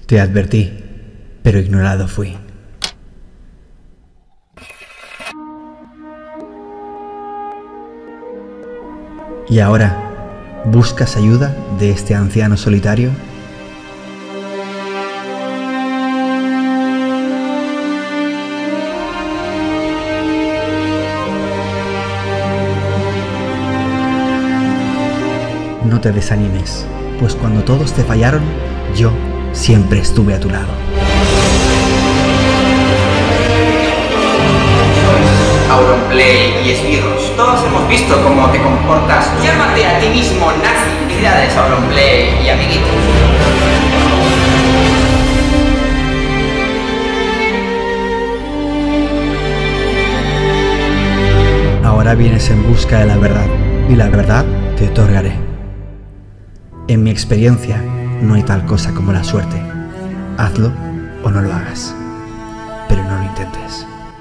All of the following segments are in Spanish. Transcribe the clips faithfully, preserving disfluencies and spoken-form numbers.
Te advertí, pero ignorado fui. ¿Y ahora buscas ayuda de este anciano solitario? No te desanimes, pues cuando todos te fallaron, yo siempre estuve a tu lado. Auronplay y esbirros, todos hemos visto cómo te comportas. Llámate a ti mismo nazi. Felicidades, Auronplay y amiguitos. Ahora vienes en busca de la verdad, y la verdad te otorgaré. En mi experiencia, no hay tal cosa como la suerte. Hazlo o no lo hagas, pero no lo intentes.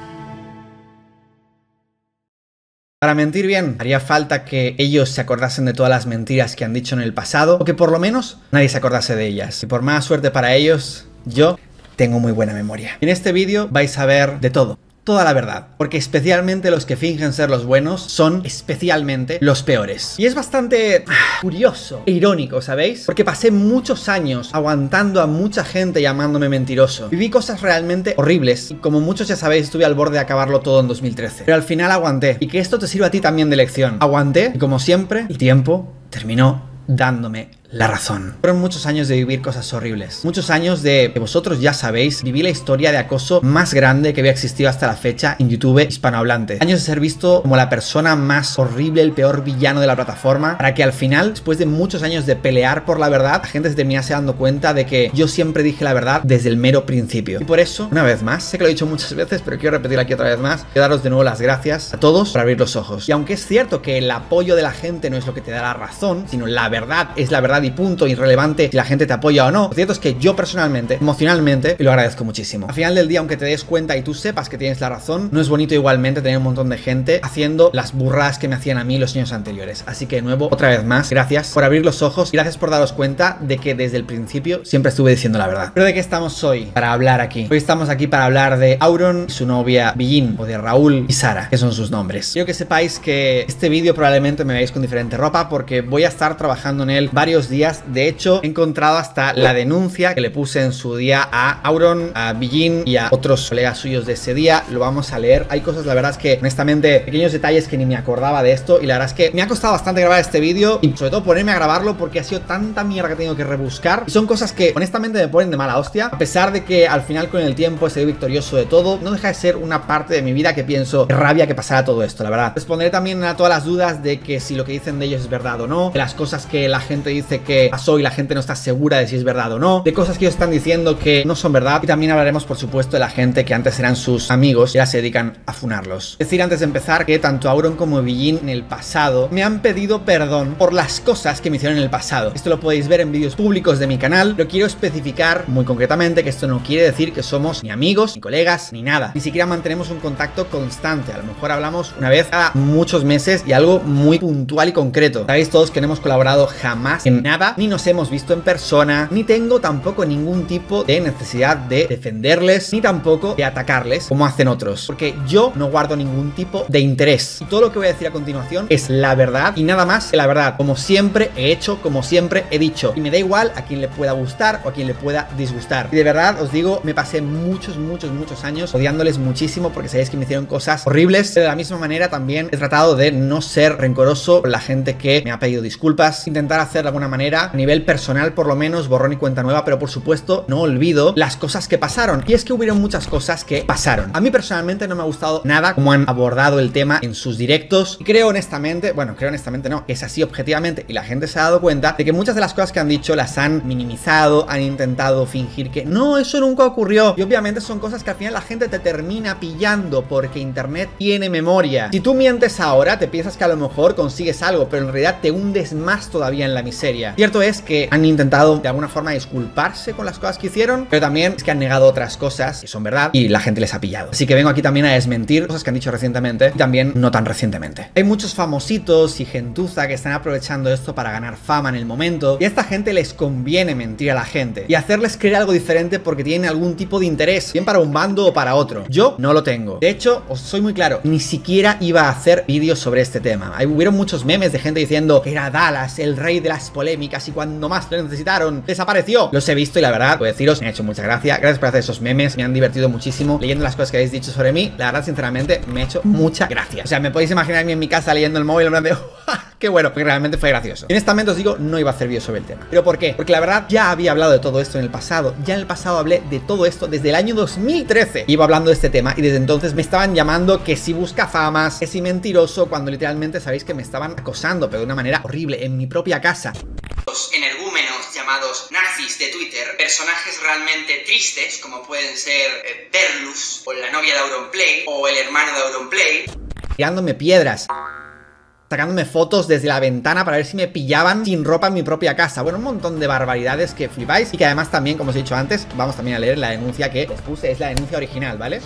Para mentir bien, haría falta que ellos se acordasen de todas las mentiras que han dicho en el pasado, o que por lo menos nadie se acordase de ellas. Y por más suerte para ellos, yo tengo muy buena memoria. En este vídeo vais a ver de todo. Toda la verdad, porque especialmente los que fingen ser los buenos son especialmente los peores. Y es bastante ah, curioso e irónico, ¿sabéis? Porque pasé muchos años aguantando a mucha gente llamándome mentiroso. Viví cosas realmente horribles y como muchos ya sabéis estuve al borde de acabarlo todo en dos mil trece. Pero al final aguanté y que esto te sirva a ti también de lección. Aguanté y como siempre el tiempo terminó dándome la razón. Fueron muchos años de vivir cosas horribles. Muchos años de, que vosotros ya sabéis, viví la historia de acoso más grande que había existido hasta la fecha en YouTube hispanohablante. Años de ser visto como la persona más horrible, el peor villano de la plataforma, para que al final, después de muchos años de pelear por la verdad, la gente se terminase dando cuenta de que yo siempre dije la verdad desde el mero principio. Y por eso, una vez más, sé que lo he dicho muchas veces, pero quiero repetir aquí otra vez más, quiero daros de nuevo las gracias a todos por abrir los ojos. Y aunque es cierto que el apoyo de la gente no es lo que te da la razón, sino la verdad es la verdad y punto, irrelevante si la gente te apoya o no. Lo cierto es que yo personalmente, emocionalmente, lo agradezco muchísimo. Al final del día, aunque te des cuenta y tú sepas que tienes la razón, no es bonito igualmente tener un montón de gente haciendo las burradas que me hacían a mí los años anteriores. Así que de nuevo, otra vez más, gracias por abrir los ojos y gracias por daros cuenta de que desde el principio siempre estuve diciendo la verdad. ¿Pero de qué estamos hoy para hablar aquí? Hoy estamos aquí para hablar de Auron y su novia Bijin, o de Raúl y Sara, que son sus nombres. Quiero que sepáis que este vídeo probablemente me veáis con diferente ropa porque voy a estar trabajando en él varios días. De hecho, he encontrado hasta la denuncia que le puse en su día a Auron, a Bijin y a otros colegas suyos de ese día. Lo vamos a leer. Hay cosas, la verdad es que, honestamente, pequeños detalles que ni me acordaba de esto. Y la verdad es que me ha costado bastante grabar este vídeo y sobre todo ponerme a grabarlo porque ha sido tanta mierda que he tenido que rebuscar. Y son cosas que, honestamente, me ponen de mala hostia. A pesar de que al final, con el tiempo, he sido victorioso de todo, no deja de ser una parte de mi vida que pienso, qué rabia que pasara todo esto, la verdad. Responderé también a todas las dudas de que si lo que dicen de ellos es verdad o no, de las cosas que la gente dice que pasó y la gente no está segura de si es verdad o no, de cosas que ellos están diciendo que no son verdad. Y también hablaremos, por supuesto, de la gente que antes eran sus amigos y ahora se dedican a funarlos. Es decir, antes de empezar, que tanto Auron como Bijin en el pasado me han pedido perdón por las cosas que me hicieron en el pasado. Esto lo podéis ver en vídeos públicos de mi canal, pero quiero especificar muy concretamente que esto no quiere decir que somos ni amigos, ni colegas, ni nada. Ni siquiera mantenemos un contacto constante. A lo mejor hablamos una vez cada muchos meses y algo muy puntual y concreto. Sabéis todos que no hemos colaborado jamás en nada, ni nos hemos visto en persona, ni tengo tampoco ningún tipo de necesidad de defenderles, ni tampoco de atacarles como hacen otros, porque yo no guardo ningún tipo de interés. Y todo lo que voy a decir a continuación es la verdad y nada más que la verdad, como siempre he hecho, como siempre he dicho, y me da igual a quien le pueda gustar o a quien le pueda disgustar. Y de verdad os digo, me pasé muchos, muchos, muchos años odiándoles muchísimo porque sabéis que me hicieron cosas horribles, pero de la misma manera también he tratado de no ser rencoroso con la gente que me ha pedido disculpas, intentar hacer de alguna manera a nivel personal, por lo menos, borrón y cuenta nueva, pero por supuesto no olvido las cosas que pasaron. Y es que hubieron muchas cosas que pasaron. A mí personalmente no me ha gustado nada cómo han abordado el tema en sus directos y creo honestamente, bueno, creo honestamente no, es así objetivamente y la gente se ha dado cuenta de que muchas de las cosas que han dicho las han minimizado, han intentado fingir que no, eso nunca ocurrió. Y obviamente son cosas que al final la gente te termina pillando porque internet tiene memoria. Si tú mientes ahora, te piensas que a lo mejor consigues algo, pero en realidad te hundes más todavía en la miseria. historia. Cierto es que han intentado de alguna forma disculparse con las cosas que hicieron, pero también es que han negado otras cosas que son verdad y la gente les ha pillado. Así que vengo aquí también a desmentir cosas que han dicho recientemente y también no tan recientemente. Hay muchos famositos y gentuza que están aprovechando esto para ganar fama en el momento, y a esta gente les conviene mentir a la gente y hacerles creer algo diferente porque tienen algún tipo de interés, bien para un bando o para otro. Yo no lo tengo. De hecho, os soy muy claro, ni siquiera iba a hacer vídeos sobre este tema. Hay, hubieron muchos memes de gente diciendo que era Dallas, el rey de las polémicas, y cuando más lo necesitaron, desapareció. Los he visto y la verdad, puedo deciros, me ha hecho mucha gracia. Gracias por hacer esos memes, me han divertido muchísimo leyendo las cosas que habéis dicho sobre mí. La verdad, sinceramente, me ha hecho mucha gracia. O sea, me podéis imaginar a mí en mi casa leyendo el móvil en plan de qué bueno, porque realmente fue gracioso. Y honestamente os digo, no iba a hacer vídeos sobre el tema. ¿Pero por qué? Porque la verdad, ya había hablado de todo esto en el pasado. Ya en el pasado hablé de todo esto desde el año dos mil trece. Iba hablando de este tema y desde entonces me estaban llamando que si busca famas, que si mentiroso, cuando literalmente sabéis que me estaban acosando, pero de una manera horrible, en mi propia casa. Los energúmenos llamados nazis de Twitter, personajes realmente tristes, como pueden ser eh, Perlus, o la novia de Auronplay, o el hermano de Auronplay, Tirándome piedras, sacándome fotos desde la ventana para ver si me pillaban sin ropa en mi propia casa. Bueno, un montón de barbaridades que flipáis. Y que además también, como os he dicho antes, vamos también a leer la denuncia que les puse. Es la denuncia original, ¿vale?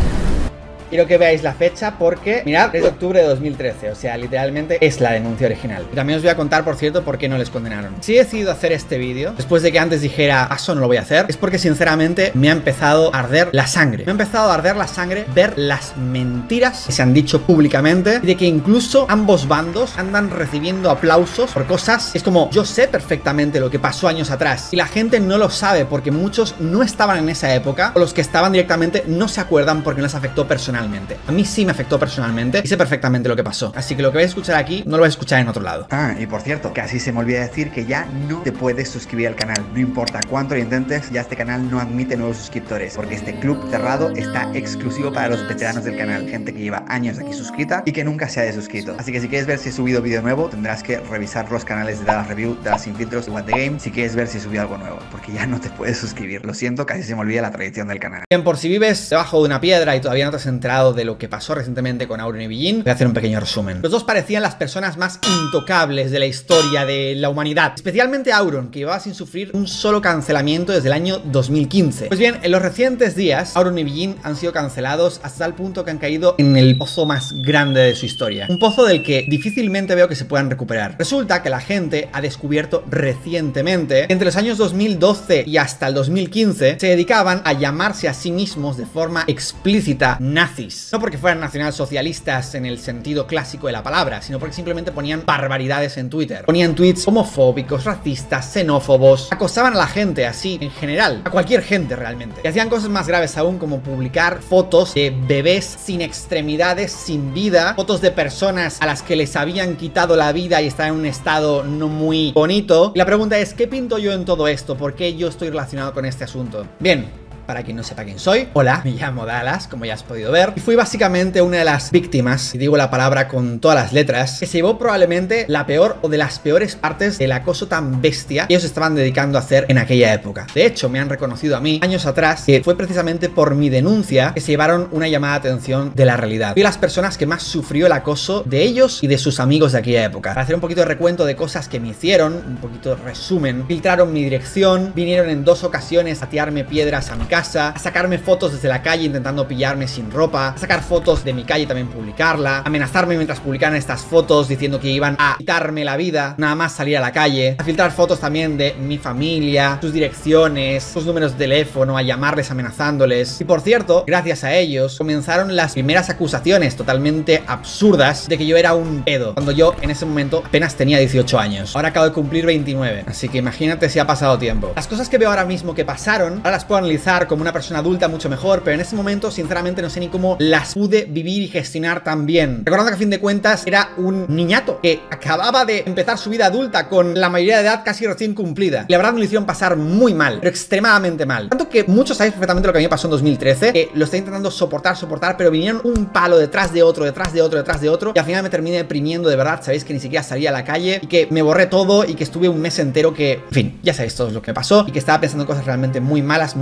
Quiero que veáis la fecha porque, mirad, tres de octubre de dos mil trece, o sea, literalmente es la denuncia original. Y también os voy a contar, por cierto, por qué no les condenaron. Si he decidido hacer este vídeo, después de que antes dijera, paso, no lo voy a hacer, es porque sinceramente me ha empezado a arder la sangre. Me ha empezado a arder la sangre ver las mentiras que se han dicho públicamente y de que incluso ambos bandos andan recibiendo aplausos por cosas. Es como, yo sé perfectamente lo que pasó años atrás y la gente no lo sabe porque muchos no estaban en esa época, o los que estaban directamente no se acuerdan porque no les afectó personalmente. A mí sí me afectó personalmente y sé perfectamente lo que pasó. Así que lo que vais a escuchar aquí no lo vais a escuchar en otro lado. Ah, y por cierto, casi se me olvida decir que ya no te puedes suscribir al canal. No importa cuánto lo intentes, ya este canal no admite nuevos suscriptores, porque este club cerrado está exclusivo para los veteranos del canal, gente que lleva años aquí suscrita y que nunca se ha desuscrito. Así que si quieres ver si he subido vídeo nuevo, tendrás que revisar los canales de Dallas Review, Dallas Sin Filtros y What the Game si quieres ver si he subido algo nuevo, porque ya no te puedes suscribir. Lo siento, casi se me olvida la tradición del canal. Bien, por si vives debajo de una piedra y todavía no te has enterado de lo que pasó recientemente con Auron y Bijin, voy a hacer un pequeño resumen. Los dos parecían las personas más intocables de la historia de la humanidad, especialmente Auron, que llevaba sin sufrir un solo cancelamiento desde el año dos mil quince. Pues bien, en los recientes días, Auron y Bijin han sido cancelados hasta tal punto que han caído en el pozo más grande de su historia. Un pozo del que difícilmente veo que se puedan recuperar. Resulta que la gente ha descubierto recientemente que entre los años dos mil doce y hasta el dos mil quince se dedicaban a llamarse a sí mismos de forma explícita nazis. No porque fueran nacionalsocialistas en el sentido clásico de la palabra, sino porque simplemente ponían barbaridades en Twitter. Ponían tweets homofóbicos, racistas, xenófobos, acosaban a la gente así, en general, a cualquier gente realmente. Y hacían cosas más graves aún, como publicar fotos de bebés sin extremidades, sin vida, fotos de personas a las que les habían quitado la vida y estaban en un estado no muy bonito. Y la pregunta es, ¿qué pinto yo en todo esto? ¿Por qué yo estoy relacionado con este asunto? Bien, para quien no sepa quién soy, hola, me llamo Dallas, como ya has podido ver, y fui básicamente una de las víctimas, y digo la palabra con todas las letras, que se llevó probablemente la peor o de las peores partes del acoso tan bestia que ellos estaban dedicando a hacer en aquella época. De hecho, me han reconocido a mí años atrás que fue precisamente por mi denuncia que se llevaron una llamada de atención de la realidad. Fui las personas que más sufrió el acoso de ellos y de sus amigos de aquella época. Para hacer un poquito de recuento de cosas que me hicieron, un poquito de resumen, filtraron mi dirección, vinieron en dos ocasiones a tirarme piedras a mi casa, a sacarme fotos desde la calle intentando pillarme sin ropa, a sacar fotos de mi calle y también publicarla, amenazarme mientras publicaban estas fotos diciendo que iban a quitarme la vida nada más salir a la calle, a filtrar fotos también de mi familia, sus direcciones, sus números de teléfono, a llamarles amenazándoles. Y por cierto, gracias a ellos comenzaron las primeras acusaciones totalmente absurdas de que yo era un pedo, cuando yo en ese momento apenas tenía dieciocho años. Ahora acabo de cumplir veintinueve, así que imagínate si ha pasado tiempo. Las cosas que veo ahora mismo que pasaron, ahora las puedo analizar como una persona adulta mucho mejor, pero en ese momento sinceramente no sé ni cómo las pude vivir y gestionar tan bien. Recordando que a fin de cuentas era un niñato que acababa de empezar su vida adulta con la mayoría de edad casi recién cumplida. Y la verdad me lo hicieron pasar muy mal, pero extremadamente mal. Tanto que muchos sabéis perfectamente lo que a mí me pasó en dos mil trece, que lo estoy intentando soportar, soportar, pero vinieron un palo detrás de otro, detrás de otro, detrás de otro, y al final me terminé deprimiendo de verdad. Sabéis que ni siquiera salía a la calle y que me borré todo y que estuve un mes entero que, en fin, ya sabéis todo lo que pasó y que estaba pensando en cosas realmente muy malas, muy graves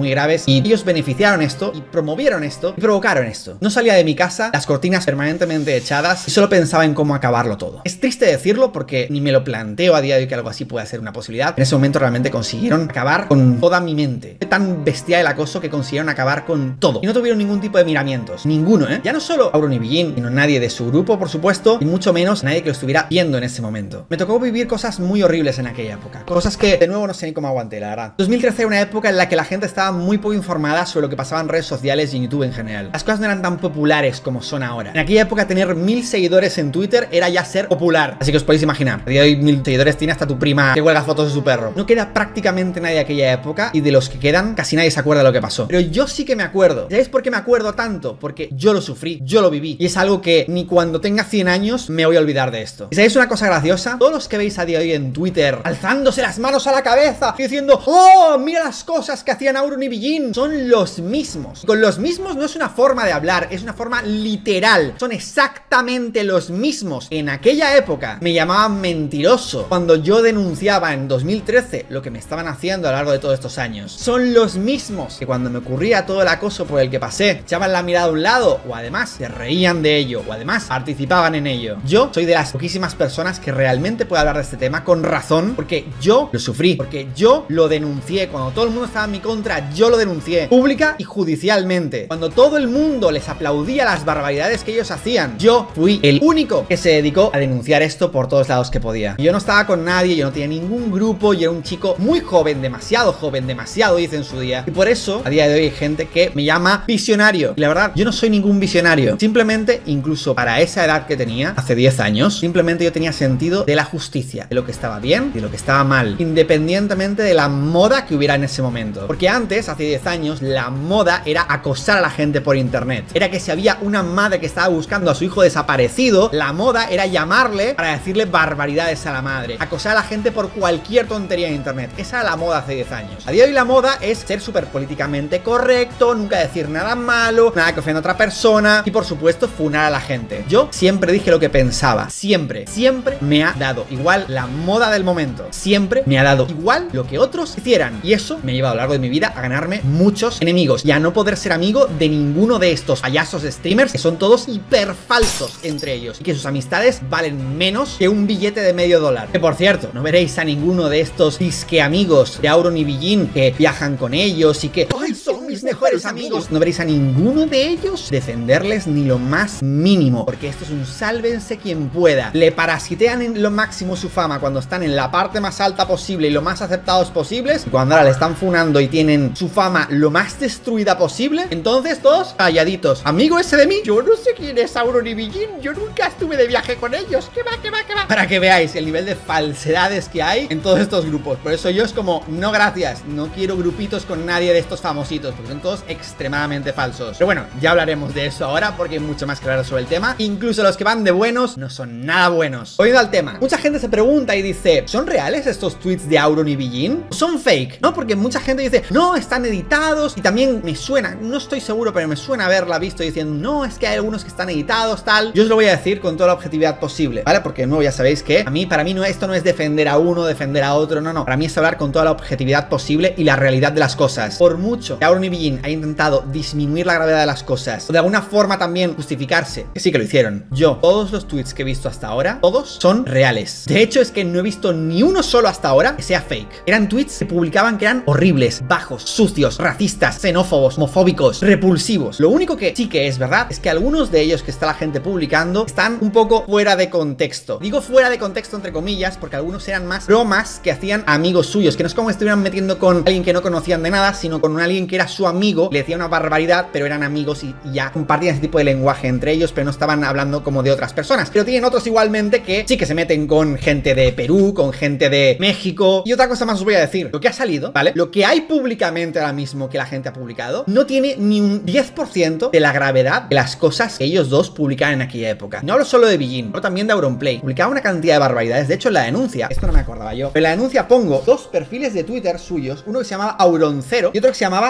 Y ellos beneficiaron esto y promovieron esto y provocaron esto. No salía de mi casa, las cortinas permanentemente echadas y solo pensaba en cómo acabarlo todo. Es triste decirlo porque ni me lo planteo a día de hoy que algo así pueda ser una posibilidad. En ese momento realmente consiguieron acabar con toda mi mente. Fue tan bestial el acoso que consiguieron acabar con todo. Y no tuvieron ningún tipo de miramientos. Ninguno, ¿eh? Ya no solo Auron y Bijin, sino nadie de su grupo, por supuesto, y mucho menos nadie que lo estuviera viendo en ese momento. Me tocó vivir cosas muy horribles en aquella época. Cosas que, de nuevo, no sé ni cómo aguanté, la verdad. dos mil trece era una época en la que la gente estaba muy poco informada sobre lo que pasaba en redes sociales y en YouTube en general. Las cosas no eran tan populares como son ahora. En aquella época tener mil seguidores en Twitter era ya ser popular. Así que os podéis imaginar. A día de hoy mil seguidores tiene hasta tu prima que cuelga fotos de su perro. No queda prácticamente nadie de aquella época y de los que quedan casi nadie se acuerda de lo que pasó. Pero yo sí que me acuerdo. ¿Sabéis por qué me acuerdo tanto? Porque yo lo sufrí, yo lo viví. Y es algo que ni cuando tenga cien años me voy a olvidar de esto. ¿Y sabéis una cosa graciosa? Todos los que veis a día de hoy en Twitter alzándose las manos a la cabeza y diciendo ¡oh! Mira las cosas que hacían Auron y Bijin. Son los mismos. Y con los mismos no es una forma de hablar, es una forma literal. Son exactamente los mismos. En aquella época me llamaban mentiroso cuando yo denunciaba en dos mil trece lo que me estaban haciendo a lo largo de todos estos años. Son los mismos que cuando me ocurría todo el acoso por el que pasé, echaban la mirada a un lado o además se reían de ello o además participaban en ello. Yo soy de las poquísimas personas que realmente puede hablar de este tema con razón porque yo lo sufrí, porque yo lo denuncié. Cuando todo el mundo estaba en mi contra, yo lo denuncié pública y judicialmente. Cuando todo el mundo les aplaudía las barbaridades que ellos hacían, yo fui el único que se dedicó a denunciar esto por todos lados que podía. Y yo no estaba con nadie, yo no tenía ningún grupo, yo era un chico muy joven, demasiado joven, demasiado hice en su día. Y por eso, a día de hoy hay gente que me llama visionario. Y la verdad, yo no soy ningún visionario. Simplemente, incluso para esa edad que tenía, hace diez años, simplemente yo tenía sentido de la justicia, de lo que estaba bien y de lo que estaba mal, independientemente de la moda que hubiera en ese momento. Porque antes, hace diez años, la moda era acosar a la gente por internet. Era que si había una madre que estaba buscando a su hijo desaparecido, la moda era llamarle para decirle barbaridades a la madre. Acosar a la gente por cualquier tontería en internet. Esa era la moda hace diez años. A día de hoy la moda es ser súper políticamente correcto, nunca decir nada malo, nada que ofenda a otra persona y por supuesto funar a la gente. Yo siempre dije lo que pensaba. Siempre, siempre me ha dado igual la moda del momento. Siempre me ha dado igual lo que otros hicieran. Y eso me lleva a lo largo de mi vida a ganarme muchos enemigos y a no poder ser amigo de ninguno de estos payasos streamers que son todos hiper falsos entre ellos y que sus amistades valen menos que un billete de medio dólar. Que por cierto, no veréis a ninguno de estos disque amigos de Auron y Bijin que viajan con ellos y que ¡ay, son mis mejores amigos! No veréis a ninguno de ellos defenderles ni lo más mínimo, porque esto es un sálvense quien pueda. Le parasitean en lo máximo su fama cuando están en la parte más alta posible y lo más aceptados posibles, y cuando ahora le están funando y tienen su fama lo más destruida posible, entonces todos calladitos. Amigo ese de mí, yo no sé quién es Auron y Bijin, yo nunca estuve de viaje con ellos, que va, que va, que va. Para que veáis el nivel de falsedades que hay en todos estos grupos. Por eso yo es como, no gracias, no quiero grupitos con nadie de estos famositos, porque son todos extremadamente falsos. Pero bueno, ya hablaremos de eso ahora porque hay mucho más que hablar sobre el tema. Incluso los que van de buenos no son nada buenos. Volviendo al tema, mucha gente se pregunta y dice, ¿son reales estos tweets de Auron y Bijin? ¿Son fake? No, porque mucha gente dice, no, están editados. Y también me suena, no estoy seguro, pero me suena haberla visto diciendo, no, es que hay algunos que están editados, tal. Yo os lo voy a decir con toda la objetividad posible, ¿vale? Porque de nuevo ya sabéis que a mí, para mí no, esto no es defender a uno, defender a otro, no, no. Para mí es hablar con toda la objetividad posible y la realidad de las cosas. Por mucho que Auron y Bijin ha intentado disminuir la gravedad de las cosas o de alguna forma también justificarse, que sí que lo hicieron. Yo, todos los tweets que he visto hasta ahora, todos son reales. De hecho, es que no he visto ni uno solo hasta ahora que sea fake. Eran tweets que publicaban que eran horribles, bajos, sucios, racistas, xenófobos, homofóbicos, repulsivos. Lo único que sí que es verdad es que algunos de ellos que está la gente publicando están un poco fuera de contexto. Digo fuera de contexto entre comillas porque algunos eran más bromas que hacían amigos suyos, que no es como que estuvieran metiendo con alguien que no conocían de nada, sino con alguien que era su amigo, le decía una barbaridad, pero eran amigos y, y ya compartían ese tipo de lenguaje entre ellos, pero no estaban hablando como de otras personas. Pero tienen otros igualmente que sí que se meten con gente de Perú, con gente de México. Y otra cosa más os voy a decir, lo que ha salido, ¿vale? Lo que hay públicamente ahora mismo que la gente ha publicado no tiene ni un diez por ciento de la gravedad de las cosas que ellos dos publicaban en aquella época. No hablo solo de Bijin, hablo también de Auronplay. Publicaba una cantidad de barbaridades. De hecho, en la denuncia, esto no me acordaba yo, pero en la denuncia pongo dos perfiles de Twitter suyos, uno que se llamaba Auroncero y otro que se llamaba Sir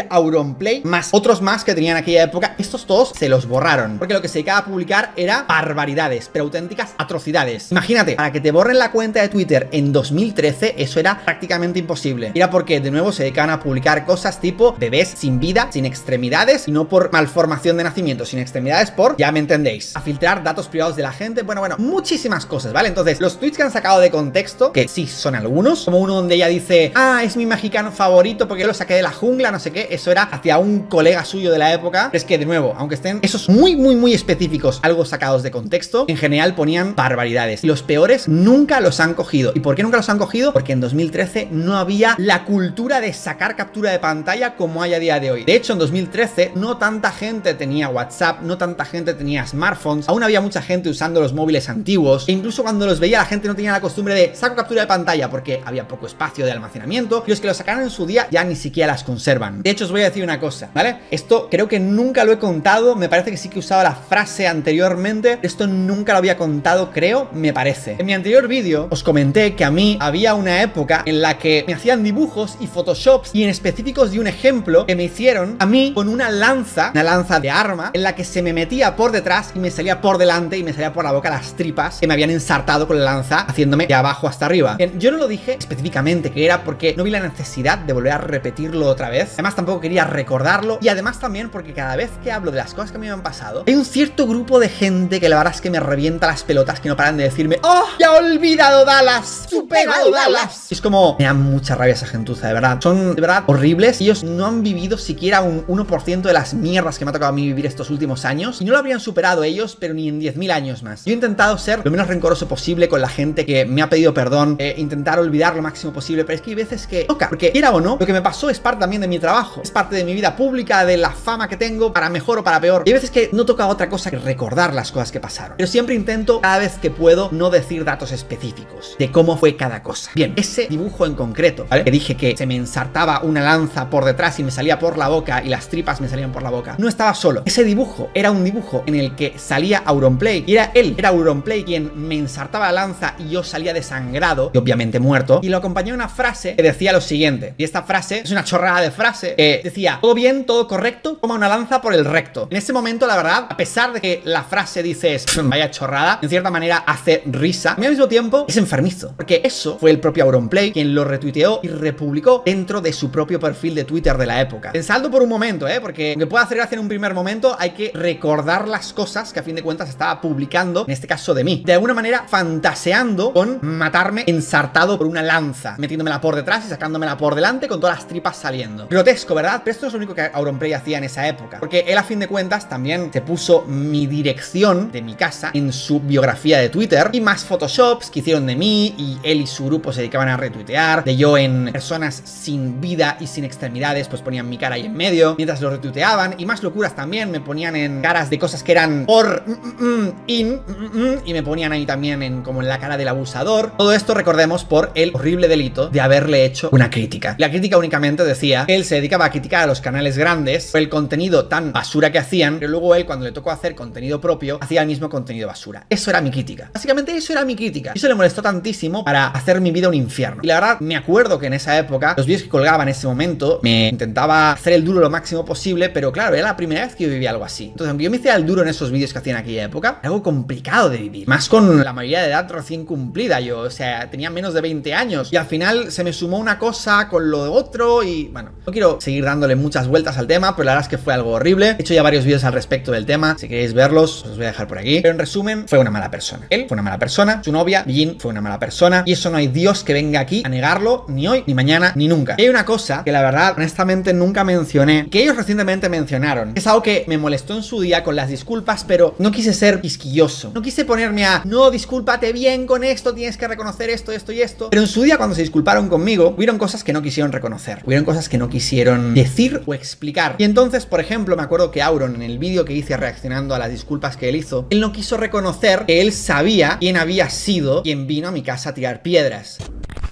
Auronplay, más otros más que tenían en aquella época, estos todos se los borraron, porque lo que se dedicaba a publicar era barbaridades, pero auténticas atrocidades. Imagínate, para que te borren la cuenta de Twitter en dos mil trece, eso era prácticamente imposible. Era porque, de nuevo, se dedicaban a publicar cosas tipo bebés sin vida, sin extremidades, y no por malformación de nacimiento, sin extremidades por, ya me entendéis, a filtrar datos privados de la gente, bueno, bueno, muchísimas cosas, ¿vale? Entonces, los tweets que han sacado de contexto, que sí son algunos, como uno donde ella dice, ah, es mi mexicano favorito porque lo saqué de la jungla, no sé qué, eso era hacia un colega suyo de la época. Pero es que, de nuevo, aunque estén esos muy, muy, muy específicos, algo sacados de contexto, en general ponían barbaridades. Y los peores nunca los han cogido. ¿Y por qué nunca los han cogido? Porque en dos mil trece no había la cultura de sacar captura de pantalla como hay a día de hoy. De hecho, en dos mil trece no tanta gente tenía WhatsApp, no tanta gente tenía smartphones, aún había mucha gente usando los móviles antiguos, e incluso cuando los veía la gente no tenía la costumbre de saco captura de pantalla porque había poco espacio de almacenamiento, y los que lo sacaron en su día ya ni siquiera las conservan. De hecho, os voy a decir una cosa, ¿vale? Esto creo que nunca lo he contado, me parece que sí que he usado la frase anteriormente, esto nunca lo había contado, creo, me parece. En mi anterior vídeo os comenté que a mí había una época en la que me hacían dibujos y photoshops, y en específicos di un ejemplo que me hicieron a mí con una lanza, una lanza de arma, en la que se me metía por detrás y me salía por delante y me salía por la boca las tripas que me habían ensartado con la lanza, haciéndome de abajo hasta arriba. Bien, yo no lo dije específicamente que era porque no vi la necesidad de volver a repetirlo otra vez. Además, tampoco quería recordarlo, y además también porque cada vez que hablo de las cosas que a mí me han pasado, hay un cierto grupo de gente que la verdad es que me revienta las pelotas, que no paran de decirme, ¡oh! ¡Ya he olvidado Dallas! ¡Superado Dallas! Y es como, me da mucha rabia esa gentuza, de verdad. Son de verdad horribles. Ellos no han vivido siquiera un uno por ciento de las mierdas que me ha tocado a mí vivir estos últimos años, y no lo habrían superado ellos, pero ni en diez mil años más. Yo he intentado ser lo menos rencoroso posible con la gente que me ha pedido perdón, eh, intentar olvidar lo máximo posible, pero es que hay veces que toca, porque quiera o no, lo que me pasó es parte también de mi trabajo, es parte de mi vida pública, de la fama que tengo, para mejor o para peor. Y hay veces que no toca otra cosa que recordar las cosas que pasaron, pero siempre intento, cada vez que puedo, no decir datos específicos de cómo fue cada cosa. Bien, ese dibujo en concreto, ¿vale? Que dije que se me ensartaba una lanza por detrás y me salía por la boca y las tripas me salían por la boca, no estaba solo. Ese dibujo era un dibujo en el que salía Auronplay, y era él, era Auronplay quien me ensartaba la lanza y yo salía desangrado y obviamente muerto, y lo acompañó una frase que decía lo siguiente, y esta frase es una chorrada de frase, que decía, todo bien, todo correcto, toma una lanza por el recto. En ese momento, la verdad, a pesar de que la frase dices, vaya chorrada, en cierta manera hace risa, y al mismo tiempo es enfermizo, porque eso fue el propio Auronplay quien lo retuiteó y republicó dentro de su propio perfil de Twitter de la época. Pensadlo por un momento, eh, porque aunque pueda hacer gracia en un primer momento, hay que recordar las cosas que a fin de cuentas estaba publicando, en este caso de mí, de alguna manera fantaseando con matarme ensartado por una lanza, metiéndomela por detrás y sacándomela por delante con todas las tripas saliendo. Grotesco, ¿verdad? Pero esto es lo único que Auronplay hacía en esa época, porque él a fin de cuentas también se puso mi dirección de mi casa en su biografía de Twitter, y más photoshops que hicieron de mí, y él y su grupo se dedicaban a retuitear, de yo en personas sin vida y sin extremidades, pues ponían mi cara ahí en medio mientras lo retuiteaban, y más locuras también, me ponían en caras de cosas que eran por mm, mm, in mm, mm, y me ponían ahí también en como en la cara del abusador. Todo esto, recordemos, por el horrible delito de haberle hecho una crítica. La crítica únicamente decía que él se dedicaba a criticar a los canales grandes por el contenido tan basura que hacían, pero luego él, cuando le tocó hacer contenido propio, hacía el mismo contenido basura. Eso era mi crítica. Básicamente eso era mi crítica. Y eso le molestó tantísimo para hacer mi vida un infierno. Y la verdad, me acuerdo que en esa época, los vídeos que colgaba en ese momento, me intentaba hacer el duro lo máximo posible, pero claro, era la primera vez que yo vivía algo así. Entonces, aunque yo me hiciera el duro en esos vídeos que hacía en aquella época, era algo complicado de vivir. Más con la mayoría de edad recién cumplida. Yo, o sea, tenía menos de veinte años. Y al final se me sumó una cosa con lo de otro y, bueno, no quiero seguir dándole muchas vueltas al tema, pero la verdad es que fue algo horrible. He hecho ya varios vídeos al respecto del tema. Si queréis verlos, os voy a dejar por aquí. Pero en resumen, fue una mala persona. Él fue una mala persona. Su novia, Jin, fue una mala persona. Y eso no hay Dios que venga aquí a negarlo, ni hoy, ni mañana, ni nunca. Y hay una cosa que la verdad, honestamente, nunca mencioné, que ellos recientemente mencionaron. Es algo que me molestó en su día con las disculpas, pero no quise ser quisquilloso. No quise ponerme a, no, discúlpate bien con esto, tienes que reconocer esto, esto y esto. Pero en su día, cuando se disculparon conmigo, hubieron cosas que no quisieron reconocer. Hubieron cosas que no quisieron decir o explicar. Y entonces, por ejemplo, me acuerdo que Auron, en el vídeo que hice reaccionando a las disculpas que él hizo, él no quiso reconocer que él sabía quién había sido quien vino a mi casa a tirar piedras.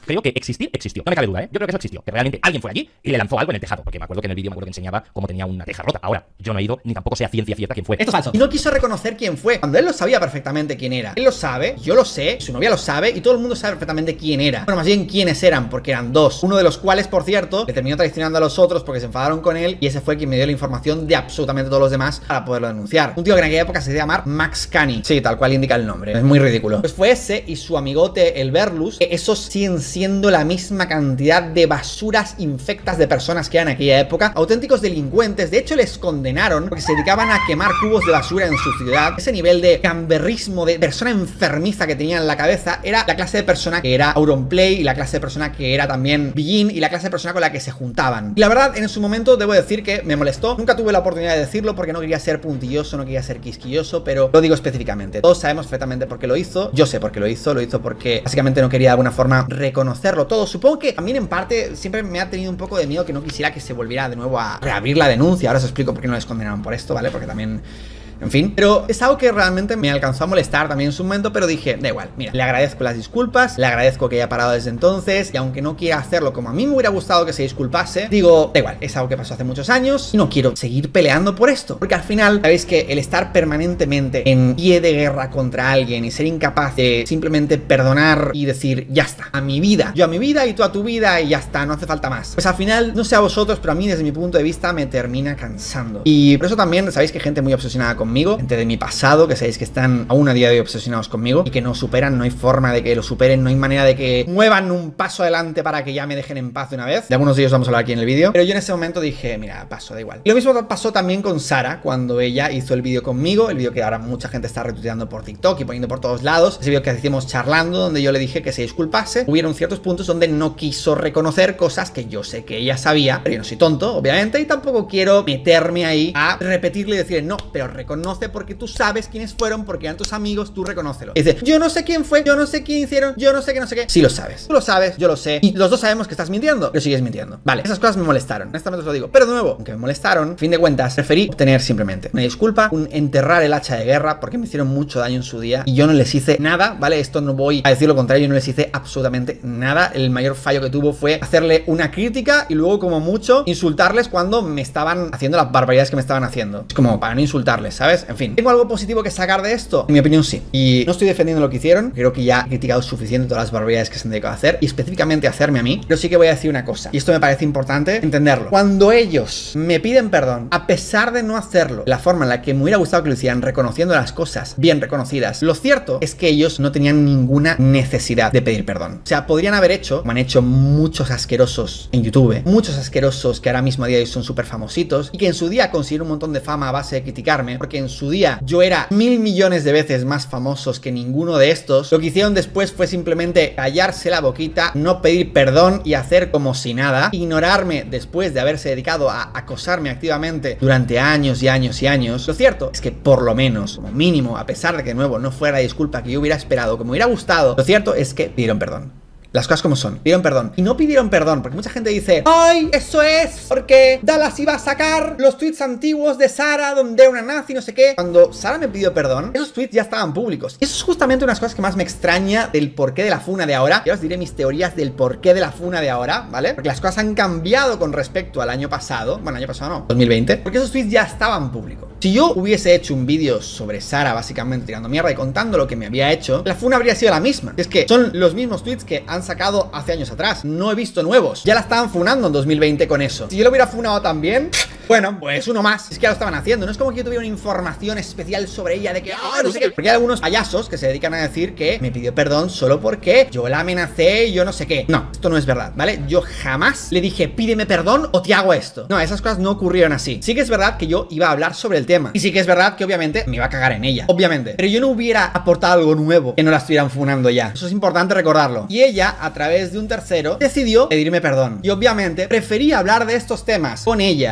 creo que existir, existió. No me cabe duda, ¿eh? Yo creo que eso existió. Que realmente alguien fue allí y le lanzó algo en el tejado. Porque me acuerdo que en el vídeo me acuerdo que enseñaba cómo tenía una teja rota. Ahora, yo no he ido, ni tampoco sé a ciencia cierta quién fue. Esto es falso. Y no quiso reconocer quién fue, cuando él lo sabía perfectamente quién era. Él lo sabe, yo lo sé, su novia lo sabe y todo el mundo sabe perfectamente quién era. Bueno, más bien quiénes eran, porque eran dos. Uno de los cuales, por cierto, le terminó traicionando a los otros porque se enfadaron con él y ese fue quien me dio la información de absolutamente todos los demás para poderlo denunciar. Un tío que en aquella época se hacía llamar Max Cani. Sí, tal cual indica el nombre. Es muy ridículo. Pues fue ese y su amigote, el Berlus, que esos siguen siendo la misma cantidad de basuras infectas de personas que eran en aquella época. Auténticos delincuentes. De hecho, les condenaron porque se dedicaban a quemar cubos de basura en su ciudad. Ese nivel de camberrismo, de persona enfermiza que tenían en la cabeza, era la clase de persona que era Auronplay y la clase de persona que era también Beijing y la clase de persona con la que se juntaban. Y la verdad, en su momento debo decir que me molestó. Nunca tuve la oportunidad de decirlo porque no quería ser puntilloso, no quería ser quisquilloso, pero lo digo específicamente. Todos sabemos perfectamente por qué lo hizo. Yo sé por qué lo hizo. Lo hizo porque básicamente no quería de alguna forma reconocerlo todo. Supongo que también en parte siempre me ha tenido un poco de miedo que no quisiera que se volviera de nuevo a reabrir la denuncia. Ahora os explico por qué no les condenaron por esto, ¿vale? Porque también... En fin, pero es algo que realmente me alcanzó a molestar también en su momento, pero dije, da igual, mira, le agradezco las disculpas, le agradezco que haya parado desde entonces, y aunque no quiera hacerlo como a mí me hubiera gustado que se disculpase, digo, da igual, es algo que pasó hace muchos años y no quiero seguir peleando por esto, porque al final, sabéis que el estar permanentemente en pie de guerra contra alguien y ser incapaz de simplemente perdonar y decir, ya está, a mi vida, yo a mi vida y tú a tu vida y ya está, no hace falta más, pues al final, no sé a vosotros, pero a mí desde mi punto de vista me termina cansando, y por eso también, sabéis que hay gente muy obsesionada con conmigo, gente de mi pasado, que sabéis que están aún a día de hoy obsesionados conmigo y que no superan, no hay forma de que lo superen, no hay manera de que muevan un paso adelante para que ya me dejen en paz de una vez. De algunos de ellos vamos a hablar aquí en el vídeo, pero yo en ese momento dije, mira, paso, da igual. Y lo mismo pasó también con Sara, cuando ella hizo el vídeo conmigo, el vídeo que ahora mucha gente está retuiteando por TikTok y poniendo por todos lados, ese vídeo que hicimos charlando, donde yo le dije que se disculpase. Hubieron ciertos puntos donde no quiso reconocer cosas que yo sé que ella sabía, pero yo no soy tonto, obviamente, y tampoco quiero meterme ahí a repetirle y decirle, no, pero reconoce porque tú sabes quiénes fueron, porque eran tus amigos, tú reconócelo. Y dice, yo no sé quién fue, yo no sé quién hicieron, yo no sé qué, no sé qué. Sí lo sabes, tú lo sabes, yo lo sé, y los dos sabemos que estás mintiendo, pero sigues mintiendo. Vale, esas cosas me molestaron, honestamente os lo digo. Pero de nuevo, aunque me molestaron, a fin de cuentas, preferí obtener simplemente una disculpa, un enterrar el hacha de guerra, porque me hicieron mucho daño en su día y yo no les hice nada, ¿vale? Esto no voy a decir lo contrario, yo no les hice absolutamente nada. El mayor fallo que tuvo fue hacerle una crítica y luego, como mucho, insultarles cuando me estaban haciendo las barbaridades que me estaban haciendo. Es como para no insultarles, ¿sabes? En fin, ¿tengo algo positivo que sacar de esto? En mi opinión, sí. Y no estoy defendiendo lo que hicieron, creo que ya he criticado suficiente todas las barbaridades que se han dedicado a hacer y específicamente a hacerme a mí, pero sí que voy a decir una cosa, y esto me parece importante entenderlo. Cuando ellos me piden perdón, a pesar de no hacerlo la forma en la que me hubiera gustado que lo hicieran, reconociendo las cosas bien reconocidas, lo cierto es que ellos no tenían ninguna necesidad de pedir perdón. O sea, podrían haber hecho, como han hecho muchos asquerosos en YouTube, muchos asquerosos que ahora mismo a día de hoy son súper famositos y que en su día consiguieron un montón de fama a base de criticarme, porque en su día yo era mil millones de veces más famosos que ninguno de estos. Lo que hicieron después fue simplemente callarse la boquita, no pedir perdón y hacer como si nada, ignorarme después de haberse dedicado a acosarme activamente durante años y años y años. Lo cierto es que por lo menos, como mínimo, a pesar de que de nuevo no fuera la disculpa que yo hubiera esperado, que me hubiera gustado, lo cierto es que pidieron perdón. Las cosas como son, pidieron perdón. Y no pidieron perdón, porque mucha gente dice, ¡ay! Eso es porque Dallas iba a sacar los tweets antiguos de Sara, donde era una nazi, no sé qué. Cuando Sara me pidió perdón, esos tweets ya estaban públicos. Y eso es justamente unas cosas que más me extraña del porqué de la funa de ahora. Ya os diré mis teorías del porqué de la funa de ahora, ¿vale? Porque las cosas han cambiado con respecto al año pasado. Bueno, año pasado no, dos mil veinte. Porque esos tweets ya estaban públicos. Si yo hubiese hecho un vídeo sobre Sara, básicamente tirando mierda y contando lo que me había hecho, la funa habría sido la misma. Es que son los mismos tweets que han sacado hace años atrás. No he visto nuevos. Ya la estaban funando en dos mil veinte con eso. Si yo lo hubiera funado también, bueno, pues uno más. Es que ya lo estaban haciendo. No es como que yo tuviera una información especial sobre ella de que, ah, no sé qué. Porque hay algunos payasos que se dedican a decir que me pidió perdón solo porque yo la amenacé y yo no sé qué. No, esto no es verdad, ¿vale? Yo jamás le dije, pídeme perdón o te hago esto. No, esas cosas no ocurrieron así. Sí que es verdad que yo iba a hablar sobre el tema. Y sí que es verdad que obviamente me iba a cagar en ella. Obviamente. Pero yo no hubiera aportado algo nuevo que no la estuvieran funando ya. Eso es importante recordarlo. Y ella, a través de un tercero, decidió pedirme perdón. Y obviamente preferí hablar de estos temas con ella, que en eso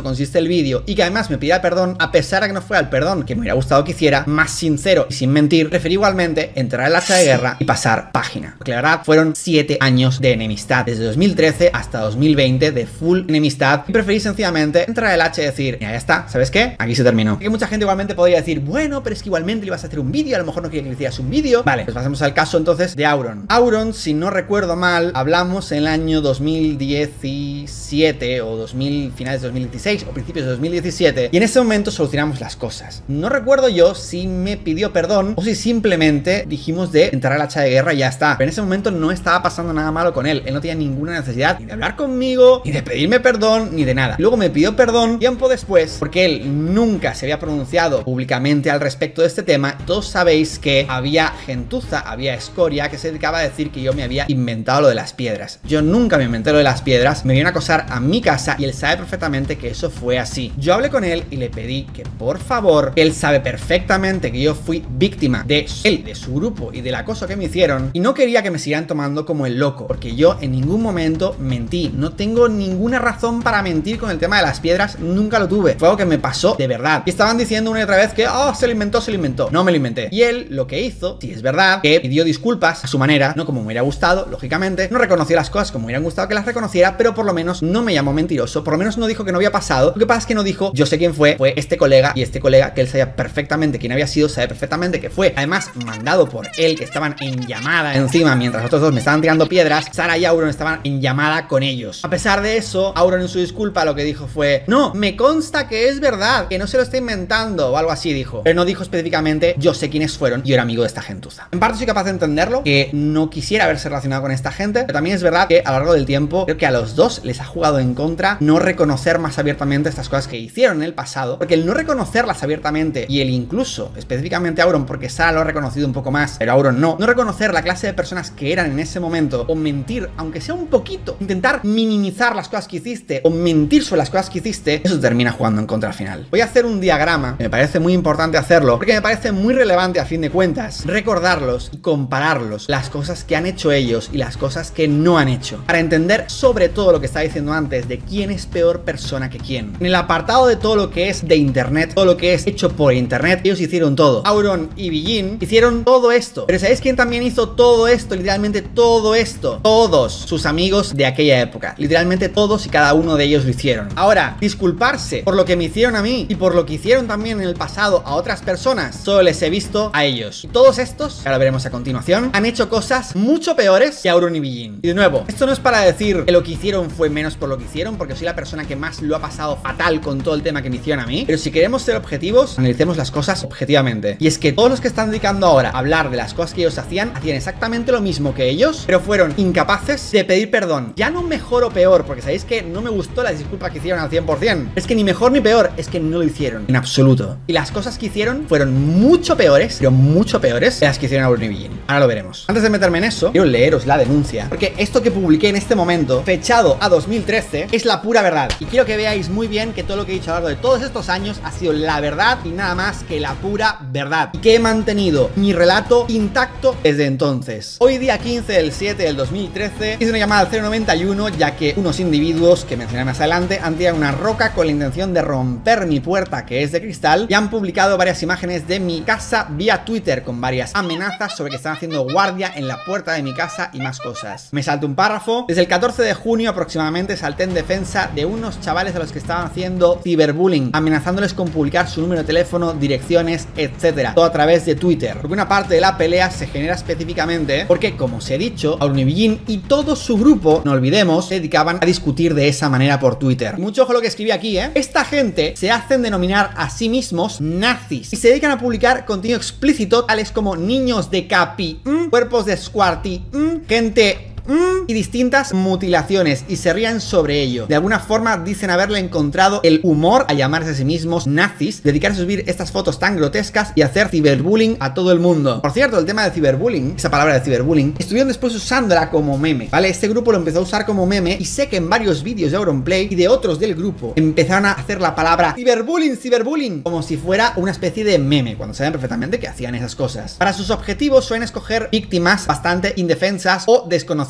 consiste el vídeo y que además me pidiera perdón, a pesar de que no fuera el perdón que me hubiera gustado que hiciera, más sincero y sin mentir, preferí igualmente entrar al hacha de guerra y pasar página. Porque la verdad fueron siete años de enemistad, desde dos mil trece hasta dos mil veinte de full enemistad, y preferí sencillamente entrar al hacha y decir, mira, ya está, ¿sabes qué? Aquí se terminó. Que mucha gente igualmente podría decir, bueno, pero es que igualmente le ibas a hacer un vídeo, a lo mejor no quería que le hicieras un vídeo. Vale, pues pasamos al caso entonces de Auron. Auron, si no recuerdo mal, hablamos en el año dos mil diecisiete o dos mil, finales de dos mil dieciséis o principios de dos mil diecisiete, y en ese momento solucionamos las cosas. No recuerdo yo si me pidió perdón o si simplemente dijimos de entrar al hacha de guerra y ya está. Pero en ese momento no estaba pasando nada malo con él. Él no tenía ninguna necesidad ni de hablar conmigo, ni de pedirme perdón, ni de nada. Luego me pidió perdón tiempo después, porque él nunca se había pronunciado públicamente al respecto de este tema. Todos sabéis que había gentuza, había escoria que se dedicaba a decir que yo me había inventado lo de las piedras. Yo nunca me inventé lo de las piedras. Me vino a acosar a mi casa y él sabe perfectamente que eso fue así. Yo hablé con él y le pedí que por favor, él sabe perfectamente que yo fui víctima de él, de su grupo y del acoso que me hicieron, y no quería que me siguieran tomando como el loco, porque yo en ningún momento mentí. No tengo ninguna razón para mentir con el tema de las piedras, nunca lo tuve. Fue algo que me pasó de verdad. Y estaban diciendo una y otra vez que, oh, se lo inventó, se lo inventó. No me lo inventé. Y él lo que hizo, si es verdad, que pidió disculpas a su manera, no como me hubiera gustado, lógicamente, no reconoció las cosas como me hubieran gustado que las reconociera, pero por lo menos no me llamó mentiroso, por lo menos no dijo que no había pasado. Lo que pasa es que no dijo, yo sé quién fue, fue este colega, y este colega, que él sabía perfectamente quién había sido, sabe perfectamente que fue, además, mandado por él, que estaban en llamada encima, mientras los otros dos me estaban tirando piedras. Sara y Auron estaban en llamada con ellos. A pesar de eso, Auron en su disculpa lo que dijo fue, no, me consta que es verdad, que no se lo está inventando, o algo así dijo. Pero no dijo específicamente, yo sé quiénes fueron, yo era amigo de esta gentuza. En parte soy capaz de entenderlo, que no quisiera haberse relacionado con esta gente, pero también es verdad que a lo largo del tiempo, creo que a los dos les ha jugado en contra no reconocer más abiertamente estas cosas que hicieron en el pasado, porque el no reconocerlas abiertamente, y el incluso, específicamente Auron, porque Sara lo ha reconocido un poco más, pero Auron no, no reconocer la clase de personas que eran en ese momento, o mentir, aunque sea un poquito, intentar minimizar las cosas que hiciste, o mentir sobre las cosas que hiciste, eso termina jugando en contra al final. Voy a hacer un diagrama, me parece muy importante hacerlo, porque me parece muy relevante a fin de cuentas, recordarlos y compararlos, las cosas que han hecho ellos y las cosas que no han hecho, para entender sobre todo lo que estaba diciendo antes, de quién es peor persona que quién. En el apartado de todo lo que es de internet, todo lo que es hecho por internet, ellos hicieron todo. Auron y Bijin hicieron todo esto. Pero ¿sabéis quién también hizo todo esto? Literalmente todo esto. Todos sus amigos de aquella época. Literalmente todos y cada uno de ellos lo hicieron. Ahora, disculparse por lo que me hicieron a mí y por lo que hicieron también en el pasado a otras personas, solo les he visto a ellos. Y todos estos, que ahora veremos a continuación, han hecho cosas mucho peores que Auron y Bijin. Y de nuevo, esto no es para decir que lo que hicieron fue menos por lo que hicieron, porque soy la persona que más lo ha pasado fatal con todo el tema que me hicieron a mí. Pero si queremos ser objetivos, analicemos las cosas objetivamente. Y es que todos los que están dedicando ahora a hablar de las cosas que ellos hacían, hacían exactamente lo mismo que ellos, pero fueron incapaces de pedir perdón. Ya no mejor o peor, porque sabéis que no me gustó la disculpa que hicieron al cien por cien. Es que ni mejor ni peor, es que no lo hicieron en absoluto. Y las cosas que hicieron fueron mucho peores, pero mucho peores que las que hicieron Auron y Bijin. Ahora lo veremos. Antes de meterme en eso, quiero leeros la denuncia, porque esto que publiqué en este momento, fechado a dos mil trece, es la pura verdad. Y quiero que veáis muy bien que todo lo que he dicho a lo largo de todos estos años ha sido la verdad y nada más que la pura verdad. Y que he mantenido mi relato intacto desde entonces. Hoy día quince del siete del dos mil trece hice una llamada al cero noventa y uno, ya que unos individuos que mencioné más adelante han tirado una roca con la intención de romper mi puerta, que es de cristal, y han publicado varias imágenes de mi casa vía Twitter con varias amenazas sobre que están haciendo guardia en la puerta de mi casa y más cosas. Me salté un párrafo. Desde el catorce de junio aproximadamente salté en defensa de unos chavales a los que estaban haciendo ciberbullying, amenazándoles con publicar su número de teléfono, direcciones, etcétera, todo a través de Twitter. Porque una parte de la pelea se genera específicamente porque, como os he dicho, Auron y Bijin y todo su grupo, no olvidemos, se dedicaban a discutir de esa manera por Twitter. Mucho ojo lo que escribí aquí, ¿eh? Esta gente se hacen denominar a sí mismos nazis y se dedican a publicar contenido explícito tales como niños de capi, mm, cuerpos de squarty, mm, gente Mm, y distintas mutilaciones, y se rían sobre ello. De alguna forma dicen haberle encontrado el humor a llamarse a sí mismos nazis, dedicarse a subir estas fotos tan grotescas y hacer ciberbullying a todo el mundo. Por cierto, el tema de ciberbullying, esa palabra de ciberbullying, estuvieron después usándola como meme, ¿vale? Este grupo lo empezó a usar como meme, y sé que en varios vídeos de Auronplay y de otros del grupo empezaron a hacer la palabra ciberbullying, ciberbullying, como si fuera una especie de meme, cuando saben perfectamente que hacían esas cosas. Para sus objetivos suelen escoger víctimas bastante indefensas o desconocidas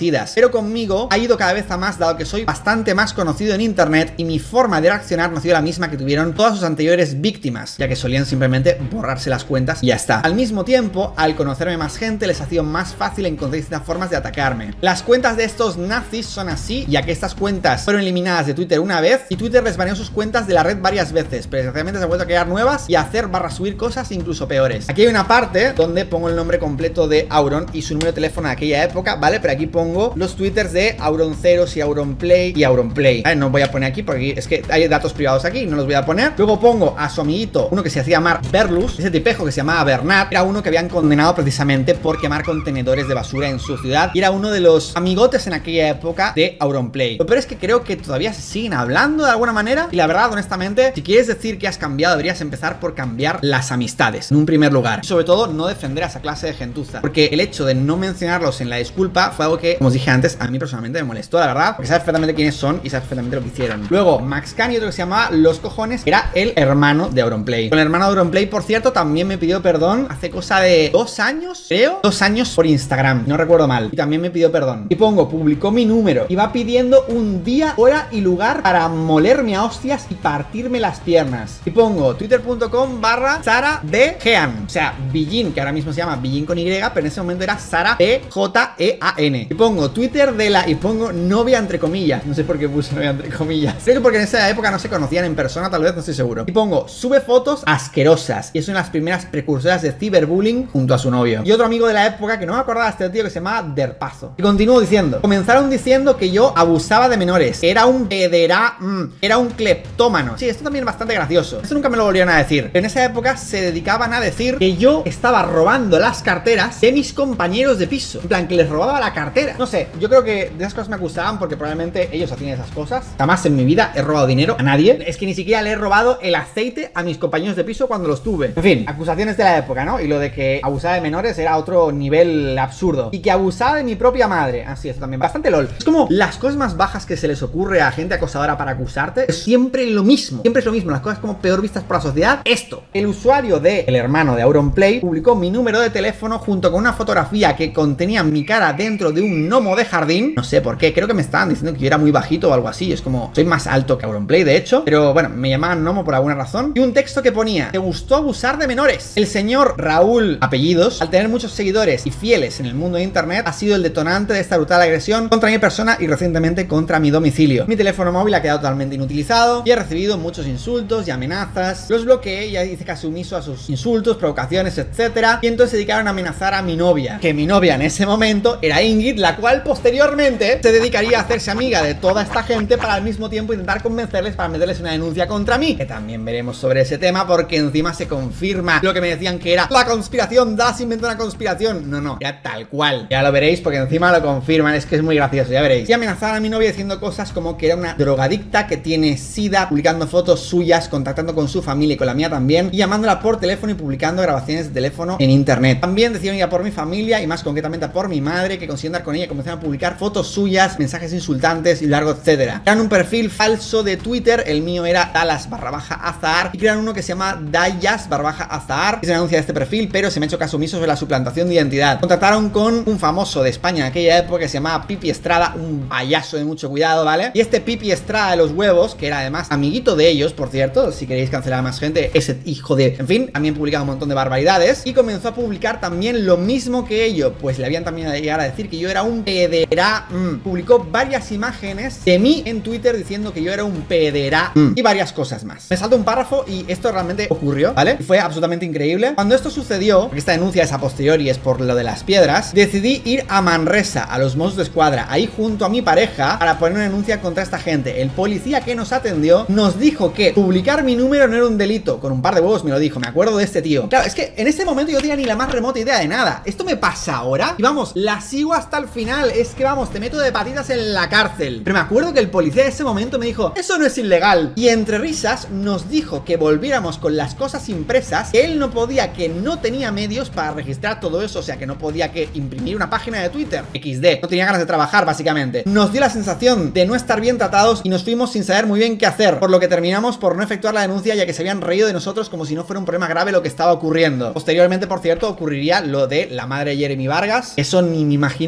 conocidas, pero conmigo ha ido cada vez a más, dado que soy bastante más conocido en internet y mi forma de reaccionar no ha sido la misma que tuvieron todas sus anteriores víctimas, ya que solían simplemente borrarse las cuentas y ya está. Al mismo tiempo, al conocerme más gente, les ha sido más fácil encontrar distintas formas de atacarme. Las cuentas de estos nazis son así, ya que estas cuentas fueron eliminadas de Twitter una vez y Twitter les baneó sus cuentas de la red varias veces, pero desgraciadamente se ha vuelto a crear nuevas y a hacer barra subir cosas incluso peores. Aquí hay una parte donde pongo el nombre completo de Auron y su número de teléfono de aquella época, ¿vale? Pero aquí pongo los twitters de Auronceros y Auronplay y Auronplay, ¿vale? No voy a poner aquí porque es que hay datos privados aquí, no los voy a poner. Luego pongo a su amiguito, uno que se hacía llamar Berlus, ese tipejo que se llamaba Bernat, era uno que habían condenado precisamente por quemar contenedores de basura en su ciudad y era uno de los amigotes en aquella época de Auronplay. Lo peor es que creo que todavía se siguen hablando de alguna manera y la verdad, honestamente, si quieres decir que has cambiado, deberías empezar por cambiar las amistades en un primer lugar y sobre todo no defender a esa clase de gentuza, porque el hecho de no mencionarlos en la disculpa fue algo que, como os dije antes, a mí personalmente me molestó, la verdad, porque sabes perfectamente quiénes son y sabes perfectamente lo que hicieron. Luego, Max Can y otro que se llamaba Los Cojones, era el hermano de Auronplay. Con el hermano de Auronplay, por cierto, también me pidió perdón hace cosa de dos años, creo, dos años por Instagram, no recuerdo mal, y también me pidió perdón. Y pongo, publicó mi número y va pidiendo un día, hora y lugar para molerme a hostias y partirme las piernas. Y pongo twitter.com barra Sara B. Jean, o sea, Billin, que ahora mismo se llama Billin con Y, pero en ese momento era Sara B. J E A N. Y pongo Twitter de la, y pongo novia entre comillas, no sé por qué puse novia entre comillas, creo que porque en esa época no se conocían en persona, tal vez, no estoy seguro. Y pongo, sube fotos asquerosas, y es una de las primeras precursoras de ciberbullying junto a su novio. Y otro amigo de la época que no me acordaba de este tío, que se llamaba Derpazo. Y continúo diciendo, comenzaron diciendo que yo abusaba de menores, era un pedera, mmm, era un cleptómano. Sí, esto también es bastante gracioso, esto nunca me lo volvieron a decir, pero en esa época se dedicaban a decir que yo estaba robando las carteras de mis compañeros de piso, en plan que les robaba la cartera. No sé, yo creo que de esas cosas me acusaban porque probablemente ellos hacían esas cosas. Jamás en mi vida he robado dinero a nadie, es que ni siquiera le he robado el aceite a mis compañeros de piso cuando los tuve. En fin, acusaciones de la época, ¿no? Y lo de que abusaba de menores era otro nivel absurdo. Y que abusaba de mi propia madre. Así, eso también, bastante lol. Es como las cosas más bajas que se les ocurre a gente acosadora para acusarte, es siempre lo mismo, siempre es lo mismo, las cosas como peor vistas por la sociedad. Esto, el usuario de el hermano de Auronplay publicó mi número de teléfono junto con una fotografía que contenía mi cara dentro de un gnomo de jardín. No sé por qué, creo que me estaban diciendo que yo era muy bajito o algo así. Es como, soy más alto que Auronplay, de hecho, pero bueno, me llamaban gnomo por alguna razón. Y un texto que ponía, te gustó abusar de menores. El señor Raúl Apellidos, al tener muchos seguidores y fieles en el mundo de internet, ha sido el detonante de esta brutal agresión contra mi persona y recientemente contra mi domicilio. Mi teléfono móvil ha quedado totalmente inutilizado y he recibido muchos insultos y amenazas. Los bloqueé y hice caso omiso a sus insultos, provocaciones, etcétera. Y entonces se dedicaron a amenazar a mi novia, que mi novia en ese momento era Ingrid, la cual posteriormente se dedicaría a hacerse amiga de toda esta gente para al mismo tiempo intentar convencerles para meterles una denuncia contra mí, que también veremos sobre ese tema porque encima se confirma lo que me decían que era la conspiración. Das inventó una conspiración. No, no, era tal cual. Ya lo veréis porque encima lo confirman, es que es muy gracioso, ya veréis. Y amenazaron a mi novia diciendo cosas como que era una drogadicta que tiene sida, publicando fotos suyas, contactando con su familia y con la mía también, y llamándola por teléfono y publicando grabaciones de teléfono en internet. También decidieron ir a por mi familia y más concretamente a por mi madre, que consiguió andar con ella y comenzaron a publicar fotos suyas, mensajes insultantes y largo etcétera. Crearon un perfil falso de Twitter, el mío era Dallas barra baja Azahar, y crearon uno que se llama Dayas barra baja Azahar, que se anuncia de este perfil, pero se me ha hecho caso omiso sobre la suplantación de identidad. Contactaron con un famoso de España en aquella época que se llamaba Pipi Estrada, un payaso de mucho cuidado, ¿vale? Y este Pipi Estrada de los huevos, que era además amiguito de ellos, por cierto, si queréis cancelar a más gente, ese hijo de... En fin, también publicaba un montón de barbaridades y comenzó a publicar también lo mismo que ellos, pues le habían también llegado a decir que yo era un pedera. Mm. Publicó varias imágenes de mí en Twitter diciendo que yo era un pedera mm. y varias cosas más. Me salto un párrafo y esto realmente ocurrió, ¿vale? Y fue absolutamente increíble. Cuando esto sucedió, porque esta denuncia es a posteriori, es por lo de las piedras, decidí ir a Manresa, a los Mossos de Escuadra, ahí junto a mi pareja, para poner una denuncia contra esta gente. El policía que nos atendió nos dijo que publicar mi número no era un delito. Con un par de huevos me lo dijo, me acuerdo de este tío. Claro, es que en ese momento yo no tenía ni la más remota idea de nada. Esto me pasa ahora y vamos, la sigo hasta el final. Es que vamos, te meto de patitas en la cárcel. Pero me acuerdo que el policía en ese momento me dijo, eso no es ilegal. Y entre risas nos dijo que volviéramos con las cosas impresas, que él no podía, que no tenía medios para registrar todo eso. O sea, que no podía que imprimir una página de Twitter. equis de, no tenía ganas de trabajar básicamente. Nos dio la sensación de no estar bien tratados y nos fuimos sin saber muy bien qué hacer, por lo que terminamos por no efectuar la denuncia, ya que se habían reído de nosotros como si no fuera un problema grave lo que estaba ocurriendo. Posteriormente, por cierto, ocurriría lo de la madre de Jeremy Vargas. Eso ni me imagino la cantidad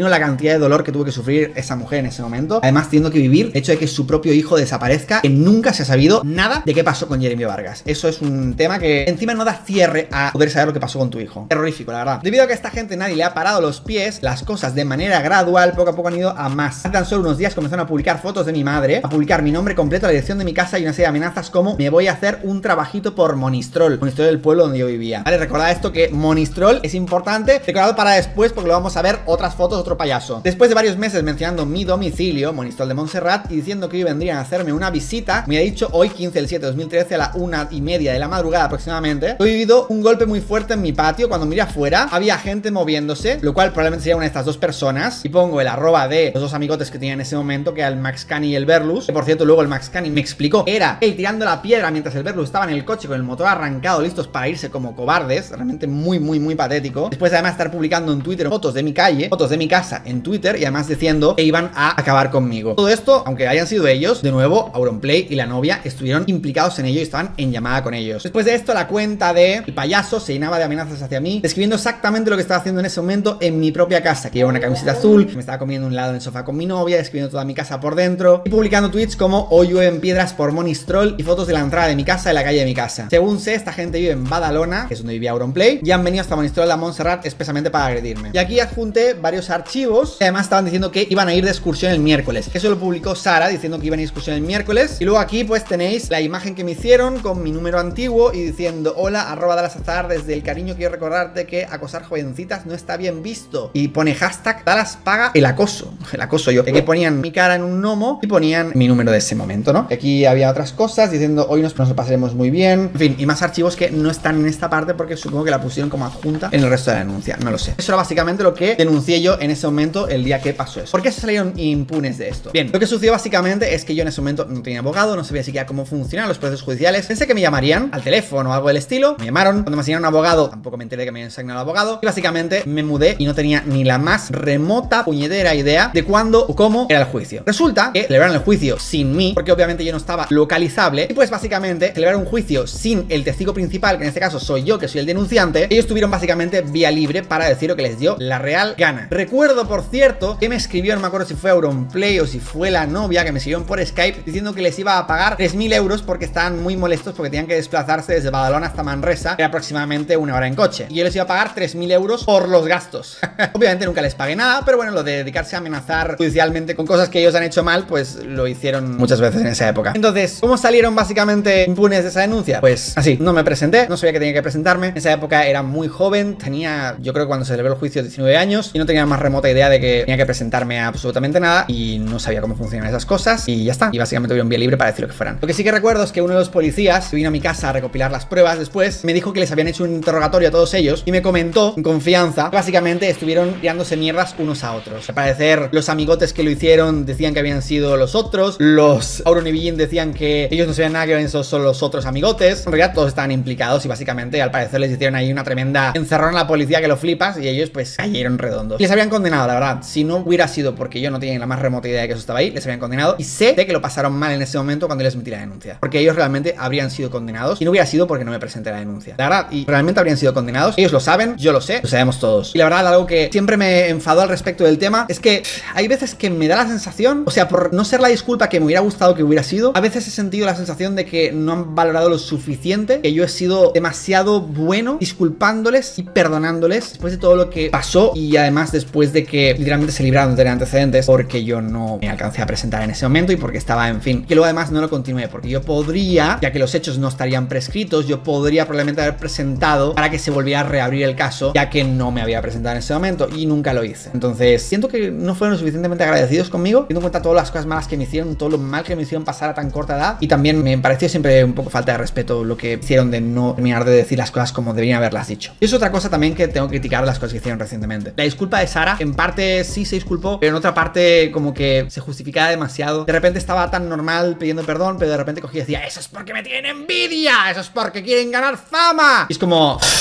cantidad de dolor que tuvo que sufrir esa mujer en ese momento. Además, teniendo que vivir el hecho de que su propio hijo desaparezca, que nunca se ha sabido nada de qué pasó con Jeremy Vargas. Eso es un tema que encima no da cierre a poder saber lo que pasó con tu hijo. Terrorífico, la verdad. Debido a que a esta gente nadie le ha parado los pies, las cosas de manera gradual, poco a poco han ido a más. Hace tan solo unos días comenzaron a publicar fotos de mi madre, a publicar mi nombre completo, la dirección de mi casa y una serie de amenazas como me voy a hacer un trabajito por Monistrol. Monistrol del pueblo donde yo vivía. Vale, recordad esto que Monistrol es importante. Recordad para después porque lo vamos a ver otras fotos de otro payaso. Después de varios meses mencionando mi domicilio, Monistrol de Montserrat, y diciendo que hoy vendrían a hacerme una visita, me ha dicho hoy quince del siete de dos mil trece a la una y media de la madrugada aproximadamente. He vivido un golpe muy fuerte en mi patio. Cuando miré afuera había gente moviéndose, lo cual probablemente sería una de estas dos personas. Y pongo el arroba de los dos amigotes que tenía en ese momento, que era el Max Cani y el Berlus, que por cierto luego el Max Cani me explicó era él tirando la piedra mientras el Berlus estaba en el coche con el motor arrancado, listos para irse como cobardes. Realmente muy muy muy patético. Después además estar publicando en Twitter fotos de mi calle, fotos de mi casa en Twitter, y además diciendo que iban a acabar conmigo. Todo esto, aunque hayan sido ellos, de nuevo Auronplay y la novia estuvieron implicados en ello y estaban en llamada con ellos. Después de esto, la cuenta de el payaso se llenaba de amenazas hacia mí, describiendo exactamente lo que estaba haciendo en ese momento en mi propia casa, que llevaba una camiseta azul, que me estaba comiendo un helado en el sofá con mi novia, describiendo toda mi casa por dentro y publicando tweets como hoy llueve en piedras por Monistrol y fotos de la entrada de mi casa y la calle de mi casa. Según sé, esta gente vive en Badalona, que es donde vivía Auronplay, y han venido hasta Monistrol a Montserrat expresamente para agredirme. Y aquí adjunté varios archivos que además estaban diciendo que iban a ir de excursión el miércoles. Eso lo publicó Sara diciendo que iban a ir de excursión el miércoles. Y luego aquí pues tenéis la imagen que me hicieron con mi número antiguo y diciendo hola, arroba Dalasazar, desde el cariño quiero recordarte que acosar jovencitas no está bien visto. Y pone hashtag Dalas paga el acoso. El acoso yo. Aquí ponían mi cara en un gnomo y ponían mi número de ese momento, ¿no? Aquí había otras cosas diciendo hoy nos, nos lo pasaremos muy bien. En fin, y más archivos que no están en esta parte porque supongo que la pusieron como adjunta en el resto de la denuncia. No lo sé. Eso era básicamente lo que denuncié yo en ese momento el día que pasó eso. ¿Por qué se salieron impunes de esto? Bien, lo que sucedió básicamente es que yo en ese momento no tenía abogado, no sabía siquiera cómo funcionan los procesos judiciales. Pensé que me llamarían al teléfono o algo del estilo. Me llamaron. Cuando me asignaron un abogado, tampoco me enteré que me habían asignado abogado. Y básicamente me mudé y no tenía ni la más remota puñetera idea de cuándo o cómo era el juicio. Resulta que celebraron el juicio sin mí, porque obviamente yo no estaba localizable. Y pues básicamente celebraron un juicio sin el testigo principal, que en este caso soy yo, que soy el denunciante. Ellos tuvieron básicamente vía libre para decir lo que les dio la real gana. Recuerdo, por cierto, que me escribió, no me acuerdo si fue Auronplay o si fue la novia, que me escribieron por Skype diciendo que les iba a pagar tres mil euros porque estaban muy molestos porque tenían que desplazarse desde Badalona hasta Manresa, que era aproximadamente una hora en coche. Y yo les iba a pagar tres mil euros por los gastos. Obviamente nunca les pagué nada, pero bueno, lo de dedicarse a amenazar judicialmente con cosas que ellos han hecho mal, pues lo hicieron muchas veces en esa época. Entonces, ¿cómo salieron básicamente impunes de esa denuncia? Pues así, no me presenté, no sabía que tenía que presentarme. En esa época era muy joven, tenía, yo creo que cuando se celebró el juicio, diecinueve años, y no tenía la más remota idea de que tenía que presentarme a absolutamente nada y no sabía cómo funcionan esas cosas y ya está. Y básicamente tuvieron vía libre para decir lo que fueran. Lo que sí que recuerdo es que uno de los policías que vino a mi casa a recopilar las pruebas después me dijo que les habían hecho un interrogatorio a todos ellos y me comentó en confianza que básicamente estuvieron tirándose mierdas unos a otros. Al parecer los amigotes que lo hicieron decían que habían sido los otros, los Auron y Billin decían que ellos no sabían nada, que habían sido solo los otros amigotes. En realidad todos estaban implicados y básicamente al parecer les hicieron ahí una tremenda encerrón a la policía que lo flipas y ellos pues cayeron redondos. Y les habían condenado, la verdad. Si no hubiera sido porque yo no tenía la más remota idea de que eso estaba ahí, les habían condenado y sé de que lo pasaron mal en ese momento cuando les metí la denuncia, porque ellos realmente habrían sido condenados y no hubiera sido porque no me presenté la denuncia, la verdad, y realmente habrían sido condenados. Ellos lo saben, yo lo sé, lo sabemos todos. Y la verdad, algo que siempre me enfadó al respecto del tema es que hay veces que me da la sensación, o sea, por no ser la disculpa que me hubiera gustado que hubiera sido, a veces he sentido la sensación de que no han valorado lo suficiente, que yo he sido demasiado bueno disculpándoles y perdonándoles después de todo lo que pasó y además después de que literalmente se libraron de tener antecedentes porque yo no me alcancé a presentar en ese momento y porque estaba, en fin, que luego además no lo continué porque yo podría, ya que los hechos no estarían prescritos, yo podría probablemente haber presentado para que se volviera a reabrir el caso, ya que no me había presentado en ese momento y nunca lo hice. Entonces siento que no fueron lo suficientemente agradecidos conmigo, teniendo en cuenta todas las cosas malas que me hicieron, todo lo mal que me hicieron pasar a tan corta edad, y también me pareció siempre un poco falta de respeto lo que hicieron de no terminar de decir las cosas como deberían haberlas dicho. Y es otra cosa también que tengo que criticar las cosas que hicieron recientemente. La disculpa de Sara, en parte sí se disculpó, pero en otra parte como que se justificaba demasiado. De repente estaba tan normal pidiendo perdón, pero de repente cogía y decía, eso es porque me tienen envidia, eso es porque quieren ganar fama. Y es como,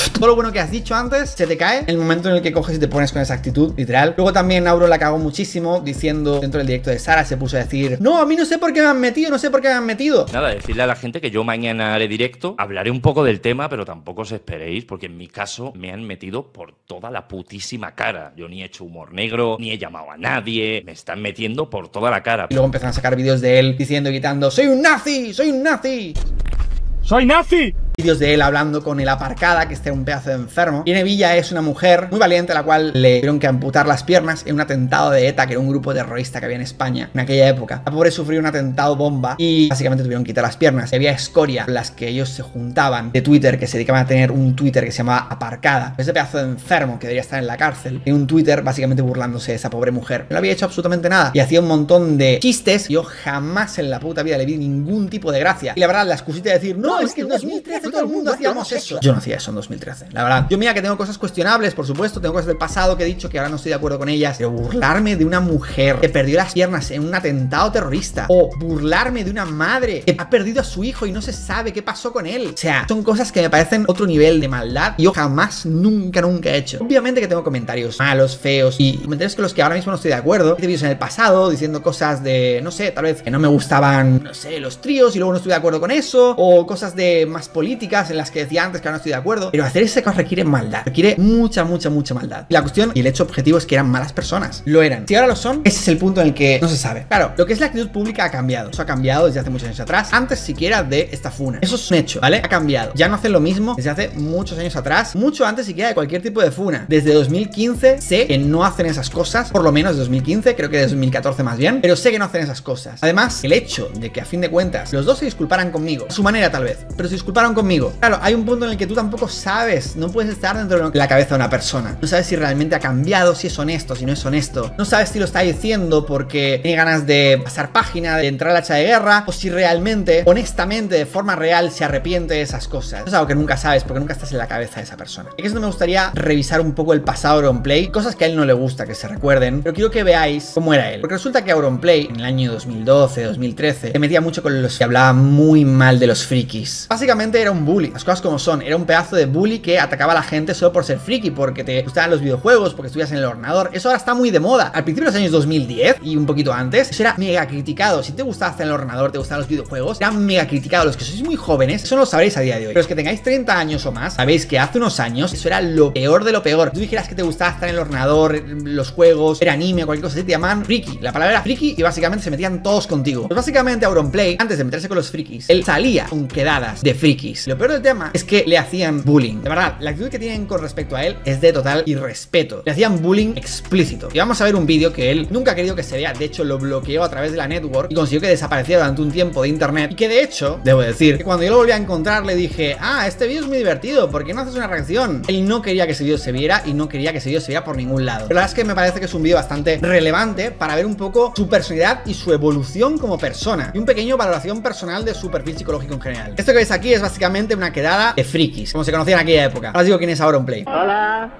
Todo lo bueno que has dicho antes se te cae en el momento en el que coges y te pones con esa actitud, literal. Luego también Auro la cagó muchísimo diciendo dentro del directo de Sara, se puso a decir: no, a mí no sé por qué me han metido, no sé por qué me han metido. Nada, decirle a la gente que yo mañana haré directo, hablaré un poco del tema, pero tampoco os esperéis, porque en mi caso me han metido por toda la putísima cara. Yo ni he hecho humor negro, ni he llamado a nadie, me están metiendo por toda la cara. Y luego empezaron a sacar vídeos de él diciendo y gritando: soy un nazi, soy un nazi. ¡Soy nazi! Vídeos de él hablando con el aparcada, que este era un pedazo de enfermo. Irene Villa es una mujer muy valiente a la cual le tuvieron que amputar las piernas en un atentado de ETA, que era un grupo terrorista que había en España en aquella época. La pobre sufrió un atentado bomba y básicamente tuvieron que quitar las piernas. Había escoria con las que ellos se juntaban de Twitter, que se dedicaban a tener un Twitter que se llamaba Aparcada. Ese pedazo de enfermo que debería estar en la cárcel, en un Twitter básicamente burlándose de esa pobre mujer. No había hecho absolutamente nada y hacía un montón de chistes. Yo jamás en la puta vida le vi ningún tipo de gracia. Y la verdad, la excusita de decir: no, no es que en dos mil trece todo el mundo hacíamos eso. Yo no hacía eso en dos mil trece, la verdad. Yo mira que tengo cosas cuestionables, por supuesto, tengo cosas del pasado que he dicho que ahora no estoy de acuerdo con ellas, pero burlarme de una mujer que perdió las piernas en un atentado terrorista, o burlarme de una madre que ha perdido a su hijo y no se sabe qué pasó con él, o sea, son cosas que me parecen otro nivel de maldad y yo jamás, nunca, nunca he hecho. Obviamente que tengo comentarios malos, feos y comentarios con los que ahora mismo no estoy de acuerdo. Hice vídeos en el pasado diciendo cosas de, no sé, tal vez que no me gustaban, no sé, los tríos y luego no estoy de acuerdo con eso, o cosas de más políticas en las que decía antes que ahora no estoy de acuerdo, pero hacer esa cosa requiere maldad, requiere mucha, mucha, mucha maldad. Y la cuestión y el hecho objetivo es que eran malas personas, lo eran. Si ahora lo son, ese es el punto en el que no se sabe. Claro, lo que es la actitud pública ha cambiado, eso ha cambiado desde hace muchos años atrás, antes siquiera de esta funa. Eso es un hecho, ¿vale? Ha cambiado, ya no hacen lo mismo desde hace muchos años atrás, mucho antes siquiera de cualquier tipo de funa. Desde dos mil quince sé que no hacen esas cosas, por lo menos de dos mil quince, creo que de dos mil catorce más bien, pero sé que no hacen esas cosas. Además, el hecho de que a fin de cuentas los dos se disculparan conmigo, a su manera tal vez, pero se disculparon conmigo. Claro, hay un punto en el que tú tampoco sabes, no puedes estar dentro de la cabeza de una persona, no sabes si realmente ha cambiado, si es honesto, si no es honesto, no sabes si lo está diciendo porque tiene ganas de pasar página, de entrar a la hacha de guerra, o si realmente, honestamente, de forma real se arrepiente de esas cosas. Eso es algo que nunca sabes porque nunca estás en la cabeza de esa persona. Y que eso me gustaría revisar un poco el pasado de Auronplay, cosas que a él no le gusta que se recuerden, pero quiero que veáis cómo era él, porque resulta que Auronplay en el año dos mil doce, dos mil trece se metía mucho con los que hablaban muy mal de los frikis. Básicamente era un bully, las cosas como son, era un pedazo de bully que atacaba a la gente solo por ser friki, porque te gustaban los videojuegos, porque estudias en el ordenador. Eso ahora está muy de moda. Al principio de los años dos mil diez y un poquito antes, eso era mega criticado. Si te gustaba hacer en el ordenador, te gustaban los videojuegos, era mega criticado. Los que sois muy jóvenes, eso no lo sabréis a día de hoy, pero los que tengáis treinta años o más, sabéis que hace unos años eso era lo peor de lo peor. Tú dijeras que te gustaba estar en el ordenador, los juegos, era anime, cualquier cosa así, te llamaban friki. La palabra era friki y básicamente se metían todos contigo. Pues básicamente Auronplay, antes de meterse con los frikis, él salía con quedadas de frikis. Lo peor del tema es que le hacían bullying. De verdad, la actitud que tienen con respecto a él es de total irrespeto. Le hacían bullying explícito. Y vamos a ver un vídeo que él nunca ha querido que se vea. De hecho, lo bloqueó a través de la network y consiguió que desapareciera durante un tiempo de internet. Y que de hecho, debo decir, que cuando yo lo volví a encontrar le dije: ah, este vídeo es muy divertido, ¿por qué no haces una reacción? Él no quería que ese vídeo se viera y no quería que ese vídeo se viera por ningún lado. Pero la verdad es que me parece que es un vídeo bastante relevante para ver un poco su personalidad y su evolución como persona. Y un pequeño valoración personal de su perfil psicológico en general. Esto que veis aquí es básicamente una quedada de frikis, como se conocía en aquella época. Ahora os digo quién es Auronplay. Hola.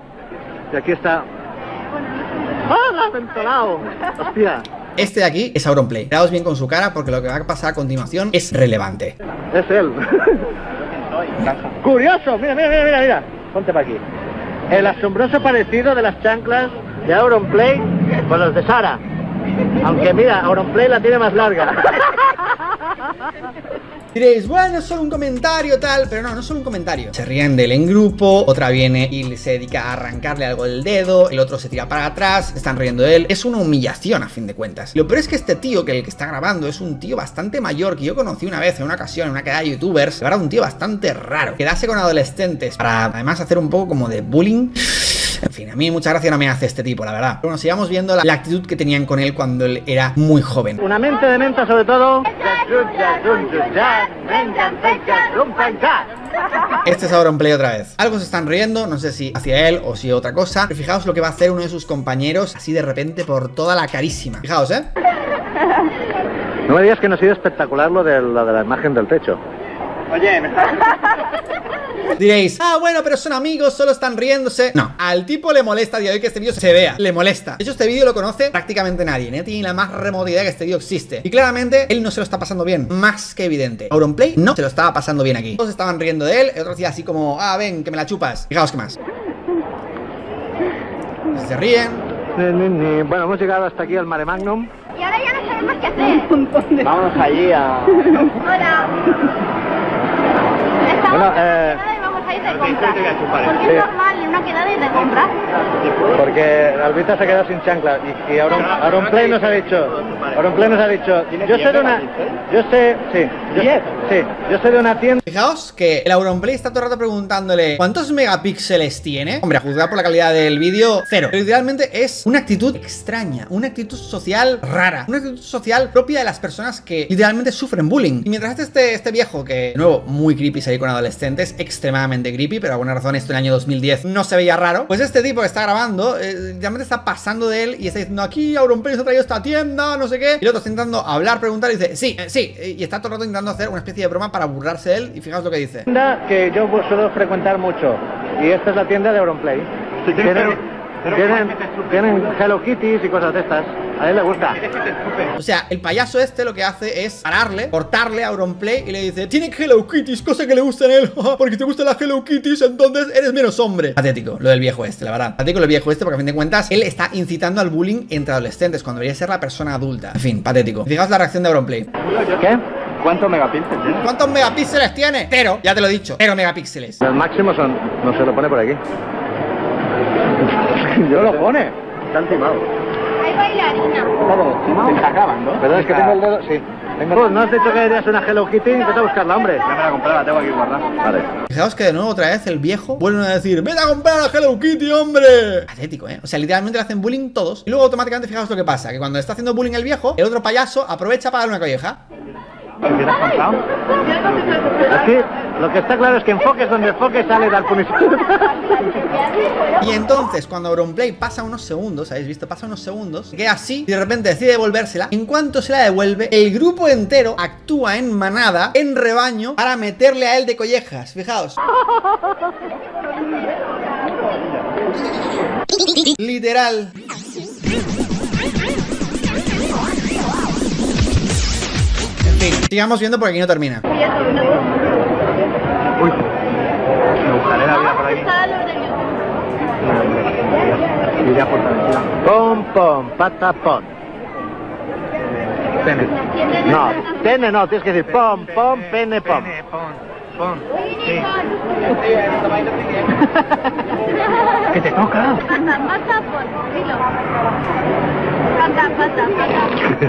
Y aquí está. ¡Hola, mentolao! ¡Hostia! Este de aquí es Auronplay. Quedaos bien con su cara porque lo que va a pasar a continuación es relevante. Es él. Curioso, mira, mira, mira, mira, mira. Ponte para aquí. El asombroso parecido de las chanclas de Auronplay con los de Sara. Aunque mira, Auronplay la tiene más larga. Diréis, bueno, es solo un comentario tal, pero no, no es solo un comentario. Se ríen de él en grupo, otra viene y se dedica a arrancarle algo del dedo, el otro se tira para atrás, se están riendo de él. Es una humillación a fin de cuentas. Lo peor es que este tío, que el que está grabando, es un tío bastante mayor, que yo conocí una vez en una ocasión, en una quedada de youtubers. De verdad, un tío bastante raro. Quedarse con adolescentes para además hacer un poco como de bullying. En fin, a mí mucha gracia no me hace este tipo, la verdad. Pero bueno, sigamos viendo la, la actitud que tenían con él cuando él era muy joven. Una mente de menta sobre todo. Este es Auronplay otra vez. Algo se están riendo, no sé si hacia él o si otra cosa. Pero fijaos lo que va a hacer uno de sus compañeros así de repente por toda la carísima. Fijaos, ¿eh? No me digas que no ha sido espectacular lo de, lo de la imagen del techo. Oye, me estás... Diréis, ah, bueno, pero son amigos, solo están riéndose. No, al tipo le molesta a día de hoy que este vídeo se vea. Le molesta. De hecho, este vídeo lo conoce prácticamente nadie. No tiene la más remota idea que este vídeo existe. Y claramente, él no se lo está pasando bien. Más que evidente. Auronplay no se lo estaba pasando bien aquí. Todos estaban riendo de él. El otro decía así como, ah, ven, que me la chupas. Fijaos qué más. Se ríen. Bueno, hemos llegado hasta aquí al Mare Magnum. Y ahora ya no sabemos qué hacer. Vámonos allí a... Hola. Estamos Bueno, en una eh, quedada y vamos a ir de compras. Porque Sí. es normal en una quedada ir de compras. Porque Albita se ha quedado sin chancla y, y Auron, Auronplay nos ha dicho, Auronplay nos ha dicho, yo sé de una, yo sé, sí, yo, sí, yo sé de una tienda. Fijaos que el Auronplay está todo el rato preguntándole ¿cuántos megapíxeles tiene? Hombre, a juzgar por la calidad del vídeo, cero. Pero literalmente es una actitud extraña, una actitud social rara, una actitud social propia de las personas que literalmente sufren bullying. Y mientras este, este viejo, que de nuevo, muy creepy salir con adolescentes, extremadamente creepy, pero por alguna razón esto en el año dos mil diez no se veía raro, pues este tipo que está grabando, eh, literalmente está pasando de él y está diciendo aquí Auronplay se ha traído esta tienda, no sé qué. Y el otro está intentando hablar, preguntar y dice, sí, eh, sí, y está todo el rato intentando hacer una especie de broma para burlarse de él. Y fijaos lo que dice. Tienda que yo suelo frecuentar mucho y esta es la tienda de Auronplay. Tienen, tienen, tienen Hello Kitties y cosas de estas. A él le gusta. O sea, el payaso este lo que hace es pararle, cortarle a Auronplay y le dice, tiene Hello Kitties, cosa que le gusta en él. Porque te gustan las Hello Kitties, entonces eres menos hombre. Patético, lo del viejo este, la verdad. Patético lo del viejo este porque a fin de cuentas él está incitando al bullying entre adolescentes cuando debería ser la persona adulta. En fin, patético. Fijaos la reacción de Auronplay. ¿Qué? ¿Cuántos megapíxeles tiene? ¿Cuántos megapíxeles tiene? Cero, ya te lo he dicho, cero megapíxeles. Los máximos son, no se lo pone por aquí. Yo lo pone. Está encimado. Hay bailarina. ¿Se está acabando? Perdón, es que tengo el dedo, sí. Pues no has dicho que eres una Hello Kitty, vete a buscarla, hombre. Ya me la compré, la tengo aquí guardada. Vale. Fijaos que de nuevo otra vez el viejo vuelve a decir, vete a comprar a Hello Kitty, hombre. Patético, ¿eh? O sea, literalmente le hacen bullying todos. Y luego automáticamente fijaos lo que pasa, que cuando está haciendo bullying el viejo, el otro payaso aprovecha para darle una colleja. Aquí, lo que está claro es que enfoques donde enfoques sale del punishment. Y entonces, cuando Auronplay pasa unos segundos, ¿habéis visto? Pasa unos segundos, queda así y de repente decide devolvérsela. En cuanto se la devuelve, el grupo entero actúa en manada, en rebaño, para meterle a él de collejas. Fijaos. Literal. En fin, sigamos viendo porque aquí no termina. Uy, me buscaré la vida por aquí. Iré a por tranquila. Pom, pom, pata, pom. Pene. No, pene no, tienes que decir pom, pom, pene, pom. Pene, pom, pom. Sí. ¿Qué te toca? Pata, pata, pon. Dilo. Pata, pata, pata.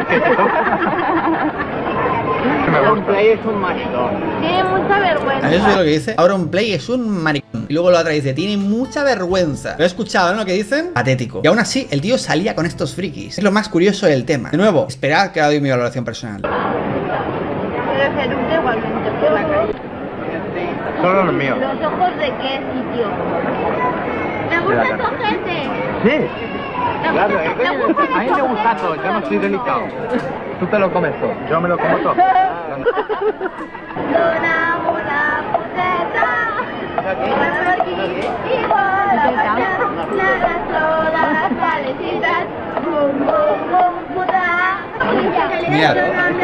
Auronplay es un maricón. Tiene mucha vergüenza. ¿Sabéis lo que dice? Auronplay es un maricón. Y luego la otra dice, tiene mucha vergüenza. Lo he escuchado, ¿no? Lo que dicen. Patético. Y aún así, el tío salía con estos frikis. Es lo más curioso del tema. De nuevo, esperad que ahora doy mi valoración personal. Pero Jerusalén igualmente por la calle. Solo los míos. ¿Los ojos de qué sitio? Me gusta tu gente. Sí. Me gusta, me gusta A mí me gusta todo, yo no soy delicado. Tú te lo comes todo, yo me lo como todo. Una, una puceta. Igual la mañana, todas las calecitas. Bum, bum, bum, puta. Mirad.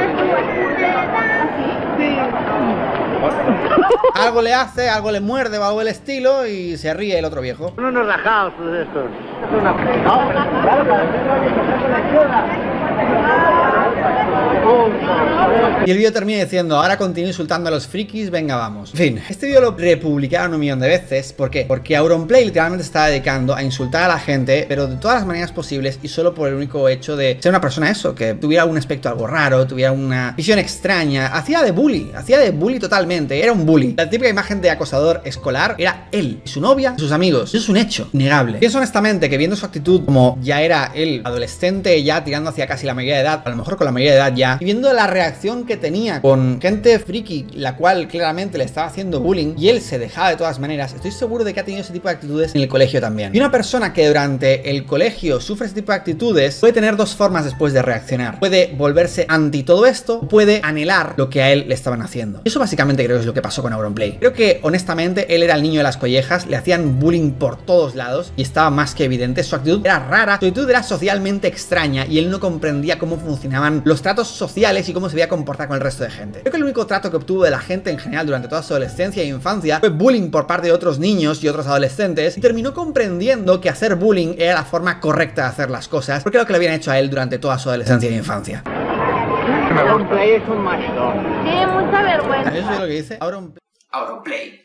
Algo le hace, algo le muerde o algo del estilo y se ríe el otro viejo. Son unos rajados de estos. Y el vídeo termina diciendo, ahora continúo insultando a los frikis, venga vamos. En fin, este vídeo lo republicaron un millón de veces. ¿Por qué? Porque Auronplay literalmente se está dedicando a insultar a la gente, pero de todas las maneras posibles y solo por el único hecho de ser una persona eso, que tuviera un aspecto algo raro, tuviera una visión extraña. Hacía de bully, hacía de bully totalmente, era un bully. La típica imagen de acosador escolar era él, y su novia, y sus amigos. Eso es un hecho innegable. Pienso honestamente que viendo su actitud como ya era él adolescente, ya tirando hacia casi la mayoría de edad, a lo mejor con la mayoría de edad ya, y viendo la reacción que tenía con gente friki, la cual claramente le estaba haciendo bullying, y él se dejaba de todas maneras, estoy seguro de que ha tenido ese tipo de actitudes en el colegio también. Y una persona que durante el colegio sufre ese tipo de actitudes puede tener dos formas después de reaccionar. Puede volverse anti todo esto, o puede anhelar lo que a él le estaban haciendo. Eso básicamente creo que es lo que pasó con Auronplay. Creo que honestamente él era el niño de las collejas, le hacían bullying por todos lados y estaba más que evidente. Su actitud era rara, su actitud era socialmente extraña y él no comprendía cómo funcionaban los tratos sociales y cómo se debía comportar con el resto de gente. Creo que el único trato que obtuvo de la gente en general durante toda su adolescencia e infancia fue bullying por parte de otros niños y otros adolescentes, y terminó comprendiendo que hacer bullying era la forma correcta de hacer las cosas, porque era lo que le habían hecho a él durante toda su adolescencia e infancia. Auronplay es un machón. Tiene mucha vergüenza. ¿Eso es lo que dice? Auronplay. Auronplay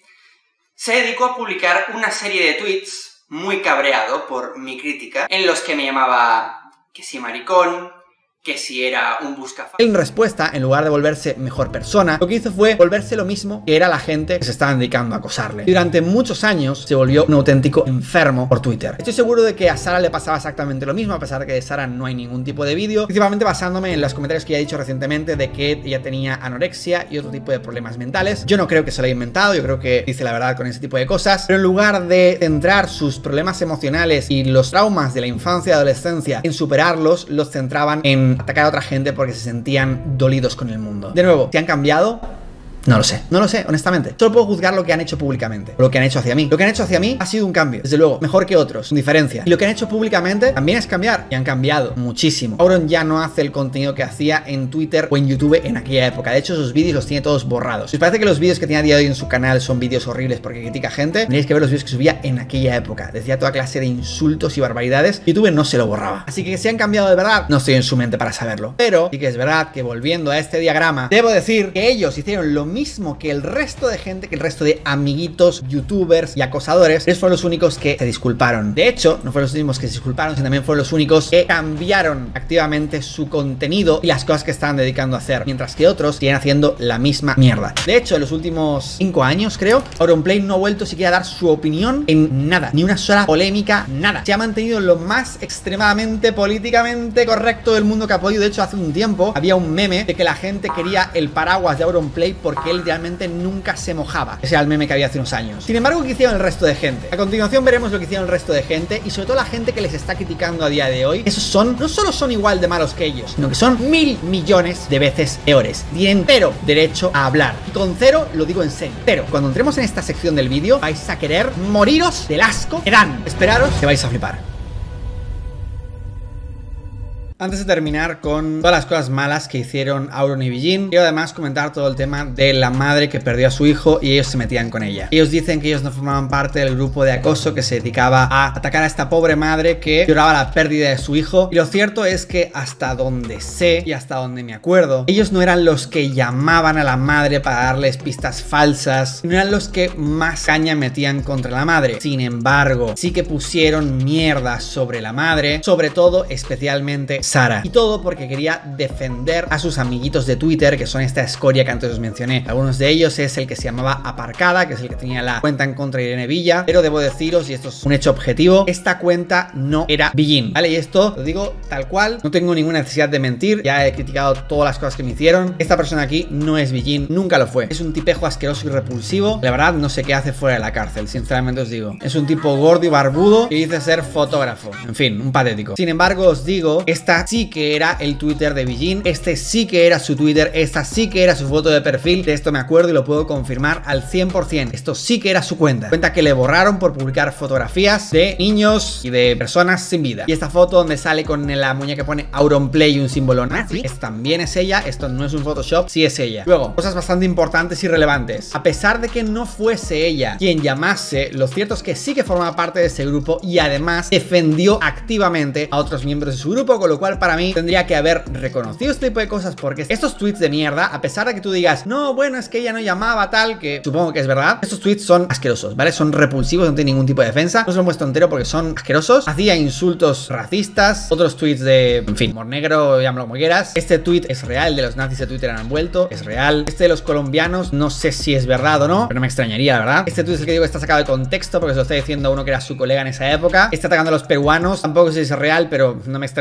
se dedicó a publicar una serie de tweets muy cabreado por mi crítica, en los que me llamaba que si maricón, que si era un buscafaldas. En respuesta, en lugar de volverse mejor persona, lo que hizo fue volverse lo mismo que era la gente que se estaba dedicando a acosarle. Y durante muchos años se volvió un auténtico enfermo por Twitter. Estoy seguro de que a Sara le pasaba exactamente lo mismo, a pesar de que de Sara no hay ningún tipo de vídeo, principalmente basándome en los comentarios que ya he dicho recientemente de que ella tenía anorexia y otro tipo de problemas mentales. Yo no creo que se lo haya inventado, yo creo que dice la verdad con ese tipo de cosas, pero en lugar de centrar sus problemas emocionales y los traumas de la infancia y adolescencia en superarlos, los centraban en atacar a otra gente porque se sentían dolidos con el mundo. De nuevo, ¿se han cambiado? No lo sé, no lo sé, honestamente. Solo puedo juzgar lo que han hecho públicamente, o lo que han hecho hacia mí. Lo que han hecho hacia mí ha sido un cambio, desde luego, mejor que otros, sin diferencia. Y lo que han hecho públicamente también es cambiar, y han cambiado muchísimo. Auron ya no hace el contenido que hacía en Twitter o en YouTube en aquella época. De hecho, sus vídeos los tiene todos borrados. Si os parece que los vídeos que tiene a día de hoy en su canal son vídeos horribles porque critica gente, tendréis que ver los vídeos que subía en aquella época. Decía toda clase de insultos y barbaridades. YouTube no se lo borraba. Así que si han cambiado de verdad, no estoy en su mente para saberlo. Pero sí que es verdad que, volviendo a este diagrama, debo decir que ellos hicieron lo mismo que el resto de gente, que el resto de amiguitos, youtubers y acosadores. Ellos fueron los únicos que se disculparon. De hecho, no fueron los únicos que se disculparon, sino también fueron los únicos que cambiaron activamente su contenido y las cosas que estaban dedicando a hacer, mientras que otros siguen haciendo la misma mierda. De hecho, en los últimos cinco años, creo, Auronplay no ha vuelto siquiera a dar su opinión en nada, ni una sola polémica, nada. Se ha mantenido lo más extremadamente políticamente correcto del mundo que ha podido. De hecho, hace un tiempo había un meme de que la gente quería el paraguas de Auronplay porque él literalmente nunca se mojaba. Ese era el meme que había hace unos años. Sin embargo, ¿qué hicieron el resto de gente? A continuación veremos lo que hicieron el resto de gente, y sobre todo la gente que les está criticando a día de hoy. Esos son, no solo son igual de malos que ellos, sino que son mil millones de veces peores. Tienen cero derecho a hablar. Y con cero lo digo en serio. Pero cuando entremos en esta sección del vídeo, vais a querer moriros del asco que dan. Esperaros que vais a flipar. Antes de terminar con todas las cosas malas que hicieron Auron y Bijin, quiero además comentar todo el tema de la madre que perdió a su hijo y ellos se metían con ella. Ellos dicen que ellos no formaban parte del grupo de acoso que se dedicaba a atacar a esta pobre madre que lloraba la pérdida de su hijo. Y lo cierto es que hasta donde sé y hasta donde me acuerdo, ellos no eran los que llamaban a la madre para darles pistas falsas, no eran los que más caña metían contra la madre. Sin embargo, sí que pusieron mierda sobre la madre, sobre todo, especialmente Sara. Y todo porque quería defender a sus amiguitos de Twitter, que son esta escoria que antes os mencioné. Algunos de ellos es el que se llamaba Aparcada, que es el que tenía la cuenta en contra de Irene Villa. Pero debo deciros, y esto es un hecho objetivo, esta cuenta no era Bijin, ¿vale? Y esto lo digo tal cual, no tengo ninguna necesidad de mentir. Ya he criticado todas las cosas que me hicieron. Esta persona aquí no es Bijin, nunca lo fue. Es un tipejo asqueroso y repulsivo. La verdad, no sé qué hace fuera de la cárcel, sinceramente os digo. Es un tipo gordo y barbudo que dice ser fotógrafo. En fin, un patético. Sin embargo, os digo, esta sí que era el Twitter de Bijin, este sí que era su Twitter, esta sí que era su foto de perfil. De esto me acuerdo y lo puedo confirmar al cien por cien. Esto sí que era su cuenta. Cuenta que le borraron por publicar fotografías de niños y de personas sin vida. Y esta foto donde sale con la muñeca que pone Auronplay y un símbolo nazi, es, también es ella. Esto no es un Photoshop, sí es ella. Luego, cosas bastante importantes y relevantes. A pesar de que no fuese ella quien llamase, lo cierto es que sí que formaba parte de ese grupo y además defendió activamente a otros miembros de su grupo, con lo cual para mí tendría que haber reconocido este tipo de cosas, porque estos tweets de mierda, a pesar de que tú digas, no, bueno, es que ella no llamaba tal, que supongo que es verdad, estos tweets son asquerosos, ¿vale? Son repulsivos, no tienen ningún tipo de defensa. No se lo muestro entero porque son asquerosos. Hacía insultos racistas, otros tweets de, en fin, humor negro, llámalo como quieras. Este tweet es real, de los nazis de Twitter han vuelto, es real. Este de los colombianos, no sé si es verdad o no, pero no me extrañaría, la verdad. Este tweet es el que digo que está sacado de contexto porque se lo está diciendo uno que era su colega en esa época. Está atacando a los peruanos, tampoco sé si es real, pero no me extrañaría nada.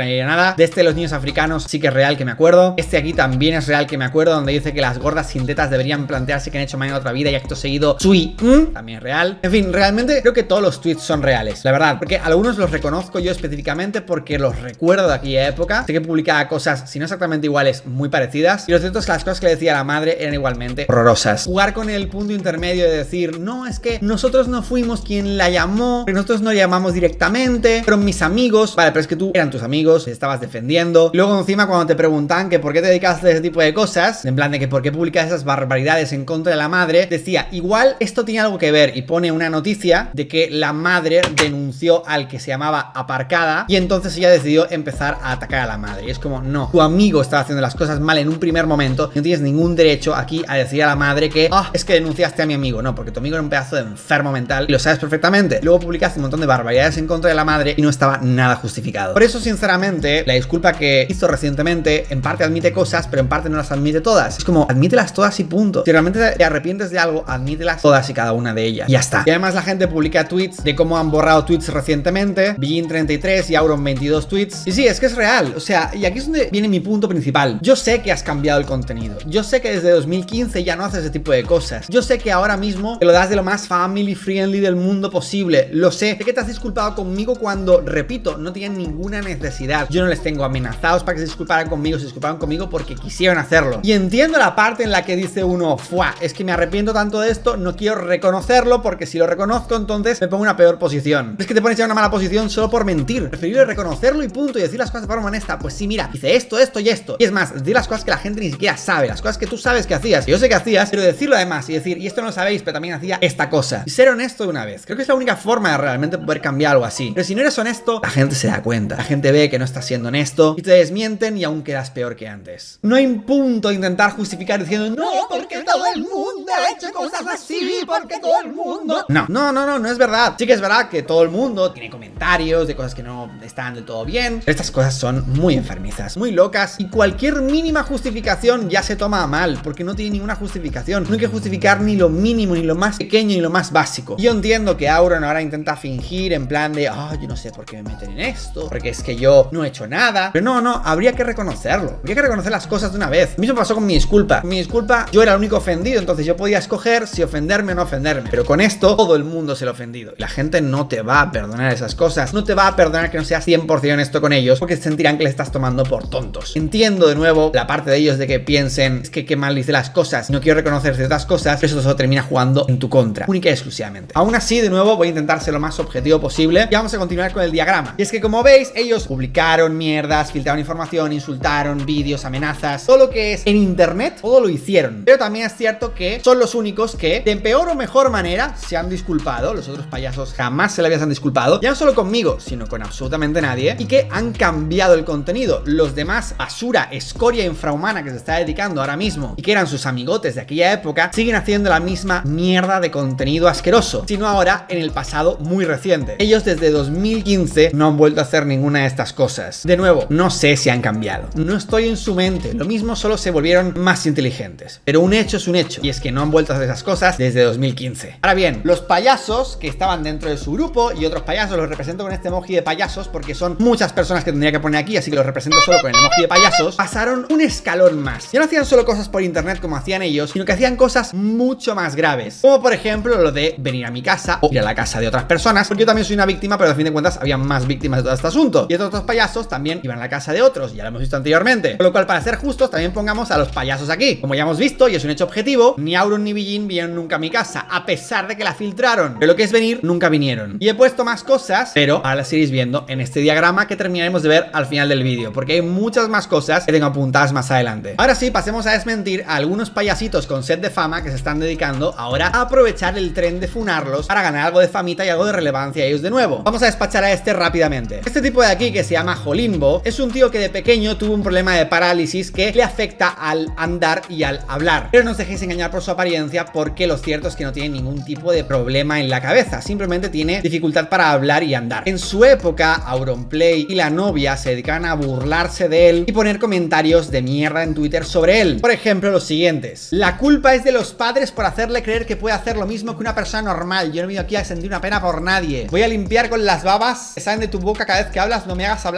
verdad. De este de los niños africanos sí que es real, que me acuerdo. Este aquí también es real, que me acuerdo, donde dice que las gordas sin tetas deberían plantearse que han hecho mal en otra vida y acto seguido sui, ¿Mm? también es real. En fin, realmente creo que todos los tweets son reales, la verdad, porque algunos los reconozco yo específicamente porque los recuerdo de aquella época. Sé que publicaba cosas, si no exactamente iguales, muy parecidas, y lo cierto es que las cosas que le decía a la madre eran igualmente horrorosas. Jugar con el punto intermedio de decir, no, es que nosotros no fuimos quien la llamó, que nosotros no llamamos directamente, fueron mis amigos. Vale, pero es que tú eran tus amigos, te estabas defendiendo. Y luego encima cuando te preguntan que por qué te dedicaste a ese tipo de cosas, en plan de que por qué publicas esas barbaridades en contra de la madre, decía, igual esto tiene algo que ver, y pone una noticia de que la madre denunció al que se llamaba Aparcada y entonces ella decidió empezar a atacar a la madre. Y es como, no, tu amigo estaba haciendo las cosas mal en un primer momento, no tienes ningún derecho aquí a decir a la madre que, ah, es que denunciaste a mi amigo. No, porque tu amigo era un pedazo de enfermo mental y lo sabes perfectamente. Luego publicaste un montón de barbaridades en contra de la madre y no estaba nada justificado. Por eso, sinceramente, la disculpa que hizo recientemente en parte admite cosas, pero en parte no las admite todas. Es como, admítelas todas y punto. Si realmente te arrepientes de algo, admítelas todas y cada una de ellas. Y ya está. Y además la gente publica tweets de cómo han borrado tweets recientemente. Bijin treinta y tres y Auron veintidós tweets. Y sí, es que es real. O sea, y aquí es donde viene mi punto principal. Yo sé que has cambiado el contenido. Yo sé que desde dos mil quince ya no haces ese tipo de cosas. Yo sé que ahora mismo te lo das de lo más family friendly del mundo posible. Lo sé. Sé que te has disculpado conmigo cuando, repito, no tenían ninguna necesidad. Yo no les tengo amenazados para que se disculparan conmigo. Se disculparon conmigo porque quisieron hacerlo. Y entiendo la parte en la que dice uno, fuah, es que me arrepiento tanto de esto, no quiero reconocerlo porque si lo reconozco entonces me pongo en una peor posición. Es que te pones ya en una mala posición solo por mentir. Preferible reconocerlo y punto, y decir las cosas de forma honesta. Pues sí, mira, hice esto, esto y esto. Y es más, decir las cosas que la gente ni siquiera sabe, las cosas que tú sabes que hacías. Yo sé que hacías, pero decirlo además y decir, y esto no lo sabéis, pero también hacía esta cosa. Y ser honesto de una vez. Creo que es la única forma de realmente poder cambiar algo así. Pero si no eres honesto, la gente se da cuenta. La gente ve que no estás siendo honesto y te desmienten y aún quedas peor que antes. No hay punto de intentar justificar diciendo, no, porque todo el mundo ha hecho cosas así, porque todo el mundo... No, no, no, no, no es verdad. Sí que es verdad que todo el mundo tiene comentarios de cosas que no están del todo bien. Pero estas cosas son muy enfermizas, muy locas, y cualquier mínima justificación ya se toma a mal, porque no tiene ninguna justificación. No hay que justificar ni lo mínimo, ni lo más pequeño, ni lo más básico. Yo entiendo que Auron ahora intenta fingir en plan de, ah, oh, yo no sé por qué me meten en esto, porque es que yo no he hecho nada. Pero no, no, habría que reconocerlo. Habría que reconocer las cosas de una vez. Lo mismo pasó con mi disculpa. Mi disculpa, yo era el único ofendido, entonces yo podía escoger si ofenderme o no ofenderme. Pero con esto, todo el mundo es el ofendido. Y la gente no te va a perdonar esas cosas. No te va a perdonar que no seas cien por cien honesto con ellos, porque sentirán que les estás tomando por tontos. Entiendo de nuevo la parte de ellos de que piensen, es que qué mal dice las cosas, no quiero reconocer ciertas cosas, pero eso solo termina jugando en tu contra, única y exclusivamente. Aún así, de nuevo, voy a intentar ser lo más objetivo posible y vamos a continuar con el diagrama. Y es que, como veis, ellos publicaron mierdas, filtraron información, insultaron, vídeos, amenazas, todo lo que es en internet, todo lo hicieron. Pero también es cierto que son los únicos que, de peor o mejor manera, se han disculpado. Los otros payasos jamás se le habían disculpado, ya no solo conmigo, sino con absolutamente nadie, y que han cambiado el contenido. Los demás, basura, escoria infrahumana que se está dedicando ahora mismo y que eran sus amigotes de aquella época, siguen haciendo la misma mierda de contenido asqueroso, sino ahora en el pasado muy reciente. Ellos desde dos mil quince no han vuelto a hacer ninguna de estas cosas. De nuevo, no sé si han cambiado, no estoy en su mente, lo mismo, solo se volvieron más inteligentes, pero un hecho es un hecho, y es que no han vuelto a hacer esas cosas desde dos mil quince. Ahora bien, los payasos que estaban dentro de su grupo, y otros payasos los represento con este emoji de payasos porque son muchas personas que tendría que poner aquí, así que los represento solo con el emoji de payasos, pasaron un escalón más. Ya no hacían solo cosas por internet como hacían ellos, sino que hacían cosas mucho más graves, como por ejemplo lo de venir a mi casa o ir a la casa de otras personas, porque yo también soy una víctima, pero a fin de cuentas había más víctimas de todo este asunto, y estos otros payasos también iban a la casa de otros, ya lo hemos visto anteriormente, con lo cual, para ser justos, también pongamos a los payasos aquí. Como ya hemos visto, y es un hecho objetivo, ni Auron ni Bijin vinieron nunca a mi casa, a pesar de que la filtraron, pero lo que es venir, nunca vinieron. Y he puesto más cosas, pero ahora las iréis viendo en este diagrama que terminaremos de ver al final del vídeo, porque hay muchas más cosas que tengo apuntadas más adelante. Ahora sí, pasemos a desmentir a algunos payasitos con sed de fama que se están dedicando ahora a aprovechar el tren de funarlos para ganar algo de famita y algo de relevancia a ellos de nuevo. Vamos a despachar a este rápidamente. Este tipo de aquí, que se llama Jolimbo, es un tío que de pequeño tuvo un problema de parálisis que le afecta al andar y al hablar. Pero no os dejéis engañar por su apariencia, porque lo cierto es que no tiene ningún tipo de problema en la cabeza, simplemente tiene dificultad para hablar y andar. En su época, Auronplay y la novia se dedicaban a burlarse de él y poner comentarios de mierda en Twitter sobre él. Por ejemplo, los siguientes: la culpa es de los padres por hacerle creer que puede hacer lo mismo que una persona normal. Yo no he venido aquí a sentir una pena por nadie. Voy a limpiar con las babas que salen de tu boca cada vez que hablas. No me hagas hablar, por favor.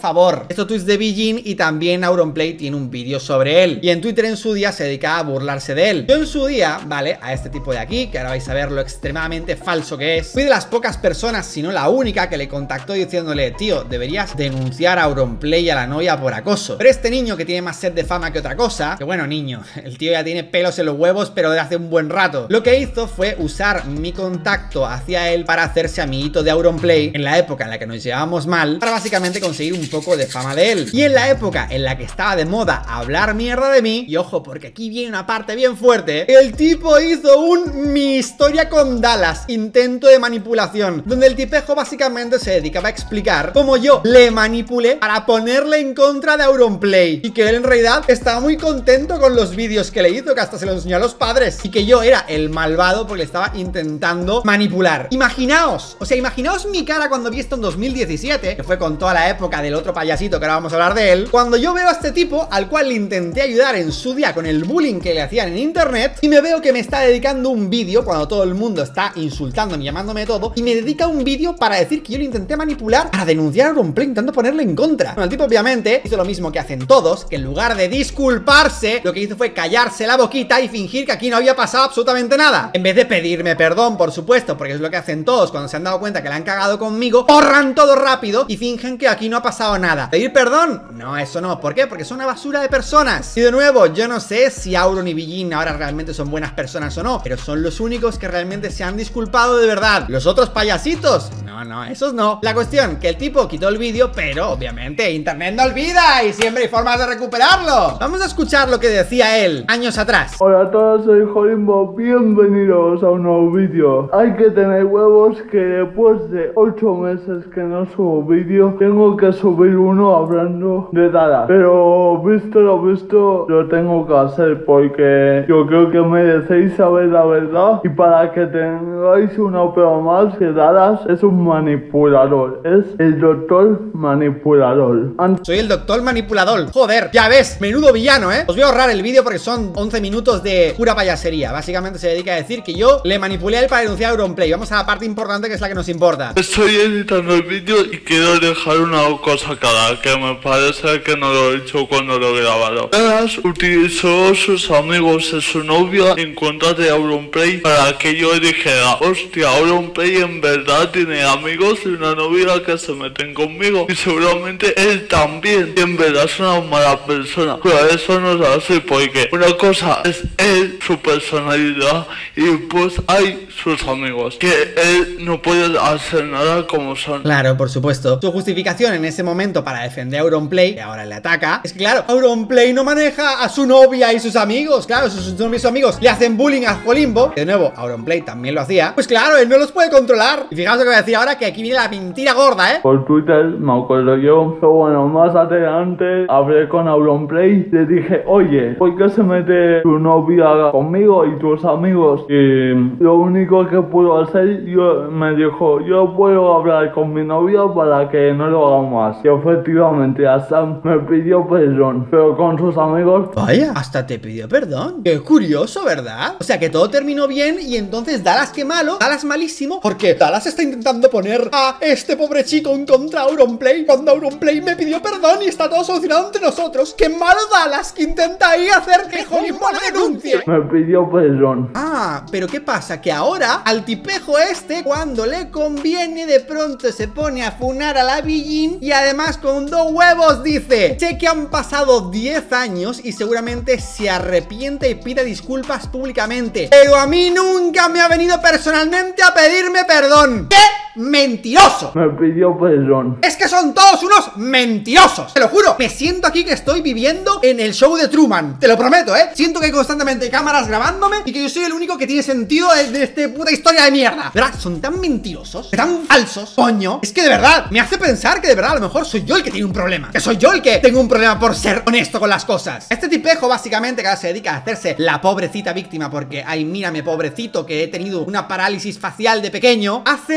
favor. Estos tweets de Beijing y también Auronplay tiene un vídeo sobre él. Y en Twitter en su día se dedicaba a burlarse de él. Yo en su día, vale, a este tipo de aquí, que ahora vais a ver lo extremadamente falso que es, fui de las pocas personas, si no la única, que le contactó diciéndole: tío, deberías denunciar a Auronplay y a la novia por acoso. Pero este niño, que tiene más sed de fama que otra cosa, que bueno, niño, el tío ya tiene pelos en los huevos, pero de hace un buen rato, lo que hizo fue usar mi contacto hacia él para hacerse amiguito de Auronplay en la época en la que nos llevábamos mal, para básicamente conseguir un poco de fama de él. Y en la época en la que estaba de moda hablar mierda de mí, y ojo, porque aquí viene una parte bien fuerte, el tipo hizo un mi historia con Dallas, intento de manipulación, donde el tipejo básicamente se dedicaba a explicar cómo yo le manipulé para ponerle en contra de Auronplay, y que él en realidad estaba muy contento con los vídeos que le hizo, que hasta se los enseñó a los padres, y que yo era el malvado porque le estaba intentando manipular. Imaginaos, o sea, imaginaos mi cara cuando vi esto en dos mil diecisiete, que fue con toda la época del otro payasito que ahora vamos a hablar de él, cuando yo veo a este tipo al cual le intenté ayudar en su día con el bullying que le hacían en internet, y me veo que me está dedicando un vídeo cuando todo el mundo está insultándome y llamándome todo, y me dedica un vídeo para decir que yo le intenté manipular para denunciar a Auronplay, intentando ponerle en contra. Bueno, el tipo obviamente hizo lo mismo que hacen todos, que en lugar de disculparse, lo que hizo fue callarse la boquita y fingir que aquí no había pasado absolutamente nada. En vez de pedirme perdón, por supuesto, porque es lo que hacen todos cuando se han dado cuenta que la han cagado conmigo, borran todo rápido y fingen que aquí no ha pasado nada. ¿Pedir perdón? No, eso no. ¿Por qué? Porque son una basura de personas. Y de nuevo, yo no sé si Auron y Beijing ahora realmente son buenas personas o no, pero son los únicos que realmente se han disculpado de verdad. Los otros payasitos, no, no, esos no. La cuestión, que el tipo quitó el vídeo, pero obviamente internet no olvida y siempre hay formas de recuperarlo. Vamos a escuchar lo que decía él años atrás. Hola a todos, soy Jolimbo, bienvenidos a un nuevo vídeo. Hay que tener huevos que después de ocho meses que no subo vídeo, tengo que subir uno hablando de Dallas. Pero visto lo visto, lo tengo que hacer porque yo creo que merecéis saber la verdad. Y para que tengáis una prueba más, que Dallas es un manipulador, es el doctor manipulador. Ant Soy el doctor manipulador. Joder, ya ves, menudo villano, ¿eh? Os voy a ahorrar el vídeo porque son once minutos de pura payasería. Básicamente se dedica a decir que yo le manipulé a él para denunciar a Auronplay. Vamos a la parte importante, que es la que nos importa. Estoy editando el vídeo y quiero dejar una cosa clara, que me parece que no lo he hecho cuando lo he grabado. Dallas utilizó sus amigos y su novia en contra de Auronplay para que yo dijera: hostia, Auronplay en verdad tiene amigos y una novia que se meten conmigo, y seguramente él también, y en verdad es una mala persona. Pero eso no es así, porque una cosa es él, su personalidad, y pues hay sus amigos, que él no puede hacer nada como son. Claro, por supuesto. Su justificación en ese momento para defender a Auronplay, que ahora le ataca, es que claro, Auronplay no maneja a su novia y sus amigos. Claro, sus, sus novios y sus amigos le hacen bullying a Jolimbo, que de nuevo Auronplay también lo hacía. Pues claro, él no los puede controlar. Y fijaos lo que voy a decir ahora, que aquí viene la mentira gorda, ¿eh? Por Twitter me acuerdo yo, pero bueno, más adelante hablé con Auronplay, le dije: oye, ¿por qué se mete tu novia conmigo y tus amigos? Y lo único que puedo hacer, yo me dijo, yo puedo hablar con mi novia para que no lo haga más. Y efectivamente hasta me pidió perdón, pero con sus amigos... Vaya, hasta te pidió perdón. Qué curioso, ¿verdad? O sea, que todo terminó bien y entonces Dallas, qué malo, Dallas malísimo, porque Dallas está intentando poner a este pobre chico en contra de Auronplay cuando Auronplay me pidió perdón y está todo solucionado entre nosotros. Qué malo Dallas, que intenta ahí hacer que Jolimbo le denuncie. Me pidió perdón. Ah, pero ¿qué pasa? Que ahora al tipejo este, cuando le conviene, de pronto se pone a funar a la Beijing y además con dos huevos dice: sé que han pasado diez años y seguramente se arrepiente y pide disculpas públicamente, pero a mí nunca me ha venido personalmente a pedirme perdón. ¿Qué? ¡Mentiroso! Me pidió perdón. Es que son todos unos mentirosos, te lo juro. Me siento aquí que estoy viviendo en el show de Truman, te lo prometo, ¿eh? Siento que hay constantemente cámaras grabándome y que yo soy el único que tiene sentido de esta puta historia de mierda. ¿Verdad? Son tan mentirosos, tan falsos, coño. Es que de verdad, me hace pensar que de verdad a lo mejor soy yo el que tiene un problema, que soy yo el que tengo un problema por ser honesto con las cosas. Este tipejo básicamente que ahora se dedica a hacerse la pobrecita víctima porque, ay, mírame, pobrecito, que he tenido una parálisis facial de pequeño, hace lo que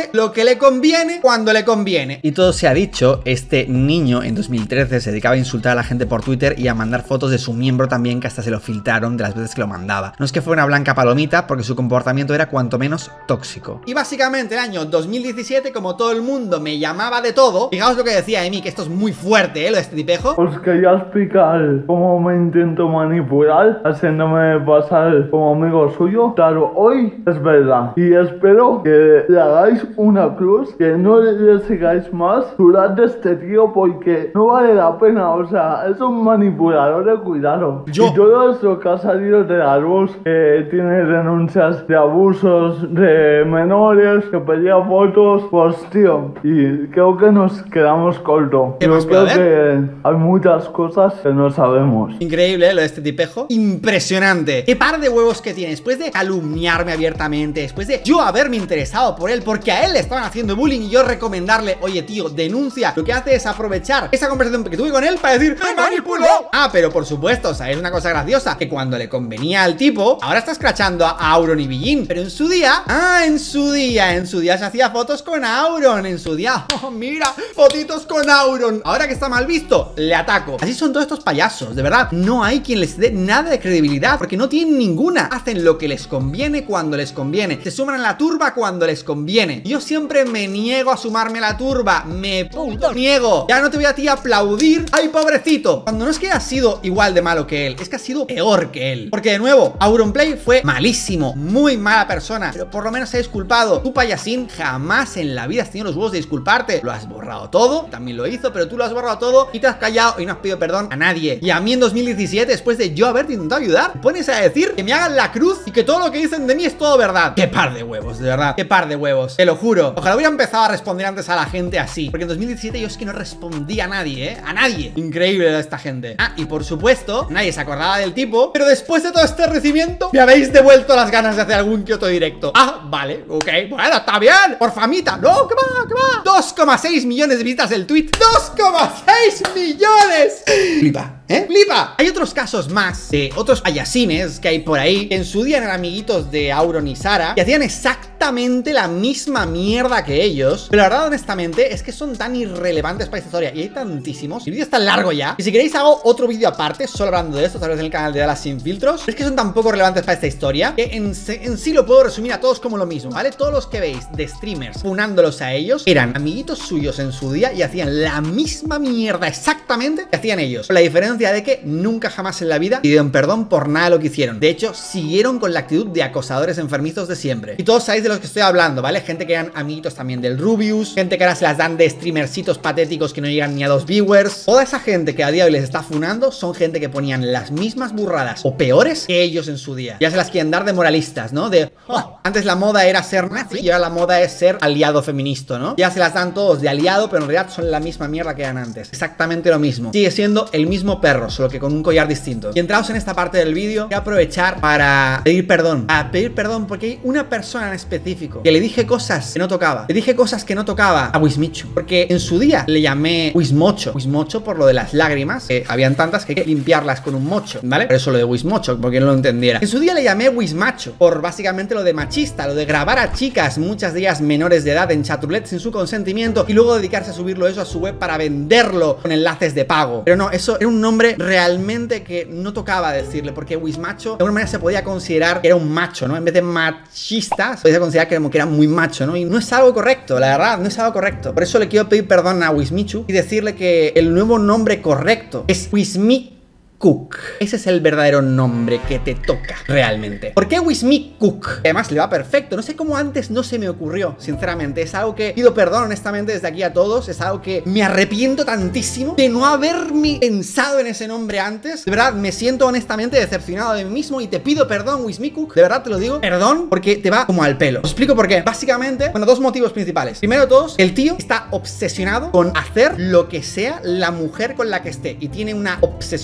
que le conviene cuando le conviene. Y todo se ha dicho, este niño en dos mil trece se dedicaba a insultar a la gente por Twitter y a mandar fotos de su miembro también, que hasta se lo filtraron de las veces que lo mandaba. No es que fuera una blanca palomita, porque su comportamiento era cuanto menos tóxico. Y básicamente el año dos mil diecisiete, como todo el mundo me llamaba de todo, fijaos lo que decía de mí, que esto es muy fuerte, ¿eh? Lo de este tipejo. Os quería explicar cómo me intento manipular, haciéndome pasar como amigo suyo. Claro, hoy es verdad. Y espero que le hagáis una cruz, que no le sigáis más durante este tío, porque no vale la pena. O sea, es un manipulador de cuidado. Yo. Y todo esto que ha salido de la luz, que tiene denuncias de abusos de menores, que pedía fotos, pues tío, y creo que nos quedamos cortos. ¿Qué Yo más creo puede que hay muchas cosas que no sabemos. Increíble, ¿eh? Lo de este tipejo. Impresionante. Qué par de huevos que tiene. Después de calumniarme abiertamente, después de yo haberme interesado por él, porque a él le estaban haciendo bullying y yo recomendarle, oye tío, denuncia, lo que hace es aprovechar esa conversación que tuve con él para decir, ¡me manipuló! Ah, pero por supuesto, ¿sabéis una cosa graciosa? Que cuando le convenía al tipo, ahora está escrachando a Auron y Bijin, pero en su día, ah, en su día, en su día se hacía fotos con Auron, en su día, oh, mira, fotitos con Auron. Ahora que está mal visto, le ataco. Así son todos estos payasos, de verdad, no hay quien les dé nada de credibilidad, porque no tienen ninguna. Hacen lo que les conviene cuando les conviene, se suman a la turba cuando les conviene. Yo siempre me niego a sumarme a la turba, me puto niego. Ya no te voy a ti a aplaudir, ay pobrecito, cuando no es que ha sido igual de malo que él, es que ha sido peor que él. Porque de nuevo, Auronplay fue malísimo, muy mala persona, pero por lo menos se ha disculpado. Tú, payasín, jamás en la vida has tenido los huevos de disculparte. Lo has borrado todo, también lo hizo, pero tú lo has borrado todo y te has callado y no has pedido perdón a nadie. Y a mí en dos mil diecisiete, después de yo haberte intentado ayudar, pones a decir que me hagan la cruz y que todo lo que dicen de mí es todo verdad. Qué par de huevos, de verdad, qué par de huevos, te lo juro. Ojalá hubiera empezado a responder antes a la gente así, porque en dos mil diecisiete yo es que no respondía a nadie, ¿eh? A nadie. Increíble esta gente. Ah, y por supuesto, nadie se acordaba del tipo, pero después de todo este recibimiento, me habéis devuelto las ganas de hacer algún que otro directo. Ah, vale, ok, bueno, está bien. Por famita, no, que va, que va. dos coma seis millones de visitas el tweet. dos coma seis millones. Flipa. ¿Eh? ¡Flipa! Hay otros casos más de otros payasines que hay por ahí, que en su día eran amiguitos de Auron y Sara, que hacían exactamente la misma mierda que ellos, pero la verdad, honestamente, es que son tan irrelevantes para esta historia, y hay tantísimos, el vídeo está largo ya, y si queréis hago otro vídeo aparte, solo hablando de esto, tal vez en el canal de Dallas Sin Filtros, pero es que son tan poco relevantes para esta historia, que en, en sí lo puedo resumir a todos como lo mismo, ¿vale? Todos los que veis de streamers funándolos a ellos, eran amiguitos suyos en su día, y hacían la misma mierda exactamente que hacían ellos, con la diferencia de que nunca jamás en la vida pidieron perdón por nada de lo que hicieron. De hecho, siguieron con la actitud de acosadores enfermizos de siempre. Y todos sabéis de los que estoy hablando, ¿vale? Gente que eran amiguitos también del Rubius, gente que ahora se las dan de streamercitos patéticos que no llegan ni a dos viewers. Toda esa gente que a día de hoy les está funando son gente que ponían las mismas burradas o peores que ellos en su día. Ya se las quieren dar de moralistas, ¿no? De, oh, antes la moda era ser nazi y ahora la moda es ser aliado feminista, ¿no? Ya se las dan todos de aliado, pero en realidad son la misma mierda que eran antes. Exactamente lo mismo. Sigue siendo el mismo perro, solo que con un collar distinto. Y entrados en esta parte del vídeo, voy a aprovechar para pedir perdón. A pedir perdón porque hay una persona en específico que le dije cosas que no tocaba. Le dije cosas que no tocaba a Wismichu. Porque en su día le llamé Wismocho. Wismocho por lo de las lágrimas, que habían tantas que hay que limpiarlas con un mocho, ¿vale? Por eso lo de Wismocho, porque no lo entendiera. En su día le llamé Wismacho por básicamente lo de machista, lo de grabar a chicas, muchas de ellas menores de edad, en chatrulets sin su consentimiento y luego dedicarse a subirlo eso a su web para venderlo con enlaces de pago. Pero no, eso era un nombre realmente que no tocaba decirle, porque Wismacho de alguna manera se podía considerar que era un macho, ¿no? En vez de machista, se podía considerar que era, que era muy macho, ¿no? Y no es algo correcto, la verdad, no es algo correcto. Por eso le quiero pedir perdón a Wismichu y decirle que el nuevo nombre correcto es Wismi Cook. Ese es el verdadero nombre que te toca realmente. ¿Por qué Wismi Cook? Además le va perfecto. No sé cómo antes no se me ocurrió, sinceramente. Es algo que pido perdón honestamente desde aquí a todos. Es algo que me arrepiento tantísimo de no haberme pensado en ese nombre antes. De verdad, me siento honestamente decepcionado de mí mismo y te pido perdón, Wismi Cook. De verdad te lo digo. Perdón, porque te va como al pelo. Os explico por qué. Básicamente, bueno, dos motivos principales. Primero de todos, el tío está obsesionado con hacer lo que sea la mujer con la que esté. Y tiene una obsesión insana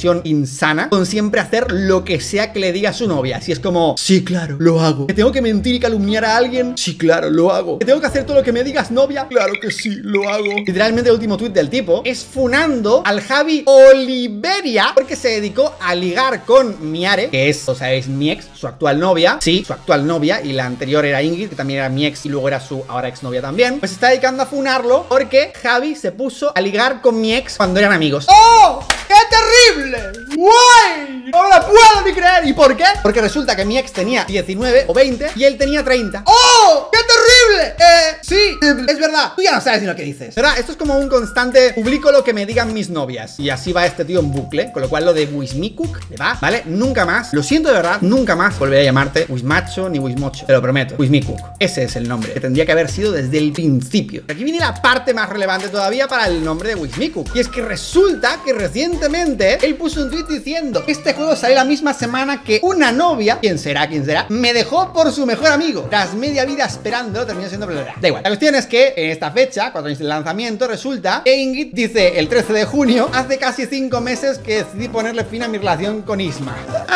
insana con siempre hacer lo que sea que le diga a su novia. Si es como, sí, claro, lo hago. ¿Que tengo que mentir y calumniar a alguien? Sí, claro, lo hago. ¿Que tengo que hacer todo lo que me digas, novia? Claro que sí, lo hago. Literalmente el último tuit del tipo es funando al Javi Oliveria porque se dedicó a ligar con Miare, que es, o sea, es mi ex, su actual novia. Sí, su actual novia, y la anterior era Ingrid, que también era mi ex y luego era su ahora exnovia también. Pues se está dedicando a funarlo porque Javi se puso a ligar con mi ex cuando eran amigos. ¡Oh! ¡Qué terrible! ¡Guay! ¡No me la puedo ni creer! ¿Y por qué? Porque resulta que mi ex tenía diecinueve o veinte y él tenía treinta. ¡Oh! ¡Qué terrible! Eh, sí, es verdad. Tú ya no sabes ni lo que dices, ¿verdad? Esto es como un constante publico lo que me digan mis novias. Y así va este tío en bucle. Con lo cual lo de Wismikuk le va, ¿vale? Nunca más, lo siento de verdad, nunca más volveré a llamarte Wismacho ni Wismocho. Te lo prometo. Wismikuk. Ese es el nombre que tendría que haber sido desde el principio. Aquí viene la parte más relevante todavía para el nombre de Wismikuk. Y es que resulta que recientemente él puso un tweet diciendo que este juego sale la misma semana que una novia, quién será, quién será, me dejó por su mejor amigo. Tras media vida esperando, terminó siendo bla, bla, bla. Da igual. La cuestión es que en esta fecha, cuatro años del lanzamiento, resulta que Ingrid dice el trece de junio, hace casi cinco meses que decidí ponerle fin a mi relación con Isma.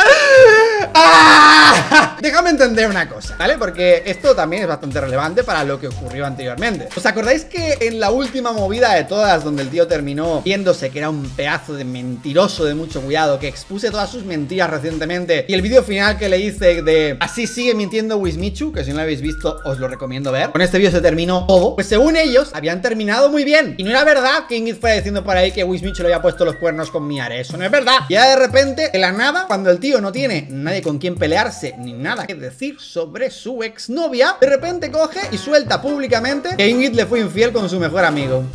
¡Ah! Déjame entender una cosa, ¿vale? Porque esto también es bastante relevante para lo que ocurrió anteriormente. ¿Os acordáis que en la última movida de todas, donde el tío terminó viéndose que era un pedazo de mentiroso de mucho cuidado, que expuse todas sus mentiras recientemente, y el vídeo final que le hice de así sigue mintiendo Wismichu, que si no lo habéis visto os lo recomiendo ver, con este vídeo se terminó todo? Pues según ellos habían terminado muy bien, y no era verdad que Ingrid fuera diciendo por ahí que Wismichu le había puesto los cuernos con Miare. Eso no es verdad. Y ya de repente, de la nada, cuando el tío no tiene nadie con quien pelearse ni nada que decir sobre su exnovia, de repente coge y suelta públicamente que Ingrid le fue infiel con su mejor amigo.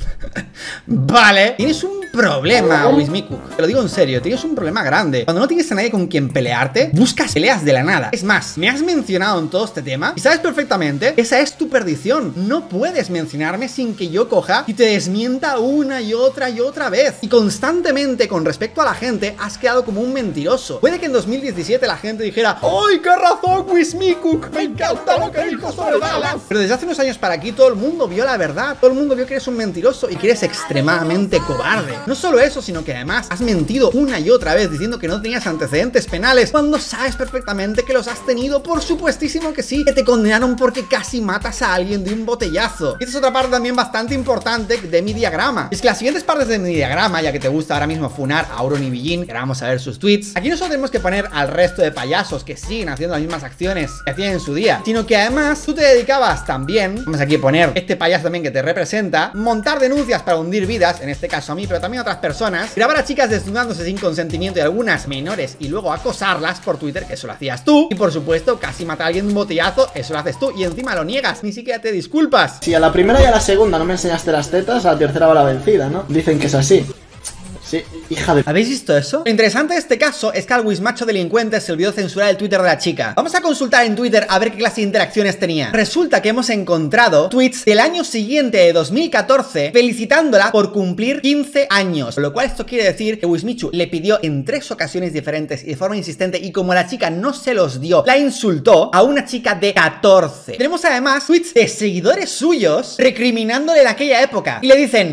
Vale, tienes un problema, Wismikuk. Te lo digo en serio, tienes un problema grande. Cuando no tienes a nadie con quien pelearte, buscas peleas de la nada. Es más, me has mencionado en todo este tema y sabes perfectamente, esa es tu perdición. No puedes mencionarme sin que yo coja y te desmienta una y otra y otra vez. Y constantemente con respecto a la gente has quedado como un mentiroso. Puede que en dos mil diecisiete la gente dijera, ¡ay, qué razón, Wismikuk! Me encanta lo que dijo sobre Dallas. Pero desde hace unos años para aquí todo el mundo vio la verdad. Todo el mundo vio que eres un mentiroso y que eres extremadamente cobarde. No solo eso, sino que además has mentido una y otra vez diciendo que no tenías antecedentes penales cuando sabes perfectamente que los has tenido. Por supuestísimo que sí, que te condenaron porque casi matas a alguien de un botellazo. Y esta es otra parte también bastante importante de mi diagrama. Y es que las siguientes partes de mi diagrama, ya que te gusta ahora mismo funar a Auron y Billin, que vamos a ver sus tweets, aquí no solo tenemos que poner al resto de payasos que siguen haciendo las mismas acciones que hacían en su día, sino que además tú te dedicabas también, vamos aquí a poner este payaso también que te representa, montar denuncias para hundir vidas, en este caso a mí, pero también a otras personas, grabar a chicas desnudándose sin consentimiento y algunas menores y luego acosarlas por Twitter, que eso lo hacías tú, y por supuesto casi matar a alguien de un botellazo, eso lo haces tú, y encima lo niegas, ni siquiera te disculpas. Si a la primera y a la segunda no me enseñaste las tetas, a la tercera va la vencida, ¿no? Dicen que es así. Sí, hija de... ¿Habéis visto eso? Lo interesante de este caso es que al Wismacho delincuente se olvidó censurar el Twitter de la chica. Vamos a consultar en Twitter a ver qué clase de interacciones tenía. Resulta que hemos encontrado tweets del año siguiente de dos mil catorce felicitándola por cumplir quince años. Lo cual esto quiere decir que Wismichu le pidió en tres ocasiones diferentes y de forma insistente, y como la chica no se los dio, la insultó a una chica de catorce. Tenemos además tweets de seguidores suyos recriminándole en aquella época. Y le dicen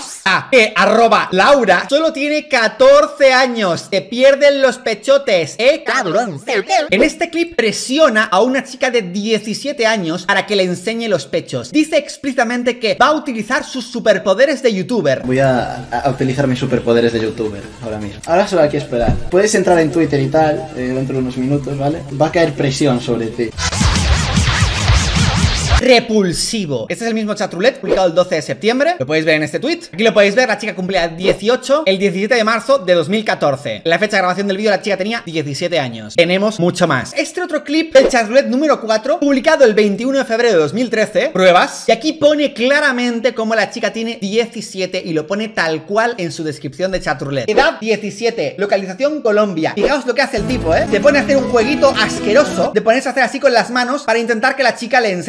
a que arroba Laura solo tiene catorce años, te pierden los pechotes, eh, cabrón. En este clip presiona a una chica de diecisiete años para que le enseñe los pechos. Dice explícitamente que va a utilizar sus superpoderes de youtuber. Voy a, a utilizar mis superpoderes de youtuber ahora mismo. Ahora solo hay que esperar. Puedes entrar en Twitter y tal, eh, dentro de unos minutos, ¿vale? Va a caer presión sobre ti. Repulsivo. Este es el mismo chatroulette publicado el doce de septiembre. Lo podéis ver en este tweet. Aquí lo podéis ver, la chica cumplía dieciocho el diecisiete de marzo de dos mil catorce. En la fecha de grabación del vídeo la chica tenía diecisiete años. Tenemos mucho más. Este otro clip del chatroulette número cuatro, publicado el veintiuno de febrero de dos mil trece. Pruebas. Y aquí pone claramente cómo la chica tiene diecisiete y lo pone tal cual en su descripción de chatroulette. Edad diecisiete. Localización Colombia. Fijaos lo que hace el tipo, ¿eh? Se pone a hacer un jueguito asqueroso de ponerse a hacer así con las manos para intentar que la chica le enseñe sus partes.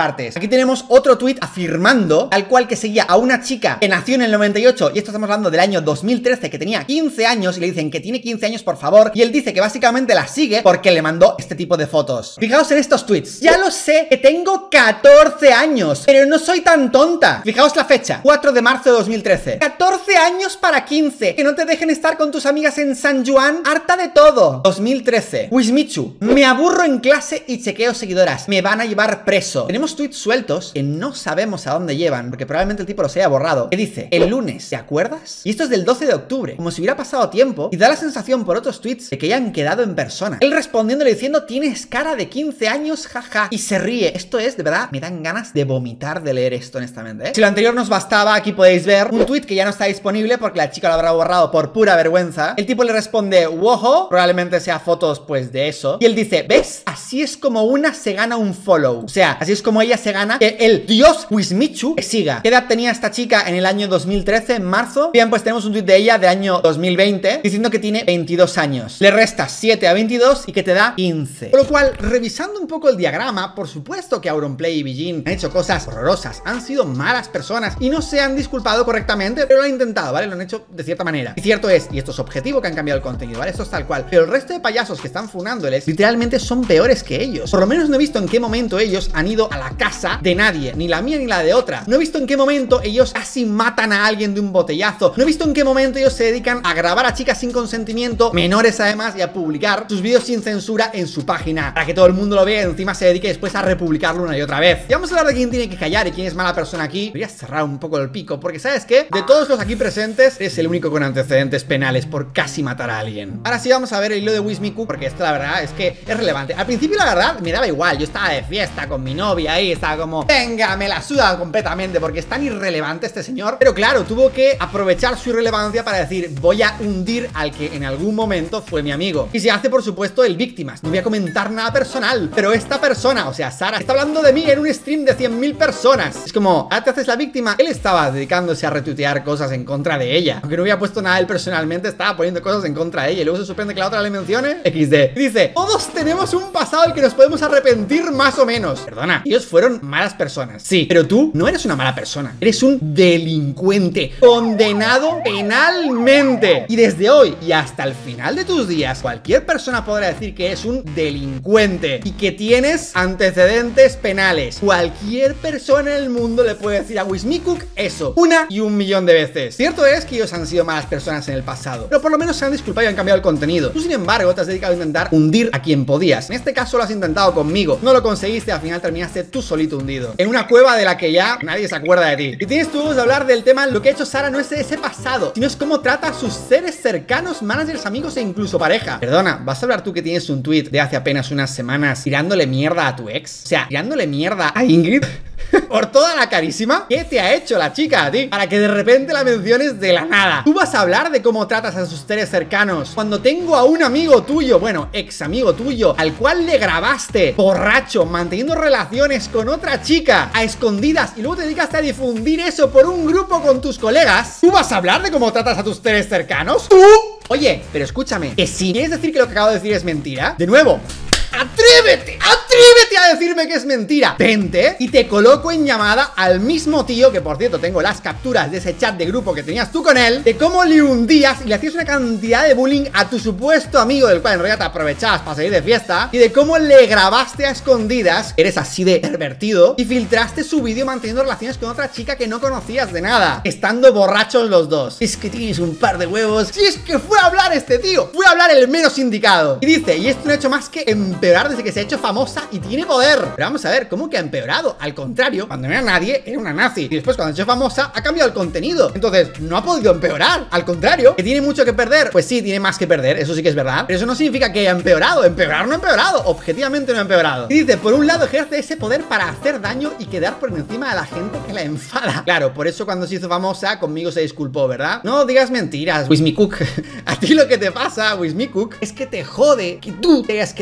partes. Aquí tenemos otro tweet afirmando, tal cual, que seguía a una chica que nació en el noventa y ocho, y esto estamos hablando del año dos mil trece, que tenía quince años, y le dicen que tiene quince años, por favor, y él dice que básicamente la sigue porque le mandó este tipo de fotos. Fijaos en estos tweets. Ya lo sé, que tengo catorce años, pero no soy tan tonta. Fijaos la fecha, cuatro de marzo de dos mil trece. catorce años para quince. Que no te dejen estar con tus amigas en San Juan. Harta de todo. dos mil trece. Wismichu. Me aburro en clase y chequeo seguidoras. Me van a llevar preso. Tenemos tweets sueltos que no sabemos a dónde llevan, porque probablemente el tipo los haya borrado. Que dice, el lunes, ¿te acuerdas? Y esto es del doce de octubre, como si hubiera pasado tiempo, y da la sensación por otros tweets de que hayan quedado en persona. Él respondiéndole diciendo, tienes cara de quince años, jaja. Y se ríe. Esto es, de verdad, me dan ganas de vomitar de leer esto, honestamente, ¿eh? Si lo anterior nos bastaba, aquí podéis ver un tweet que ya no está disponible porque la chica lo habrá borrado por pura vergüenza. El tipo le responde, wojo, probablemente sea fotos pues de eso, y él dice, ¿ves? Así es como una se gana un follow. O sea, así es como ella se gana que el dios Wismichu le siga. ¿Qué edad tenía esta chica en el año dos mil trece, en marzo? Bien, pues tenemos un tweet de ella de año dos mil veinte diciendo que tiene veintidós años. Le restas siete a veintidós y que te da quince. Por lo cual, revisando un poco el diagrama, por supuesto que Auronplay y Bijin han hecho cosas horrorosas, han sido malas personas y no se han disculpado correctamente, pero lo han intentado, ¿vale? Lo han hecho de cierta manera. Y cierto es, y esto es objetivo, que han cambiado el contenido, ¿vale? Esto es tal cual. Pero el resto de payasos que están funándoles literalmente son peores que ellos. Por lo menos no he visto en qué momento ellos han ido a la casa de nadie, ni la mía ni la de otra. No he visto en qué momento ellos casi matan a alguien de un botellazo. No he visto en qué momento ellos se dedican a grabar a chicas sin consentimiento, menores además, y a publicar sus vídeos sin censura en su página, para que todo el mundo lo vea y encima se dedique después a republicarlo una y otra vez. Y vamos a hablar de quién tiene que callar y quién es mala persona aquí. Voy a cerrar un poco el pico, porque ¿sabes qué? De todos los aquí presentes, eres el único con antecedentes penales por casi matar a alguien. Ahora sí vamos a ver el hilo de Wismichu, porque esto la verdad es que es relevante. Al principio la verdad me daba igual, yo estaba de fiesta con mi novia ahí, estaba como, venga, me la suda completamente, porque es tan irrelevante este señor. Pero claro, tuvo que aprovechar su irrelevancia para decir, voy a hundir al que en algún momento fue mi amigo. Y se hace por supuesto el víctimas. No voy a comentar nada personal, pero esta persona, o sea, Sara, está hablando de mí en un stream de cien mil personas. Es como, ahora te haces la víctima. Él estaba dedicándose a retuitear cosas en contra de ella, aunque no había puesto nada él personalmente, estaba poniendo cosas en contra de ella, y luego se sorprende que la otra le mencione. equis de. Y dice, todos tenemos un pasado del que nos podemos arrepentir más o menos. Perdona, ellos fueron malas personas, sí, pero tú no eres una mala persona, eres un delincuente condenado penalmente. Y desde hoy y hasta el final de tus días, cualquier persona podrá decir que es un delincuente y que tienes antecedentes penales. Cualquier persona en el mundo le puede decir a Wismichu eso una y un millón de veces. Cierto es que ellos han sido malas personas en el pasado, pero por lo menos se han disculpado y han cambiado el contenido. Tú, sin embargo, te has dedicado a intentar hundir a quien podías. En este caso lo has intentado conmigo, no lo conseguiste, al final terminaste tú solito hundido en una cueva de la que ya nadie se acuerda de ti. Y tienes tú de hablar del tema. Lo que ha hecho Sara no es ese pasado, sino es cómo trata a sus seres cercanos, managers, amigos e incluso pareja. Perdona, ¿vas a hablar tú que tienes un tweet de hace apenas unas semanas tirándole mierda a tu ex? O sea, tirándole mierda a Ingrid por toda la carísima. ¿Qué te ha hecho la chica a ti para que de repente la menciones de la nada? Tú vas a hablar de cómo tratas a sus seres cercanos cuando tengo a un amigo tuyo, bueno, ex amigo tuyo, al cual le grabaste borracho, manteniendo relaciones con otra chica a escondidas, y luego te dedicaste a difundir eso por un grupo con tus colegas. ¿Tú vas a hablar de cómo tratas a tus seres cercanos? ¿Tú? Oye, pero escúchame, que si quieres decir que lo que acabo de decir es mentira, de nuevo, ¡atrévete! ¡Atrévete a decirme que es mentira! Vente y te coloco en llamada al mismo tío, que por cierto tengo las capturas de ese chat de grupo que tenías tú con él, de cómo le hundías y le hacías una cantidad de bullying a tu supuesto amigo, del cual en realidad te aprovechabas para salir de fiesta, y de cómo le grabaste a escondidas, eres así de pervertido, y filtraste su vídeo manteniendo relaciones con otra chica que no conocías de nada, estando borrachos los dos. Es que tienes un par de huevos. Si es que fue a hablar este tío, fue a hablar el menos indicado. Y dice, y esto no ha hecho más que empeorar desde que se ha hecho famosa y tiene poder. Pero vamos a ver, ¿cómo que ha empeorado? Al contrario, cuando no era nadie, era una nazi, y después cuando se ha hecho famosa, ha cambiado el contenido. Entonces, no ha podido empeorar. Al contrario, ¿que tiene mucho que perder? Pues sí, tiene más que perder, eso sí que es verdad, pero eso no significa que haya empeorado. Empeorar no ha empeorado, objetivamente no ha empeorado. Y dice, por un lado ejerce ese poder para hacer daño y quedar por encima de la gente que la enfada. Claro, por eso cuando se hizo famosa, conmigo se disculpó, ¿verdad? No digas mentiras, Wismichu. A ti lo que te pasa, Wismichu, es que te jode que tú te hayas quedado en la